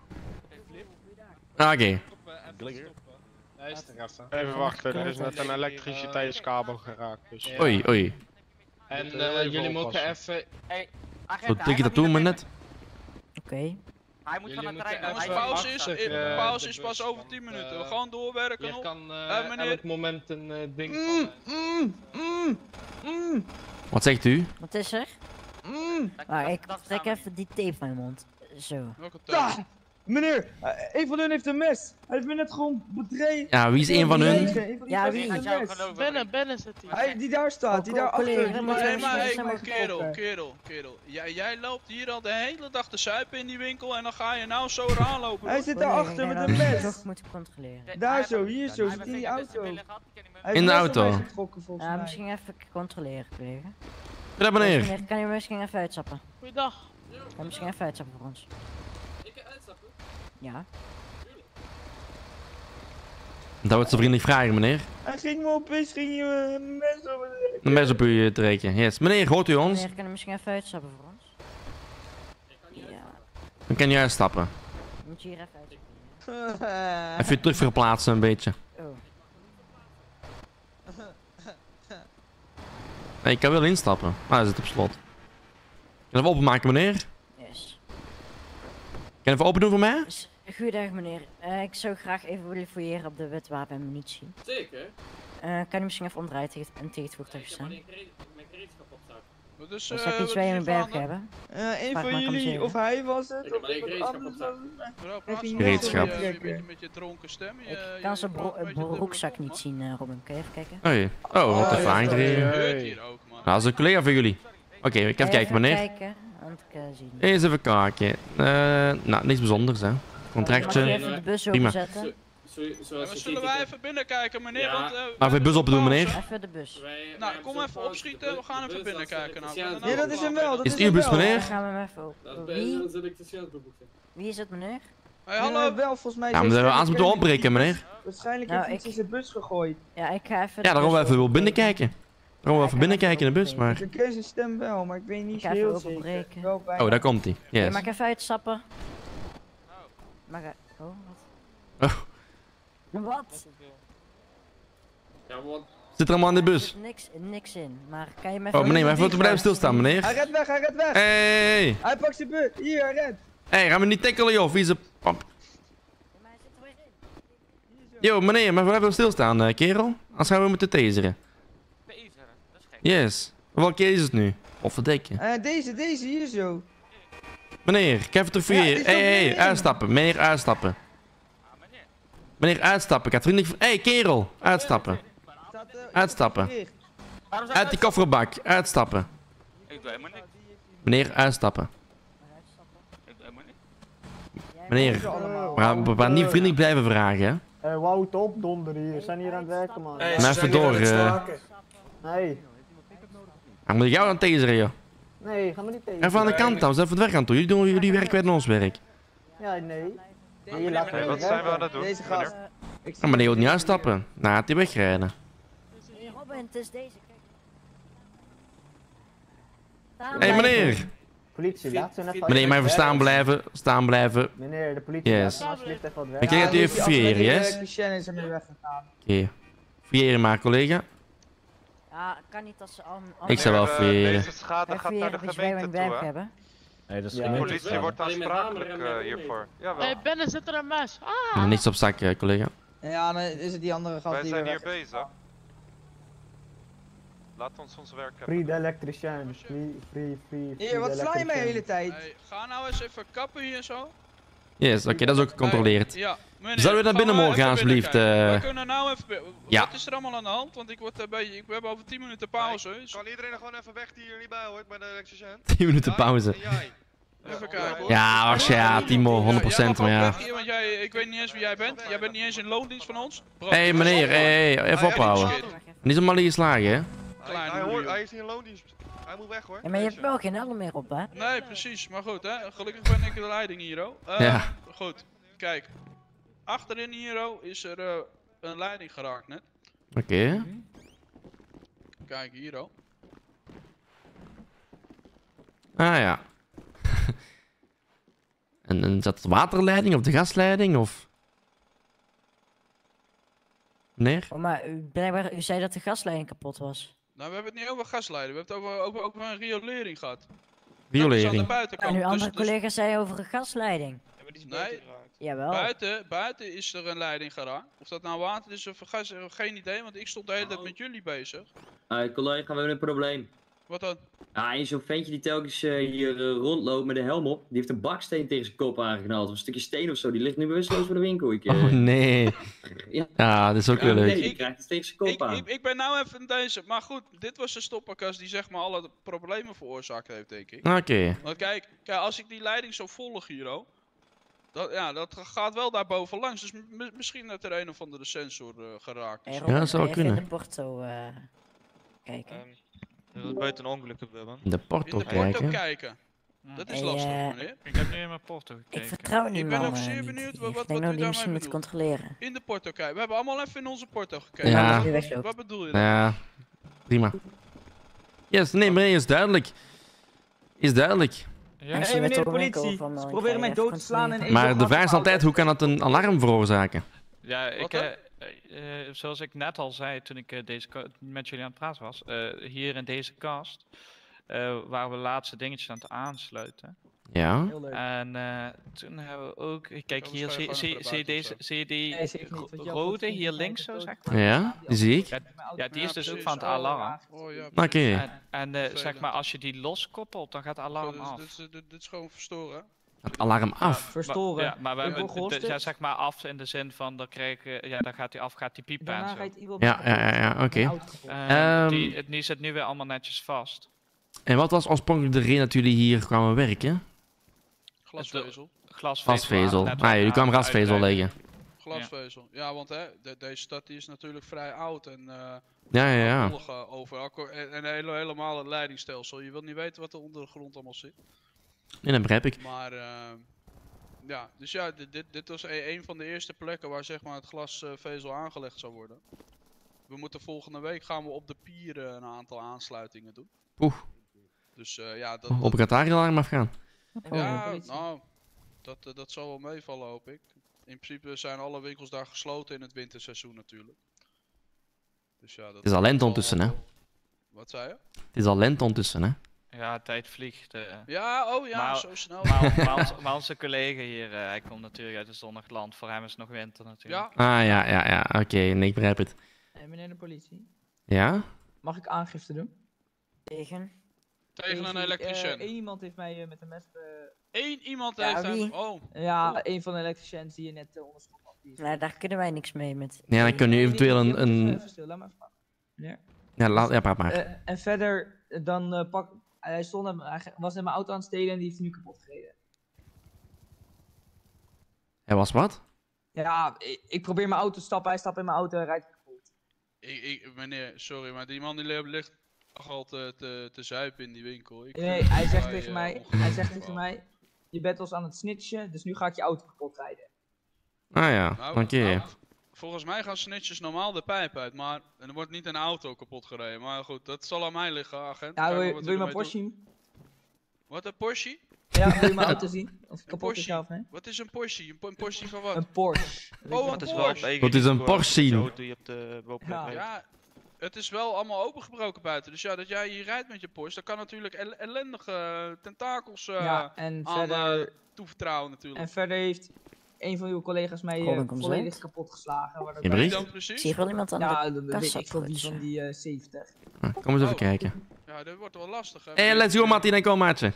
Ah, oké.
Even wachten, er is net een elektriciteitskabel geraakt. Dus...
Oei.
En jullie moeten even...
Zo tik je dat toe, maar net.
Oké.
Hij moet van het terrein.
Jongens, pauze is pas over 10 minuten. We gaan doorwerken nog. Meneer...
elk moment een ding
Wat zegt u?
Wat is er? Ik trek even die tape van je mond. Zo.
Meneer, een van hun heeft een mes. Hij heeft me net gewoon bedreigd.
Ja, wie is een van hun?
Ja, wie?
Binnen zit hij.
Hij die daar staat, die daar achter.
Kerel. Jij loopt hier al de hele dag te suipen in die winkel en dan ga je nou zo eraan lopen.
Hij zit daarachter met een mes.
Toch moeten controleren.
Daar zo, hier zo, zit in die auto. Hij heeft
In de
mes op
auto.
mij getrokken, volgens
Ja,
mij.
misschien even controleren, collega.
Goedendag, meneer.
Kan je misschien even uitstappen?
Goeiedag.
Ja, misschien even uitstappen voor ons.
Ik uitstappen?
Ja.
Dat wordt zo vriendelijk vragen, meneer.
Hij ging me opeens, ging je een mes op me.
Een mes op u trekken. Yes. Meneer, hoort u ons?
Meneer, kan je misschien even uitstappen voor ons? Ja.
Dan kan je uitstappen.
Moet je hier even uitstappen?
Even terug verplaatsen een beetje.
Oh.
Nee, ik kan wel instappen. Ah, hij zit op slot. Kan even openmaken, meneer?
Yes.
Kan je even open doen voor mij?
Goeiedag, meneer. Ik zou graag even willen fouilleren op de wetwapen en munitie.
Zeker.
Kan je misschien even omdraaien tegen het voertuig staan?
Mijn gereedschap opzout.
Dus,
Dus heb je iets waar je mee bij hebt hebben?
Een
Vraag
van
maar, kom
jullie,
zeggen.
of hij was het,
Ik heb
of
mijn
iemand
gereedschap
anders
opzout.
was het.
Gereedschap.
Met je dronken stem.
Ik kan zijn broekzak niet zien, Robin. Kan je even kijken?
Oei. Oh, wat even aangereden. Nou, dat is een collega van jullie. Oké, ik ga even kijken, meneer.
Kijken, want ik zien.
Eens even kijken. Nou, niks bijzonders, hè.
Mag
Contractje.
je even de bus
Prima.
openzetten?
Zullen wij even binnenkijken, meneer?
Ja.
Want,
Maar even bus open doen, meneer.
Even de bus.
Nou, kom even opschieten, we gaan even binnenkijken. Nou.
Ja, dat is hem wel, dat
Is
is
het uw
hem
bus,
wel.
meneer?
Dan gaan we hem even open. Wie?
Dan zet ik de schildboek.
Wie is het, meneer?
Hey, hallo.
Wel, volgens mij.
Ja, maar
zijn
anders moeten we opbreken, meneer.
Waarschijnlijk
Nou,
heeft iets in zijn bus gegooid.
Ja, ik ga even.
Ja, daarom even wil binnenkijken. gaan we even binnenkijken in de bus, maar...
Ik ken zijn stem wel, maar ik weet niet
Ik ga even
heel
openbreken.
zeker. Wel bijna.
Oh, daar komt hij.
Oké,
Yes.
mag ik even uitstappen? Mag ik... Oh, wat?
Oh.
Wat?
Zit er allemaal in de
Er
bus?
zit niks in, maar kan je me even...
Oh, meneer, maar even blijven stilstaan, meneer.
Hij rent weg, hij rent weg!
Hey!
Hij pakt zijn bus! Hier, hij rent!
Hey, ga me niet tackelen, joh, vieze pap. Yo, meneer, maar even stilstaan, kerel. Anders gaan we moeten taseren.
Taseren? Dat is gek.
Yes. Welke keer is het nu? Of verdekken.
Deze, hier zo.
Meneer, ik heb het er voor
Ja,
je.
het is toch
Hey,
erin?
uitstappen. Meneer, uitstappen. Meneer, uitstappen. Ik ga vriendelijk... Hey, kerel, uitstappen. Uitstappen. Uit die kofferbak, uitstappen.
Ik doe helemaal niks.
Meneer, uitstappen.
Ik doe helemaal niks.
Meneer, we gaan niet vriendelijk blijven vragen, hè.
Wout op, donder hier. We zijn hier aan het werken, man.
Maar even door.
Nee.
Dan moet ik jou aan taseren, joh.
Nee, ga maar niet tegen.
Even aan de kant dan, we zijn even het werk aan toe. Jullie doen jullie werk, wij doen ons werk.
Ja, nee.
Wat zijn we aan het doen?
Deze gast.
Maar meneer wil niet uitstappen. Nou, gaat hij wegrijden.
Hey, Robin, het is deze.
Hé, meneer.
Politie, laat ze even...
Meneer, maar even staan blijven. Staan blijven.
Meneer, de politie,
Yes.
laat alsjeblieft even wat werk.
Ik kijk dat u even fouilleren, yes?
Christian is er nu weggegaan.
Oké. Fouilleren maar, collega.
Ja, kan niet als ze al...
Ik zou wel fouilleren.
Deze schade gaat naar de gemeente toe, hè?
hebben.
Nee, dat is de politie wordt aansprakelijk hiervoor. Jawel.
Hey, Benne, zit er een mes? Ah!
Niks op zak, collega.
Ja, dan is het die andere gast
Wij
die
zijn
weer
hier
weg-
bezig. Laat ons werk hebben.
Free the electrician. Free
Hier, wat sla je mij de hele
electrician.
tijd?
Hey, ga nou eens even kappen hier zo.
Yes, oké, dat is ook gecontroleerd.
Ja, meneer,
Zouden we naar
gaan
binnen mogen
even
gaan, alsjeblieft?
binnenkijken. We kunnen nou even...
Ja.
Wat is er allemaal aan de hand? Want ik word een beetje... We hebben over 10 minuten pauze.
Kan iedereen er gewoon even weg die hier niet bij hoort bij de elektricien?
10 minuten pauze.
Even kijken hoor.
Ja, waarschijnlijk, ja, Timo, 100%, maar ja.
Weg hier, want ik weet niet eens wie jij bent. Jij bent niet eens in loondienst van ons. Bro,
Hé, meneer, even ophouden. Niet zomaar hier slagen, hè?
Hij is hier in loondienst. Hij moet weg hoor.
Ja, maar je hebt wel geen helm meer op, hè?
Nee, precies. Maar goed, hè. Gelukkig ben ik de leiding hier, oh.
Ja.
Goed, kijk. Achterin hier, oh, is er een leiding geraakt net.
Oké.
Kijk hier, oh.
Ah ja. En is dat de waterleiding of de gasleiding of? Meneer?
Oh, maar blijkbaar, u zei dat de gasleiding kapot was.
Nou, we hebben het niet over gasleiding. We hebben het over een riolering gehad.
Riolering.
Dat is aan de buitenkant.
En uw
Dus-
andere
dus-
collega zei over een gasleiding.
Nee,
Jawel.
buiten is er een leiding geraakt. Of dat nou water is of gas, geen idee, want ik stond de hele tijd met jullie bezig.
Collega, we hebben een probleem.
Wat dan?
Ja, en zo'n ventje die telkens hier rondloopt met een helm op, die heeft een baksteen tegen zijn kop aangeknald. Of een stukje steen of zo, die ligt nu bewusteloos voor de winkel.
Oh nee. Ja, dat is ook wel leuk.
Die krijgt het tegen zijn kop aan.
Ik ben nou even deze, maar goed, dit was de stopperkast die zeg maar alle problemen veroorzaakt heeft, denk ik.
Oké.
Want kijk, als ik die leiding zo volg hier, oh, dat gaat wel daarboven langs. Dus misschien dat er een of andere sensor geraakt is.
Hey, Robin,
Ja, dat zou
kun je even
kunnen.
in de porto kijken.
Dat buiten een ongeluk hebben, man.
In de porto
In de porto
kijken.
kijken. Dat is
Hey,
lastig, meneer.
Ik heb nu in mijn porto gekeken.
Ik vertrouw die
Ik ben
man
ook zeer
niet.
benieuwd
Ik
wat
denk
u
dat die
daarmee
misschien moet
bedoelt.
controleren.
In de porto kijken. We hebben allemaal even in onze porto gekeken.
Ja.
Wat bedoel je dan?
Ja, prima. Yes, nee, meneer, is duidelijk. Is duidelijk.
Hey, meneer de politie, ze proberen mij dood te slaan en
Maar de vraag is altijd, hoe kan dat een alarm veroorzaken?
Ja, zoals ik net al zei toen ik met jullie aan het praten was, hier in deze cast waren we laatste dingetjes aan het aansluiten.
Ja.
En toen hebben we ook, kijk hier, zie je die
Nee, zeker niet, want jouw
rode
voetvinger
hier
is
links zo,
eigenlijk
zeg maar?
Ja, die zie ik.
Ja, die is dus ook
precies.
van het alarm.
Oh, ja,
Oké.
En zeg maar, als je die loskoppelt, dan gaat het alarm af.
Dit is gewoon verstoren.
Het alarm af.
Verstoren.
Ja, maar we
Hoeveel
hebben,
kost
ja,
het?
zeg maar af in de zin van, dan gaat hij af, gaat die piepen en
Daarna
zo.
rijdt iemand
Ja, oké.
Die zit nu weer allemaal netjes vast.
En wat was oorspronkelijk de reden dat jullie hier kwamen werken?
Glasvezel.
Glasvezel. Ah, jullie kwamen glasvezel leggen.
Glasvezel. Ja, want hè, deze stad die is natuurlijk vrij oud en
Ja.
over en helemaal het leidingstelsel. Je wilt niet weten wat er onder de grond allemaal zit.
Nee, dat begrijp ik.
Maar ja, dus ja, dit was een van de eerste plekken waar zeg maar het glasvezel aangelegd zou worden. we moeten volgende week gaan we op de pier een aantal aansluitingen doen.
Oeh.
Dus ja,
Op Qatar-alarm afgaan.
Ja, nou, dat zal wel meevallen hoop ik. In principe zijn alle winkels daar gesloten in het winterseizoen natuurlijk. Dus ja, dat
Het is al lente ondertussen, hè?
Wat zei je?
Het is al lente ondertussen, hè?
Ja, tijd vliegt.
Ja, oh ja,
maar,
zo snel.
Maar onze collega hier, hij komt natuurlijk uit een zonnig land. Voor hem is het nog winter natuurlijk.
Ja.
Ah, ja. Oké, nee, ik begrijp het.
Meneer de politie.
Ja?
Mag ik aangifte doen?
Tegen?
Tegen een elektricien.
Eén iemand heeft mij met een mes...
Eén iemand
Ja,
heeft hem...
wie?
Oh.
Ja, een van de elektriciëns die je net onderschot had.
Nee, daar kunnen wij niks mee met.
Ja, dan kun je eventueel een...
Even stil, laat maar even praten. Meneer.
Ja, praat maar.
En verder, dan hij was in mijn auto aan het stelen en die heeft hij nu kapot gereden.
Hij was wat?
Ja, ik probeer mijn auto te stappen, hij stapt in mijn auto en rijdt kapot.
Meneer, sorry, maar die man die ligt al te zuipen in die winkel.
Nee, hij zegt tegen mij, je bent ons aan het snitchen, dus nu ga ik je auto kapot rijden.
Ah ja,
Nou,
oké.
Volgens mij gaan snitches normaal de pijp uit, maar er wordt niet een auto kapot gereden. Maar goed, dat zal aan mij liggen, agent.
Ja,
Kijk
wil
wat
je
we
mijn
ermee
Porsche
doen.
zien?
Wat, een Porsche?
Ja, wil je mijn auto zien? Of het
Een
kapot is ja of nee?
Wat is een Porsche? Een Porsche van wat?
Een Porsche.
Oh, een Porsche!
Wat is een Porsche?
Ja, het is wel allemaal opengebroken buiten. Dus ja, dat jij hier rijdt met je Porsche, dat kan natuurlijk ellendige tentakels
Ja, en
aan
verder...
toevertrouwen natuurlijk.
En verder heeft een van uw collega's mij
Golden komt
volledig
uit.
kapot geslagen.
Je bericht?
Dan precies?
Zie je wel iemand aan
Ja,
de
dat weet
kassa
ik veel wie
prutsen?
van die 70.
Kom eens even kijken.
Ja, dat wordt wel lastig. Hè?
Hé, let's go, Martin, en kom, maatje.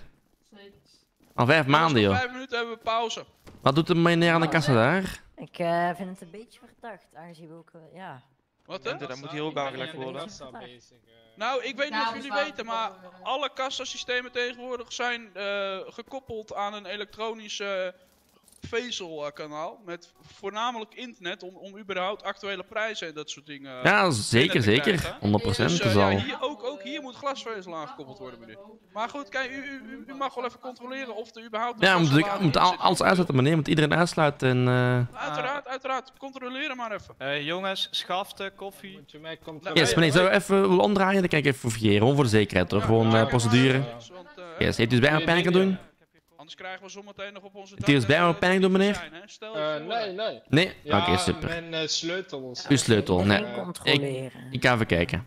Al 5 maanden, joh.
5 minuten hebben we pauze.
Wat doet de meneer aan de kassa daar?
Ik vind het een beetje verdacht, aangezien we ook, ja...
Wat hè?
Dat moet hier ook aangelegd worden.
Nou, ik weet niet of jullie weten, maar alle kassasystemen tegenwoordig zijn gekoppeld aan een elektronische vezelkanaal. Met voornamelijk internet om überhaupt actuele prijzen en dat soort dingen
Ja, zeker,
binnen te
zeker.
krijgen.
100%
Dus,
is
ja,
al.
ook hier moet glasvezel aangekoppeld worden, meneer. Maar goed, kijk, u mag wel even controleren of er überhaupt
Ja,
een
we moeten alles uitzetten, meneer. Moet iedereen uitsluiten en...
Uiteraard. Controleer maar even.
Jongens, schaften, koffie.
Yes, meneer, zou je even omdraaien? Dan kan ik even fouilleren, gewoon voor de zekerheid, toch? Gewoon procedure. Yes, heeft u bij een panic aan doen?
Anders krijgen we zometeen nog op onze
Heeft u eens bij een panic doen, meneer?
Nee.
Nee?
Ja,
Oké, super.
mijn sleutel.
Uw sleutel, nee.
Controleren.
Ik ga even kijken.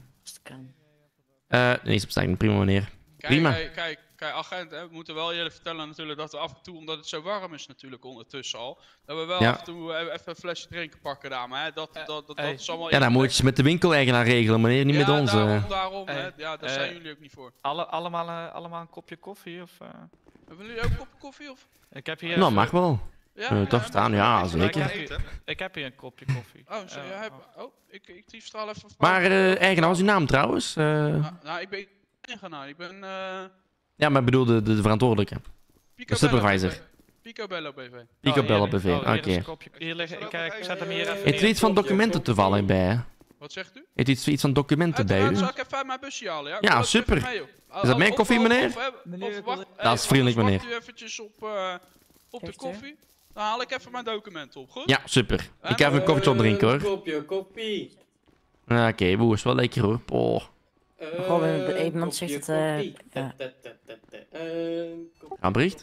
Nee, is bestandig, prima meneer. Prima.
Kijk, agent, hè, we moeten wel jullie vertellen natuurlijk dat we af en toe, omdat het zo warm is natuurlijk ondertussen al, dat we wel
Ja.
af en toe even een flesje drinken pakken daar, maar hè, dat is allemaal...
Ja, dan moet je het met de winkeleigenaar regelen, meneer, niet met ons.
Daarom, hè, ja, daar zijn jullie ook niet voor.
Allemaal een kopje koffie of...
Hebben jullie ook een kopje koffie of?
Ik heb hier...
Nou, mag wel.
Ja,
Toch staan, ja, zeker.
Ik heb hier een kopje koffie.
Ik triefstraal even...
Maar eigenaar, was uw naam trouwens?
Nou, ik ben eigenaar, ik ben...
Ja, maar ik bedoel de verantwoordelijke. De supervisor.
Picobello BV.
Picobello BV, oké.
Hier liggen, ik zet hem hier even
Heeft u iets van documenten toevallig bij, hè?
Wat zegt u?
Heeft u iets van documenten bij u?
Zal ik even uit mijn busje halen, ja?
Ja,
Kom
super.
even mee, joh.
Is dat mijn koffie, meneer? Dat is vriendelijk, meneer.
Wacht u eventjes op de koffie. Dan haal ik even mijn documenten op, goed?
Ja, super. Ik ga even een koffietje opdrinken, hoor.
Kopje koffie.
Oké, boe, is wel lekker, hoor. Oh.
Iemand zegt het, ja.
Aanbericht?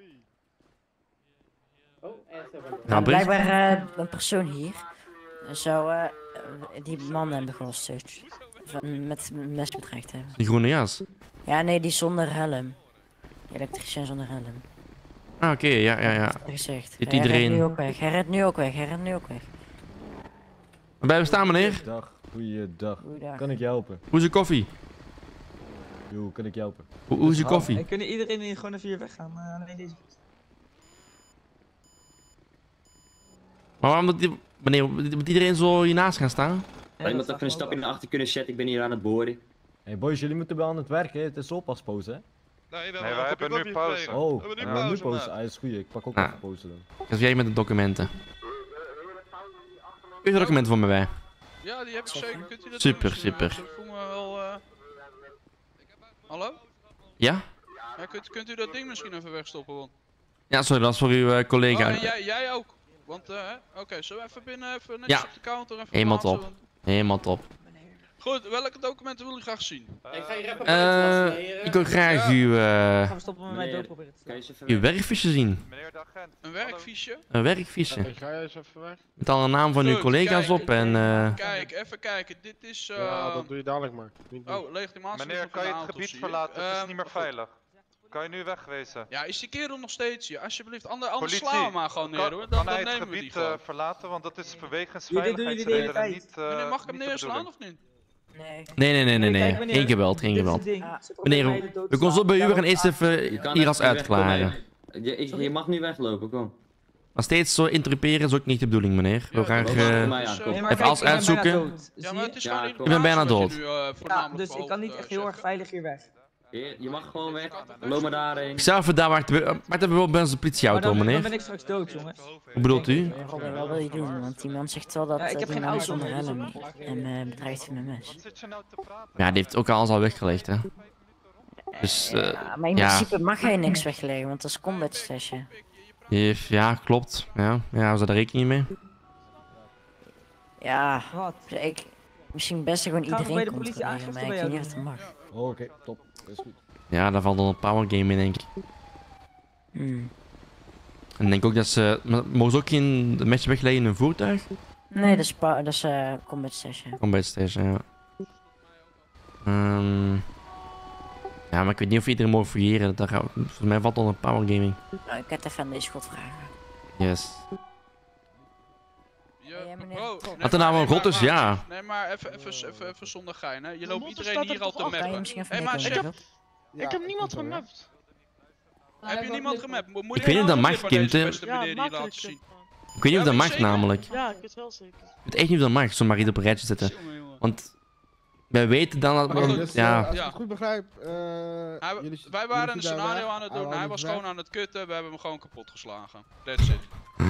Blijkbaar een persoon hier zou die man hebben gehostage. Met mes bedreigd hebben.
Die groene jas?
Ja, nee, die zonder helm. Die elektricien zonder helm.
Ah, oké, ja.
Gezegd.
Zit
Hij
iedereen...
rent nu ook weg.
Waarbij we staan, meneer?
Goeiedag.
Goeiedag.
Kan ik je helpen?
Hoe is uw koffie?
Jo, kan ik je helpen?
Hoe is uw koffie?
Kunnen iedereen hier gewoon even hier weggaan? Alleen deze.
Maar waarom moet iedereen zo hiernaast gaan staan?
Zou iemand even een stapje naar achter kunnen zetten? Ik ben hier aan het boren.
Hey boys, jullie moeten wel aan het werk, hè? Het is oppauze, hè?
Nee,
wij
hebben nu pauze.
Oh,
we hebben
we hebben nu pauze. Ah, is goed. Ik pak ook even pauze dan.
Als jij met de documenten. Kun je de documenten voor me bij?
Ja, die heb ik zeker. Kunt u dat
Super,
doen?
super.
Ik voel me wel... Hallo?
Ja?
Ja, kunt u dat ding misschien even wegstoppen, want...
Ja, sorry, dat is voor uw collega.
Oh, en jij ook. Want, oké, zullen we even binnen, even netjes
Ja.
op de counter even
Helemaal
plaatsen,
top.
want-
Helemaal top.
Goed, welke documenten wil u graag zien?
Ik wil graag uw,
Gaan we stoppen met mijn
Meneer,
doodproberen te
kan je eens even
uw
weg?
werkfiche zien.
Een werkfiche?
Een werkfiche.
Ga jij eens even weg?
Met alle naam van uw
Goed,
collega's
kijk.
op en...
Kijk, even kijken. Dit is...
Ja, dat doe je dadelijk maar. Niet doen.
Oh, legitimatie.
Meneer,
van
kan je
de
het
auto's
gebied
hier.
verlaten? Het is niet meer
goed.
veilig. Kan je nu wegwezen?
Ja, is die kerel nog steeds hier? Alsjeblieft, anders
Politie,
slaan we maar gewoon neer hoor.
kan
Dan
hij het
nemen we die
gebied
gewoon.
verlaten? Want dat is
Jullie
verwegens
tijd.
niet...
Meneer, mag ik hem
niet de
neerslaan
bedoeling.
of niet?
Nee.
Kijk, meneer,
Geen geweld, geen
dit is
geweld.
het ding. Ze
Meneer,
proberen mij dood te
we komen zo
slaan.
bij u. We gaan
Daarom-
eerst even
Je kan
hier als
even weg, kom
uitklaren.
maar. Je mag nu weglopen, kom.
Maar steeds zo interruperen is ook niet de bedoeling, meneer. We gaan
Kom maar aan, kom.
Nee, maar
even
kijk,
alles
ik ben bijna
uitzoeken.
dood.
Ja,
Zie
maar
je?
het is
Ja,
gewoon
kom.
Ik ben bijna
informatie wat
dood.
u,
Ja,
voornamelijk
dus ik kan niet echt heel erg veilig hier weg.
Je mag gewoon weg. Loop maar daarheen.
Ik zou even daar wachten. Wacht even wel bij onze
Maar
politieauto,
dan ben
meneer.
ik straks dood, jongens.
Hoe bedoelt u?
Robin, wat wil je doen? Want die man zegt wel dat
Ja, ik heb
die
geen
man
auto
zonder
meer, dus
helm
ik mag
en bedreigt met een mes.
Wat zit je nou te praten?
Ja, die heeft ook alles al weggelegd, hè. Dus,
Ja, maar in
ja.
principe mag hij niks wegleggen, want dat is combat station.
Ja, klopt. Ja, we daar rekening mee.
Ja,
Wat?
misschien best gewoon
Gaan we bij
iedereen
de politie
controleren, maar
aangifte
ik
bij
weet niet
jou
of het mag.
Oh, oké, top. Dat is goed.
Ja, daar valt dan een power game in, denk ik.
Hmm.
En ik denk ook dat ze... Mogen ze ook geen match wegleggen in een voertuig?
Nee, dat is combat station.
Combat station, ja. Ja, maar ik weet niet of iedereen mag fouilleren. Volgens mij valt dan een power gaming.
Nou, ik ga het even aan deze schot vragen.
Yes.
Bro,
Wat er nou een rot is, ja.
Nee, maar even zonder gein, hè. Je loopt
motor
iedereen
staat
hier
er
al
toch
te
af? Kan je
mappen.
misschien even
Hé, maar
meekomen,
chef,
Jacob?
Ik heb niemand gemapt.
heb je niemand gemapt? Moet
Ik weet niet of dat mag, Kim.
Ja, laten zien.
Ik weet niet of dat mag,
zeker?
namelijk.
Ja, ik weet wel zeker.
Ik weet echt niet of dat mag, zomaar iets op een rijtje zetten. Want wij weten dan dat...
Maar goed,
ja.
Als ik het goed begrijp,
Wij waren een scenario aan het doen, hij was gewoon aan het kutten, we hebben hem gewoon kapot geslagen. That's it.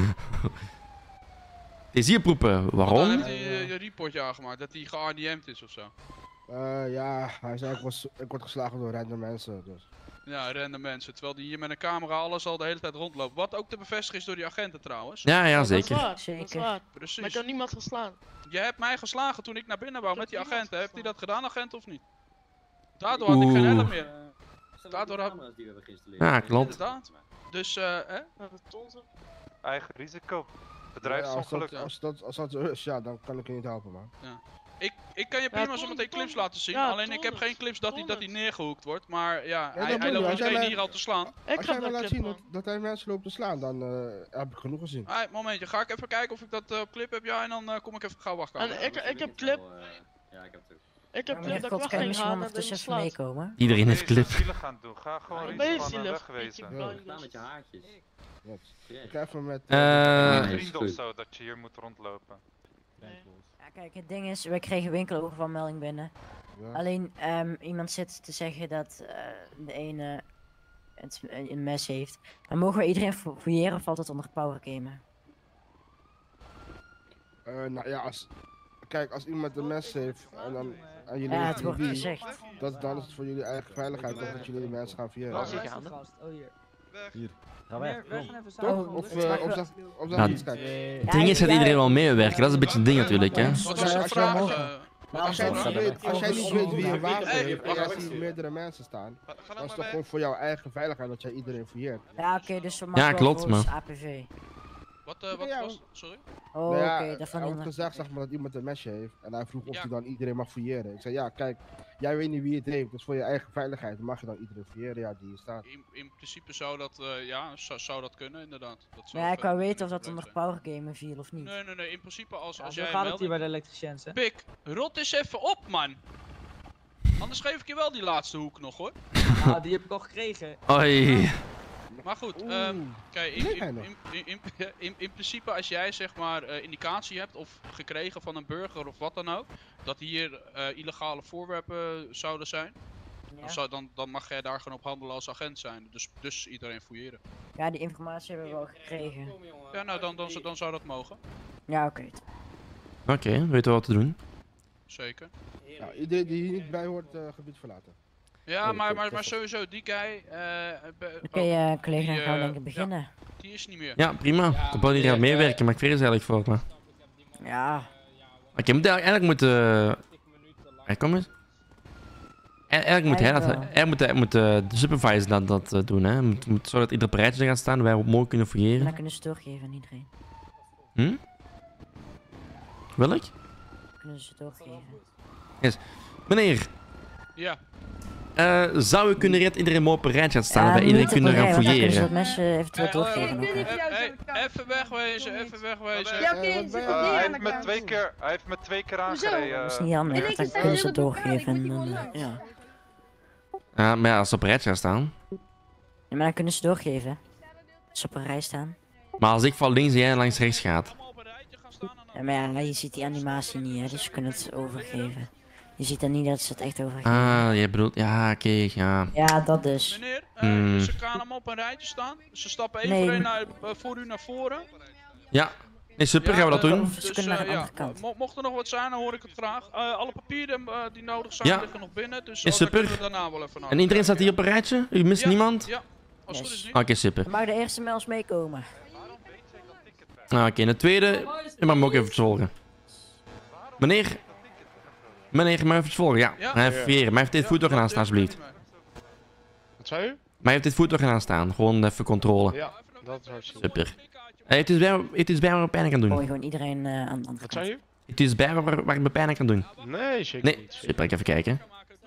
Plezierproepen,
Dan
waarom?
heeft hij een reportje aangemaakt dat hij geRDM'd is ofzo.
ja, hij zei ik word geslagen door random mensen, dus.
Ja, random mensen, terwijl die hier met een camera alles al de hele tijd rondloopt. Wat ook te bevestigen is door die agenten trouwens.
Ja,
Dat
zeker.
is waar, dat is waar.
Precies.
Maar ik heb niemand geslaan.
Je hebt mij geslagen toen ik naar binnen wou met die agenten. Heeft hij dat gedaan, agent, of niet? Daardoor had ik geen helm meer. Daardoor had...
Ja, klopt.
Inderdaad. Dus, hè?
Eigen risico.
Ja,
Bedrijfsongeluk.
als dat zo is, ja, dan kan ik je niet helpen, man.
Ja. Ik kan je prima zo meteen clips laten zien, alleen ik heb geen clips dat hij neergehoekt wordt, maar ja, hij loopt iedereen hier al te slaan.
Als jij mij laat zien dat hij mensen loopt te slaan, dan heb ik genoeg gezien.
Momentje, ga ik even kijken of ik dat op clip heb, ja, en dan kom ik even gauw wachtkomen.
En ik heb clip.
Ja, ik heb het ook.
Ik heb clip
Meneer
dat ik
God,
weg
kan je
ging
misschien
gaan en
ondertussen
dat je
even
slaat.
meekomen?
Iedereen heeft clip.
Zielig gaan doen. Ga gewoon
Ben je
iets van
zielig?
wegwezen.
Ja.
met je haartjes.
Ik ga even met...
Vrienden of zo, dat je hier moet rondlopen.
Ja, kijk, het ding is, we kregen winkelovervalmelding binnen.
Ja.
Alleen, iemand zit te zeggen dat de ene een mes heeft. Maar mogen we iedereen fouilleren of valt het onder powergamen?
Nou ja, kijk, als iemand een mes heeft en jullie
Ja, het
weten
wordt
wie,
gezegd.
dan is het voor jullie eigen veiligheid toch dat jullie die mensen gaan vieren.
Waar is die gast? Oh, hier.
Hier. Ga weg.
Meneer, we gaan even
Toch?
samen.
Of
Ja,
dat iets, kijk.
Het ding is dat iedereen wel meewerken, dat is een beetje het ding natuurlijk, hè.
Wat was de vraag?
Als jij niet weet wie je wapen
Hey,
heeft en
wacht
jij
even.
ziet meerdere mensen staan, dan is het toch gewoon voor jouw eigen veiligheid dat jij iedereen fouilleert.
Ja, oké, dus we
Ja,
maken wel
klopt,
volgens
man.
APV.
Wat was... Sorry?
Oh,
Nou ja,
oké, dat van
hij
die
had gezegd zeg maar, dat iemand een mesje heeft en hij vroeg of hij dan iedereen mag fouilleren. Ik zei ja, kijk, jij weet niet wie het heeft, dus voor je eigen veiligheid mag je dan iedereen fouilleren, ja, die hier staat.
In principe zou dat, zou dat kunnen, inderdaad. Dat zou
Maar ja, ik wou
verder
weten of dat
leuk
onder
zijn.
powergamen viel of niet.
Nee, in principe als
Ja,
jij
zo
een
gaat het hier
melding...
bij de elektriciëns, hè?
Pik, rot eens even op, man! Anders geef ik je wel die laatste hoek nog, hoor.
Nou, die heb ik al gekregen.
Oei.
Maar goed, kijk, in principe als jij zeg maar indicatie hebt of gekregen van een burger of wat dan ook, dat hier illegale voorwerpen zouden zijn, dan mag jij daar gewoon op handelen als agent zijn. Dus iedereen fouilleren.
Ja, die informatie hebben we wel gekregen.
Ja, nou dan zou dat mogen.
Ja, oké.
Oké, weten we wat te doen.
Zeker.
Ja, iedereen die hier niet bij hoort, gebied verlaten.
Ja, maar sowieso, die guy...
Oké, collega, dan gaan we denk ik beginnen.
Ja, die is niet meer.
Ja, prima. Ik hoop dat jullie gaan meewerken, maar ik vrees eigenlijk voor me.
Ja.
Oké, moet eigenlijk moeten... Kom eens. Eigenlijk moet hij moet de supervisor dat doen, hè. Moet zorgen dat ieder op een rijtje gaat staan, wij mooi kunnen
En
fouilleren.
dan kunnen ze doorgeven aan iedereen.
Welk?
Dan kunnen ze doorgeven.
Yes. Meneer,
Ja.
zou u kunnen redden iedereen mooi op een rijtje gaat staan,
Ja,
dat wij iedereen
niet op
kunnen
een
gaan
rij, want dan
fouilleren?
kunnen ze dat mesje eventueel doorgeven ook, hè.
Even wegwezen, even wegwezen.
Ja, oké, zit er hier
hij
aan de
heeft
kant.
hij heeft me 2 keer
Hoezo?
aangereden.
Dat is niet handig, dan kunnen ze het doorgeven en dan, ja.
Ja, maar ja, als ze op een rijtje gaan staan.
Ja, maar dan kunnen ze doorgeven. Als ze op een rij staan.
Maar als ik van links en jij langs rechts gaat.
Ja, maar ja, je ziet die animatie niet, hè, dus ze kunnen het overgeven. Je ziet dan niet dat ze het echt overgeven.
Ah, jij bedoelt, ja, oké, ja.
Ja, dat dus.
Meneer, ze gaan allemaal op een rijtje staan. Ze stappen één
Nee.
voor één voor u naar voren.
Ja, nee, super, gaan we dat doen?
Ze kunnen naar een andere kant.
Mocht er nog wat zijn, dan hoor ik het graag. Alle papieren die nodig zijn,
Ja.
liggen nog binnen. Dus
Is
daar kunnen
super.
we daarna wel even naar.
En iedereen staat hier op een rijtje? U mist niemand?
Ja, als het goed is niet.
Oké, super.
Dan mag de eerste met ons meekomen.
Oké, en de tweede, u mag me ook even volgen. Meneer, maar even volgen, ja.
Ja.
Hij heeft fouilleren, maar hij heeft dit voertuig aan staan, alsjeblieft.
Wat zei u?
Maar hij heeft dit voertuig aan staan, gewoon even controle.
Ja, dat is hartstikke.
Super. Het is bij waar ik pijn kan doen.
Gewoon iedereen aan de andere kant.
Wat zei u?
Het is bij waar ik me pijn kan doen.
Nee, zeker
Nee,
niet.
super, ik even kijken.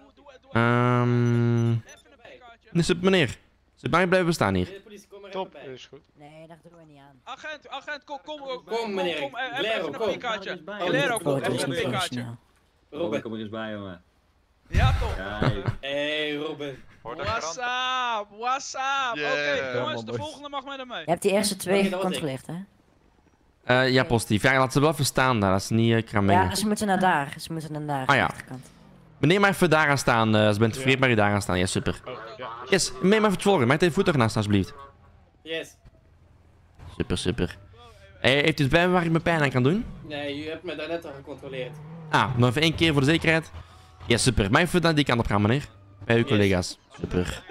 Nee, super, meneer. Super, mag ik blijven staan hier?
Top, is goed.
Nee, dat doen we niet aan.
Agent, kom
meneer,
even een pikaatje. Galero, kom
Foto is
even een
niet
pikaatje.
professioneel.
Robin, kom er eens bij, jongen.
Ja, toch?
Hey, Robin.
What's up? What's up? Oké, jongens, de volgende mag met hem mee.
Je hebt die eerste twee gecontroleerd, hè?
Ja, positief. Ja, laat ze wel even staan daar, dat ze niet gaan mengen.
Ja, ze moeten naar daar. Ze moeten naar daar.
Ah ja.
aan de achterkant.
Meneer, maar even daar gaan staan. Als je bent tevreden, mag je daar gaan staan. Ja, super. Yes, meneer, maar even volgen. Mag je het voertuig naast, alsjeblieft?
Yes.
Super. Heeft u het bij me waar ik mijn pijn aan kan doen?
Nee, u hebt me daarnet al gecontroleerd.
Ah, nog even 1 keer voor de zekerheid. Ja, super. Mag je even naar die kant op gaan, meneer? Bij uw collega's. Super.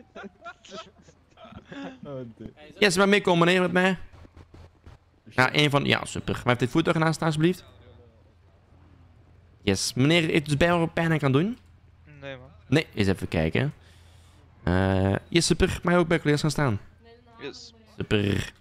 Yes, maar meekomen, meneer, met mij. Ja, één van... Ja, super. Maar heeft dit voertuig naast staan, alsjeblieft? Yes. Meneer, heeft u het bij waar ik pijn aan kan doen?
Nee, man.
Nee, eens even kijken. Yes, super. Mag je ook bij collega's gaan staan?
Yes.
Super.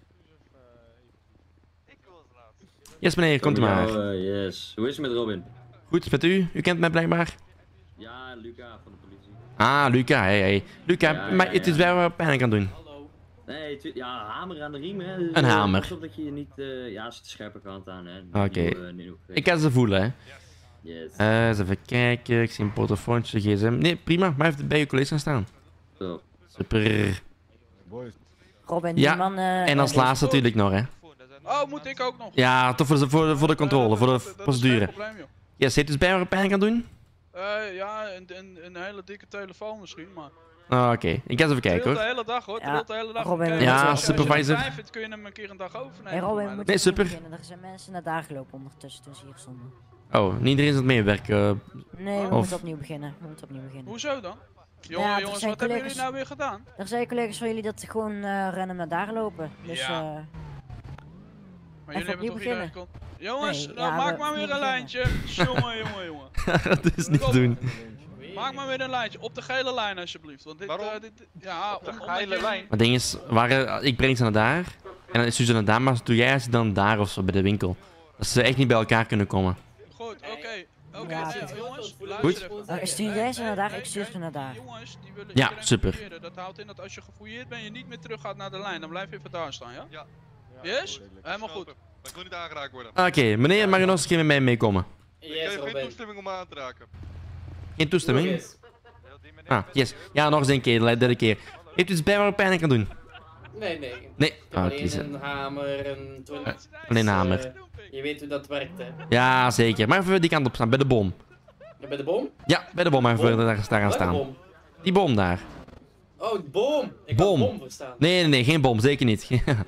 Yes, meneer, komt u maar.
Yes. Hoe is het met Robin?
Goed, met u? U kent mij blijkbaar?
Ja, Luca van de politie.
Ah, Luca, hey. Luca,
Ja,
maar het is wel waar pijn aan kan doen.
Nee, ja, hamer aan de riem, hè. Dus,
Een hamer.
Pas op dat je je niet, ja, zit de scherpe kant aan, hè.
Oké. Ik kan ze voelen, hè.
Yes.
Eens even kijken. Ik zie een portofoontje, gsm. Nee, prima. Maar even bij je collega's gaan staan.
Zo.
Super.
Robin, die
Ja,
man...
en als laatste natuurlijk nog, hè.
Oh, moet ik ook nog?
Ja, toch voor de controle, voor de procedure.
Dat is geen probleem, joh.
Yes, heeft dus bij waar pijn kan doen?
Ja, een hele dikke telefoon misschien, maar...
Oké, ik ga eens even kijken,
Trilt
hoor.
de hele dag, hoor. Trilt de hele dag.
Robin,
Kijk,
Ja,
als je er
supervisor.
5 vindt, kun je hem een keer een dag overnemen.
Hey Robin, we
Maar
moeten
Nee,
opnieuw
super.
beginnen. Er zijn mensen naar daar gelopen ondertussen toen ze hier stonden.
Oh, niet iedereen is aan het meewerken.
Nee, we
Of...
moeten opnieuw beginnen.
Hoezo dan?
Ja, er
Jongens,
zijn
wat hebben jullie
collega's-
nou weer gedaan?
Er zijn collega's van jullie dat gewoon random naar daar lopen. Dus
Ja. Maar
even
jullie
opnieuw
hebben toch
beginnen.
Jongens,
Nee,
nou,
ja,
maak
we
maar weer
opnieuw
een
beginnen.
lijntje. Jongen.
Dat is niet te
Kom.
doen.
Maak maar weer een lijntje. Op de gele lijn alsjeblieft. Want dit, ja, op de
gele lijn?
Maar het ding is, ik breng ze naar daar. En dan is ze naar daar, maar doe jij ze dan daar of zo bij de winkel. Dat ze echt niet bij elkaar kunnen komen.
Goed, oké.
Ja,
Jongens,
Goed.
luister even.
Stuur jij ze naar daar, ik stuur ze naar daar.
Jongens, die willen
Ja,
iedereen
super.
fouilleren. Dat houdt in dat als je gefouilleerd bent, je niet meer terug gaat naar de lijn. Dan blijf je even daar staan, ja? Ja. Yes? Helemaal goed.
Ik wil niet aangeraakt worden.
Oké, meneer, mag je nog eens een keer met mij meekomen?
Ik geef geen toestemming om me aan te raken.
Geen toestemming? Ah, yes. Ja, nog eens een keer, de derde keer. Heeft u iets bij waar ik pijn aan kan doen?
Nee.
Nee.
Ik heb
Ah,
alleen
kiezen.
een hamer, een toilet.
Alleen een hamer.
Je weet hoe dat werkt, hè.
Ja, zeker. Maar even die kant op staan, bij de bom.
Ja, bij de bom?
Ja, bij de bom, even daar gaan
Welke
staan.
bom?
Die bom daar.
Oh, bom! Ik
Bom.
had bom verstaan.
Nee, geen bom, zeker niet.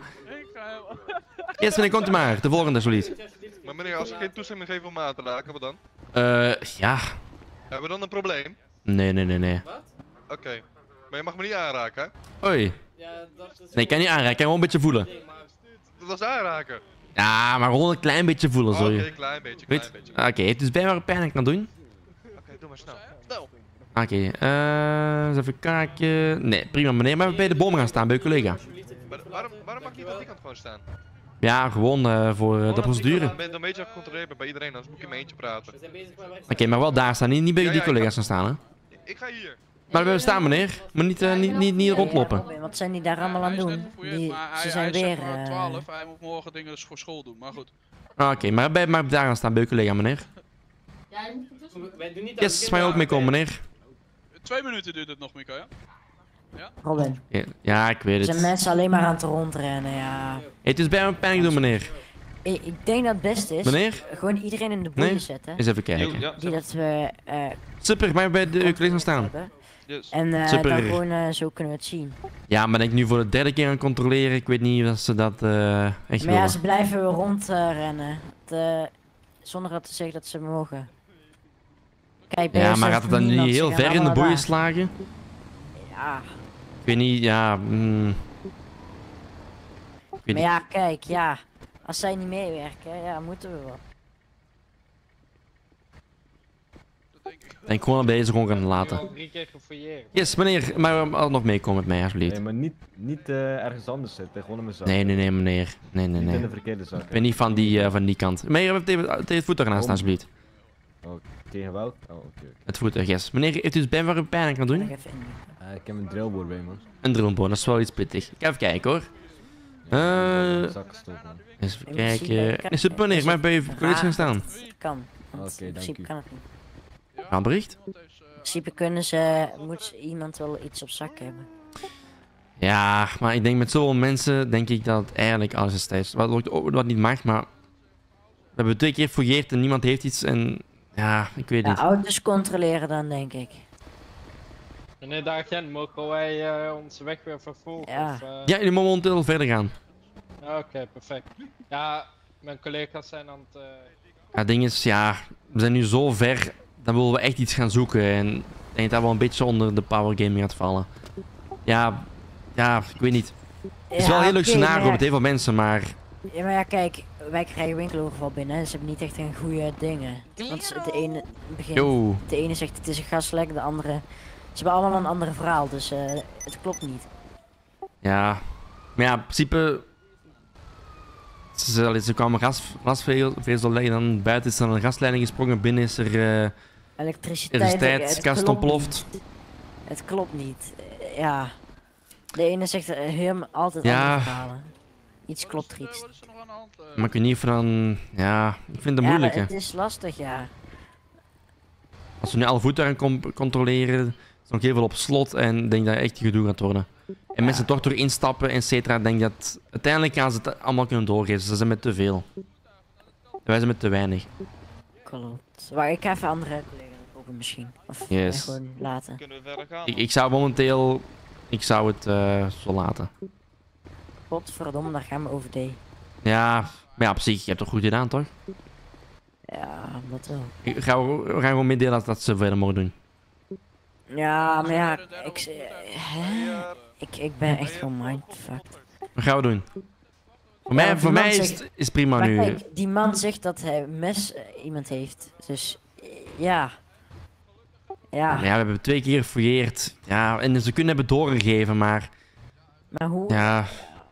Yes, meneer, komt u maar. De volgende, alsjeblieft.
Maar meneer, als ik geen toestemming geef om me aan te raken, wat dan?
Ja.
Hebben we dan een probleem?
Nee.
Oké. Maar je mag me niet aanraken, hè?
Hoi. Nee, ik kan niet aanraken, ik kan gewoon een beetje voelen.
Dat was aanraken.
Ja, maar gewoon een klein beetje voelen, sorry.
Oké, klein beetje.
Oké, heeft u dus bij waar ik pijn aan kan doen?
Oké, doe maar snel. Snel.
Oké, eens even kijken. Nee, prima meneer, maar we bij de boom gaan staan bij uw collega.
Waarom mag je niet aan die kant gewoon staan?
Ja, gewoon voor de procedure.
Dan ben je een beetje gecontroleerd bij iedereen, anders moet je in mijn eentje praten.
Oké, maar wel daar staan, niet bij die collega's gaan staan, hè?
Ik ga hier.
Maar we staan meneer, maar niet rondlopen.
Wat zijn die daar allemaal aan doen? Ze zijn weer...
12, hij moet morgen dingen dus voor school doen, maar goed.
Oké, maar daar gaan staan bij uw collega meneer.
Ja, je moet ertussen.
Wij doen niet
Yes, mag je ook mee komen meneer?
2 minuten duurt het nog, Mika, ja? Ja?
Robin.
Ja, ik weet
Er zijn
het.
mensen alleen maar aan het rondrennen, ja.
Het is bij me paniek doen meneer.
Ik denk dat het beste is.
Meneer?
Gewoon iedereen in de boeien
Nee?
zetten.
Eens even kijken.
Die dat we...
Super, maar bij de collega's gaan staan.
En
Super.
dan gewoon zo kunnen we het zien.
Ja, maar denk ik nu voor de 3e keer aan controleren. Ik weet niet of ze dat echt
Maar ja,
willen.
ze blijven rondrennen. Zonder dat te zeggen dat ze mogen. Kijk, bij
Ja,
ons
maar
zegt
gaat het dan
niemand,
niet
ze
heel
gaan
ver in de
allemaal
boeien
daar.
slagen?
Ja.
Ik weet niet, ja... Ik weet
Maar ja, kijk, ja. Als zij niet meewerken, ja, moeten we wel.
Ik denk gewoon dat we deze gewoon gaan laten.
3 keer gefouilleerd.
Yes, meneer, maar nog meekomen met mij, alsjeblieft.
Nee, maar niet ergens anders zitten, gewoon in mijn zak.
Nee, meneer. Nee.
Niet in de verkeerde zak.
Ik ben niet van die kant. Meneer, heeft het voertuig ernaast staan, alsjeblieft.
Oh, tegen welk? Oh, oké.
Het voertuig, yes. Meneer, heeft u dus bij waar u pijn aan kan doen?
Ik heb een drillboor bij me.
Een drillboor, dat is wel iets pittig. Ik ga even kijken hoor. Eens even kijken. Nee, super meneer, maar bij uw collega's gaan staan.
Kan.
Oké,
In principe
dank u.
kan het niet.
Een bericht?
In principe moet iemand wel iets op zak hebben.
Ja, maar ik denk met zoveel mensen, denk ik dat het eigenlijk alles is thuis. Wat niet mag, maar... We hebben 2 keer fouilleerd en niemand heeft iets en... Ja, ik weet
Ja,
niet.
auto's controleren dan, denk ik.
Meneer de agent, mogen wij onze weg weer vervolgen?
Ja.
Of,
Ja, jullie mogen momenteel verder gaan.
Oké, perfect. Ja, mijn collega's zijn aan het...
Ja, het ding is, ja, we zijn nu zo ver, dan willen we echt iets gaan zoeken. En ik denk dat wel een beetje onder de power gaming gaat vallen. Ja, ik weet niet. Het is wel een heel leuk scenario met heel veel mensen, maar...
Ja, maar ja, kijk, wij krijgen winkeloverval binnen en ze hebben niet echt een goede dingen. Want de ene begint,
Yo.
de ene zegt het is een gaslek, de andere... Ze hebben allemaal een ander verhaal, dus het klopt niet.
Ja, maar ja, in principe... Ze kwamen glasvezel leggen, dan buiten is er een gasleiding gesprongen, binnen is er elektriciteitskast
klopt
ontploft.
niet. Het klopt niet. Ja. De ene zegt helemaal altijd
Ja.
andere verhalen. Iets klopt er iets.
Maar ik weet niet of dan... Ja, ik vind het moeilijk.
Ja, het is lastig, ja.
Als we nu alle voertuigen controleren, is nog heel veel op slot en ik denk dat het echt gedoe gaat worden. En mensen toch door instappen, et cetera, ik denk dat uiteindelijk gaan ze het allemaal kunnen doorgeven. Ze zijn met te veel. Wij zijn met te weinig.
Klopt. Maar ik ga even andere collega's oproepen misschien. Of
Yes.
gewoon laten.
Ik zou momenteel... Ik zou het zo laten.
Godverdomme, daar gaan we over D.
Ja, maar ja, op zich, je hebt het goed gedaan, toch?
Ja, dat wel.
We gaan gewoon meedelen dat ze verder mogen doen.
Ja, maar ja, ik ben echt gewoon mindfucked.
Wat gaan we doen? Voor
Ja,
mij,
want
voor
die
mij
man
is,
zegt-
is prima
maar
nu.
Kijk, die man zegt dat hij een mes iemand heeft. Dus ja. Ja.
Ja, we hebben 2 keer gefouilleerd. Ja, en ze kunnen hebben doorgegeven, maar...
Maar hoe?
Ja...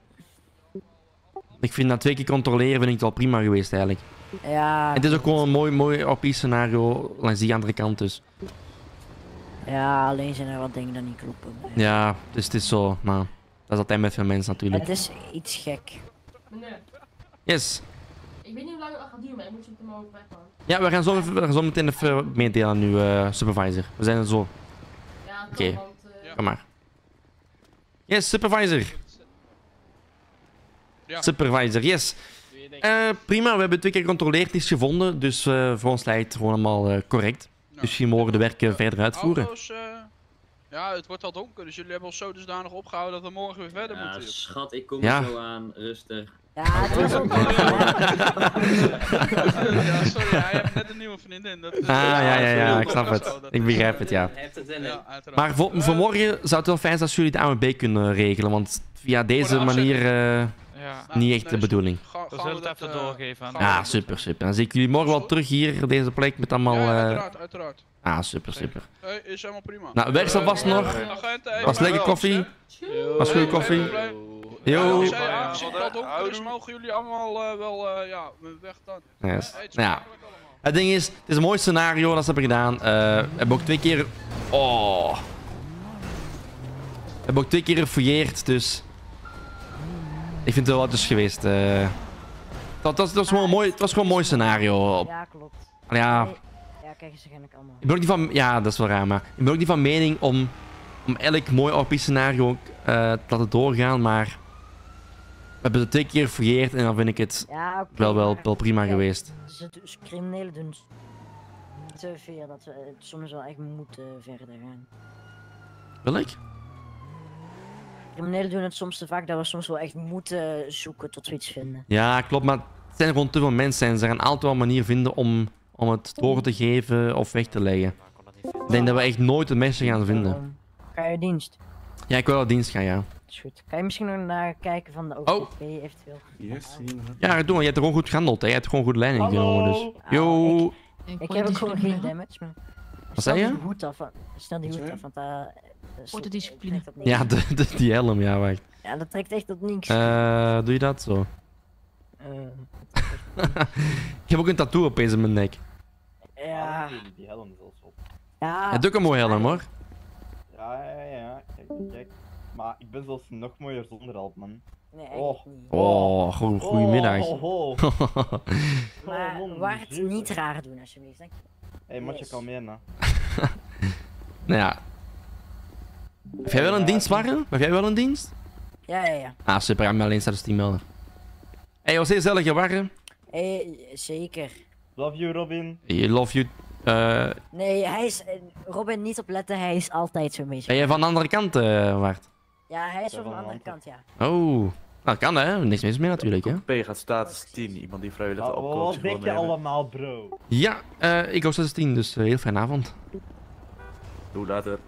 Ik vind dat 2 keer controleren vind ik het wel prima geweest eigenlijk.
Ja.
Het is ook gewoon een mooi OP-scenario langs die andere kant dus.
Ja, alleen zijn er wat dingen die niet kloppen.
Ja, dus het is zo, maar... Dat is altijd met veel mensen natuurlijk.
Het is iets gek.
Meneer,
Yes.
ik weet niet hoe lang het gaat duren, maar ik moet zo meteen maar ook weg, man.
Ja, we gaan zo meteen even meedelen aan uw supervisor. We zijn er zo.
Ja,
Oké,
want,
kom maar. Yes, supervisor.
Ja.
Supervisor, yes. Prima, we hebben 2 keer gecontroleerd, niets gevonden. Dus voor ons lijkt het gewoon allemaal correct. Dus we mogen de werken verder uitvoeren.
Auto's, ja, het wordt al donker, dus jullie hebben ons zo dusdanig opgehouden dat we morgen weer verder
Ja,
moeten.
schat, ik kom
Ja.
er zo aan, rustig.
Ja, het was ook
Ja, sorry, hij heeft net een nieuwe vriendin. Dat,
Ja, ik snap het. Ik begrijp het, ja. Maar voor morgen zou het wel fijn zijn als jullie de ANWB kunnen regelen, want via deze manier
Ja.
Niet echt de bedoeling.
We zullen het even doorgeven aan
Ah, super. Dan zie ik jullie morgen wel terug hier op deze plek met allemaal...
Uiteraard.
Ah, super.
Hey, is helemaal prima.
Nou, werk alvast nog. Was lekker koffie. Was goede koffie. Yo.
Aangezien het al donker is, mogen jullie allemaal wel weg dan.
Yes. Ja. Het ding is, het is een mooi scenario dat ze hebben gedaan. We hebben ook 2 keer... Oh. We hebben ook 2 keer gefouilleerd, dus... Ik vind het wel wat dus geweest. Het was gewoon een mooi scenario.
Ja, klopt.
Ja.
Ja, kijk eens waarschijnlijk allemaal.
Ik ben ook niet van... Ja, dat is wel raar, maar... Ik ben ook niet van mening om elk mooi RP-scenario te laten doorgaan, maar... We hebben het 2 keer gefouilleerd en dan vind ik het wel prima geweest.
Dus criminelen doen het te veel dat we soms wel echt moeten verder gaan.
Wil ik?
Criminelen doen het soms te vaak dat we soms wel echt moeten zoeken tot we iets vinden.
Ja, klopt, maar het zijn gewoon te veel mensen en ze gaan altijd wel een manier vinden om het door te geven of weg te leggen. Ik denk dat we echt nooit de mensen gaan vinden.
Ga je dienst?
Ja, ik wil wel dienst gaan, ja.
Is goed. Kan je misschien nog naar kijken van de OTP eventueel?
Yes,
Ja, doe maar. Je hebt er gewoon goed gehandeld, hè. Je hebt gewoon goed leiding genomen, dus... Yo!
Ik heb ook gewoon geen damage, maar...
Wat zei je?
Snel die hoed af, want daar...
Ordendiscipline.
Ja, die helm, ja, wacht.
Ja, dat trekt echt op niks.
Doe je dat zo? Ik heb ook een tattoo opeens in mijn nek.
Ja.
Die helm zelfs op.
Ja.
Het is ook een mooie helm, hoor.
Ja. Kijk. Maar ik ben zelfs nog mooier zonder helm, man.
Nee,
Oh, goedemiddag.
Maar waar het niet raar doen, alsjeblieft. Dank je.
Hé, Matje, kan mee, hè.
Nou ja. Heb jij wel een dienst, Warren? Heb jij wel een dienst?
Ja.
Ah, super. Ik ga me alleen status melden. Hey, was heel gezellig, hè, Warren?
Zeker.
Love you, Robin.
Love you.
Nee, hij is... Robin, niet opletten, hij is altijd zo mee.
Ben jij van de andere kant, Wart?
Ja, hij is wel van de andere kant, ja.
Oh. Nou, kan hè. Niks mis mee natuurlijk, hè.
P gaat status 10. Iemand die vrijwillig opkoopt.
Wat denk je allemaal, bro?
Ja, ik was 16, dus heel fijne avond.
Doe later.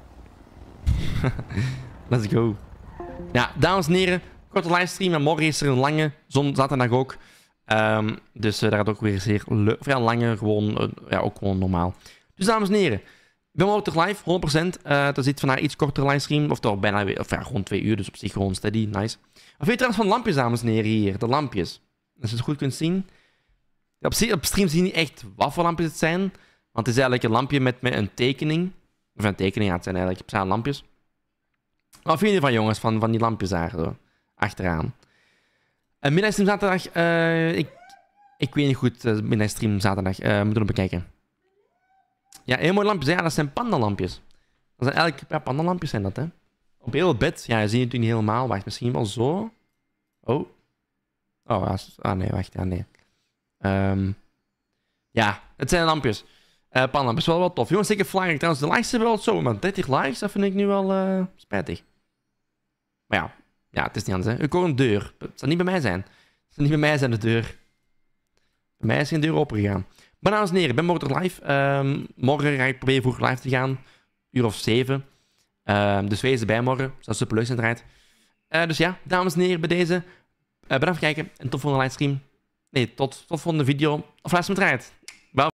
Let's go. Ja, dames en heren, korte livestream en morgen is er een lange, zaterdag ook. Dus daar gaat ook weer zeer vrij lange, gewoon, ook gewoon normaal. Dus dames en heren, ik ben wel terug live, 100%. Dat is vandaag iets kortere livestream, of toch bijna weer, gewoon 2 uur, dus op zich gewoon steady, nice. Wat vind je trouwens van de lampjes, dames en heren, hier, de lampjes? Als je het goed kunt zien. Op stream zie je niet echt wat voor lampjes het zijn, want het is eigenlijk een lampje met een tekening. Of een tekening, ja, het zijn eigenlijk speciale lampjes. Wat vind je ervan, jongens, van die lampjes daar, zo, achteraan? Middagstream zaterdag, ik weet niet goed, middagstream zaterdag, moeten we bekijken. Ja, heel mooie lampjes, ja, dat zijn pandalampjes. Dat zijn eigenlijk, pandalampjes zijn dat, hè. Op heel het bed, ja, je ziet het natuurlijk niet helemaal, wacht, misschien wel zo. Oh. Oh, nee, wacht, ja, nee. Ja, het zijn lampjes. Pandalampjes, wel tof. Jongens, zeker flyer, trouwens, de likes hebben wel zo, maar 30 likes, dat vind ik nu wel spijtig. Maar ja, het is niet anders, hè. Ik hoor een deur. Het zal niet bij mij zijn. Het zal niet bij mij zijn, de deur. Bij mij is geen deur open gegaan. Maar dames en heren, ik ben morgen terug live. Morgen ga ik proberen vroeg live te gaan. 7:00. Dus wees erbij morgen. Dat is superleuk zijn draait. Dus ja, dames en heren, bij deze. Bedankt voor het kijken. En tot volgende livestream. Nee, tot volgende video. Of luister me draait.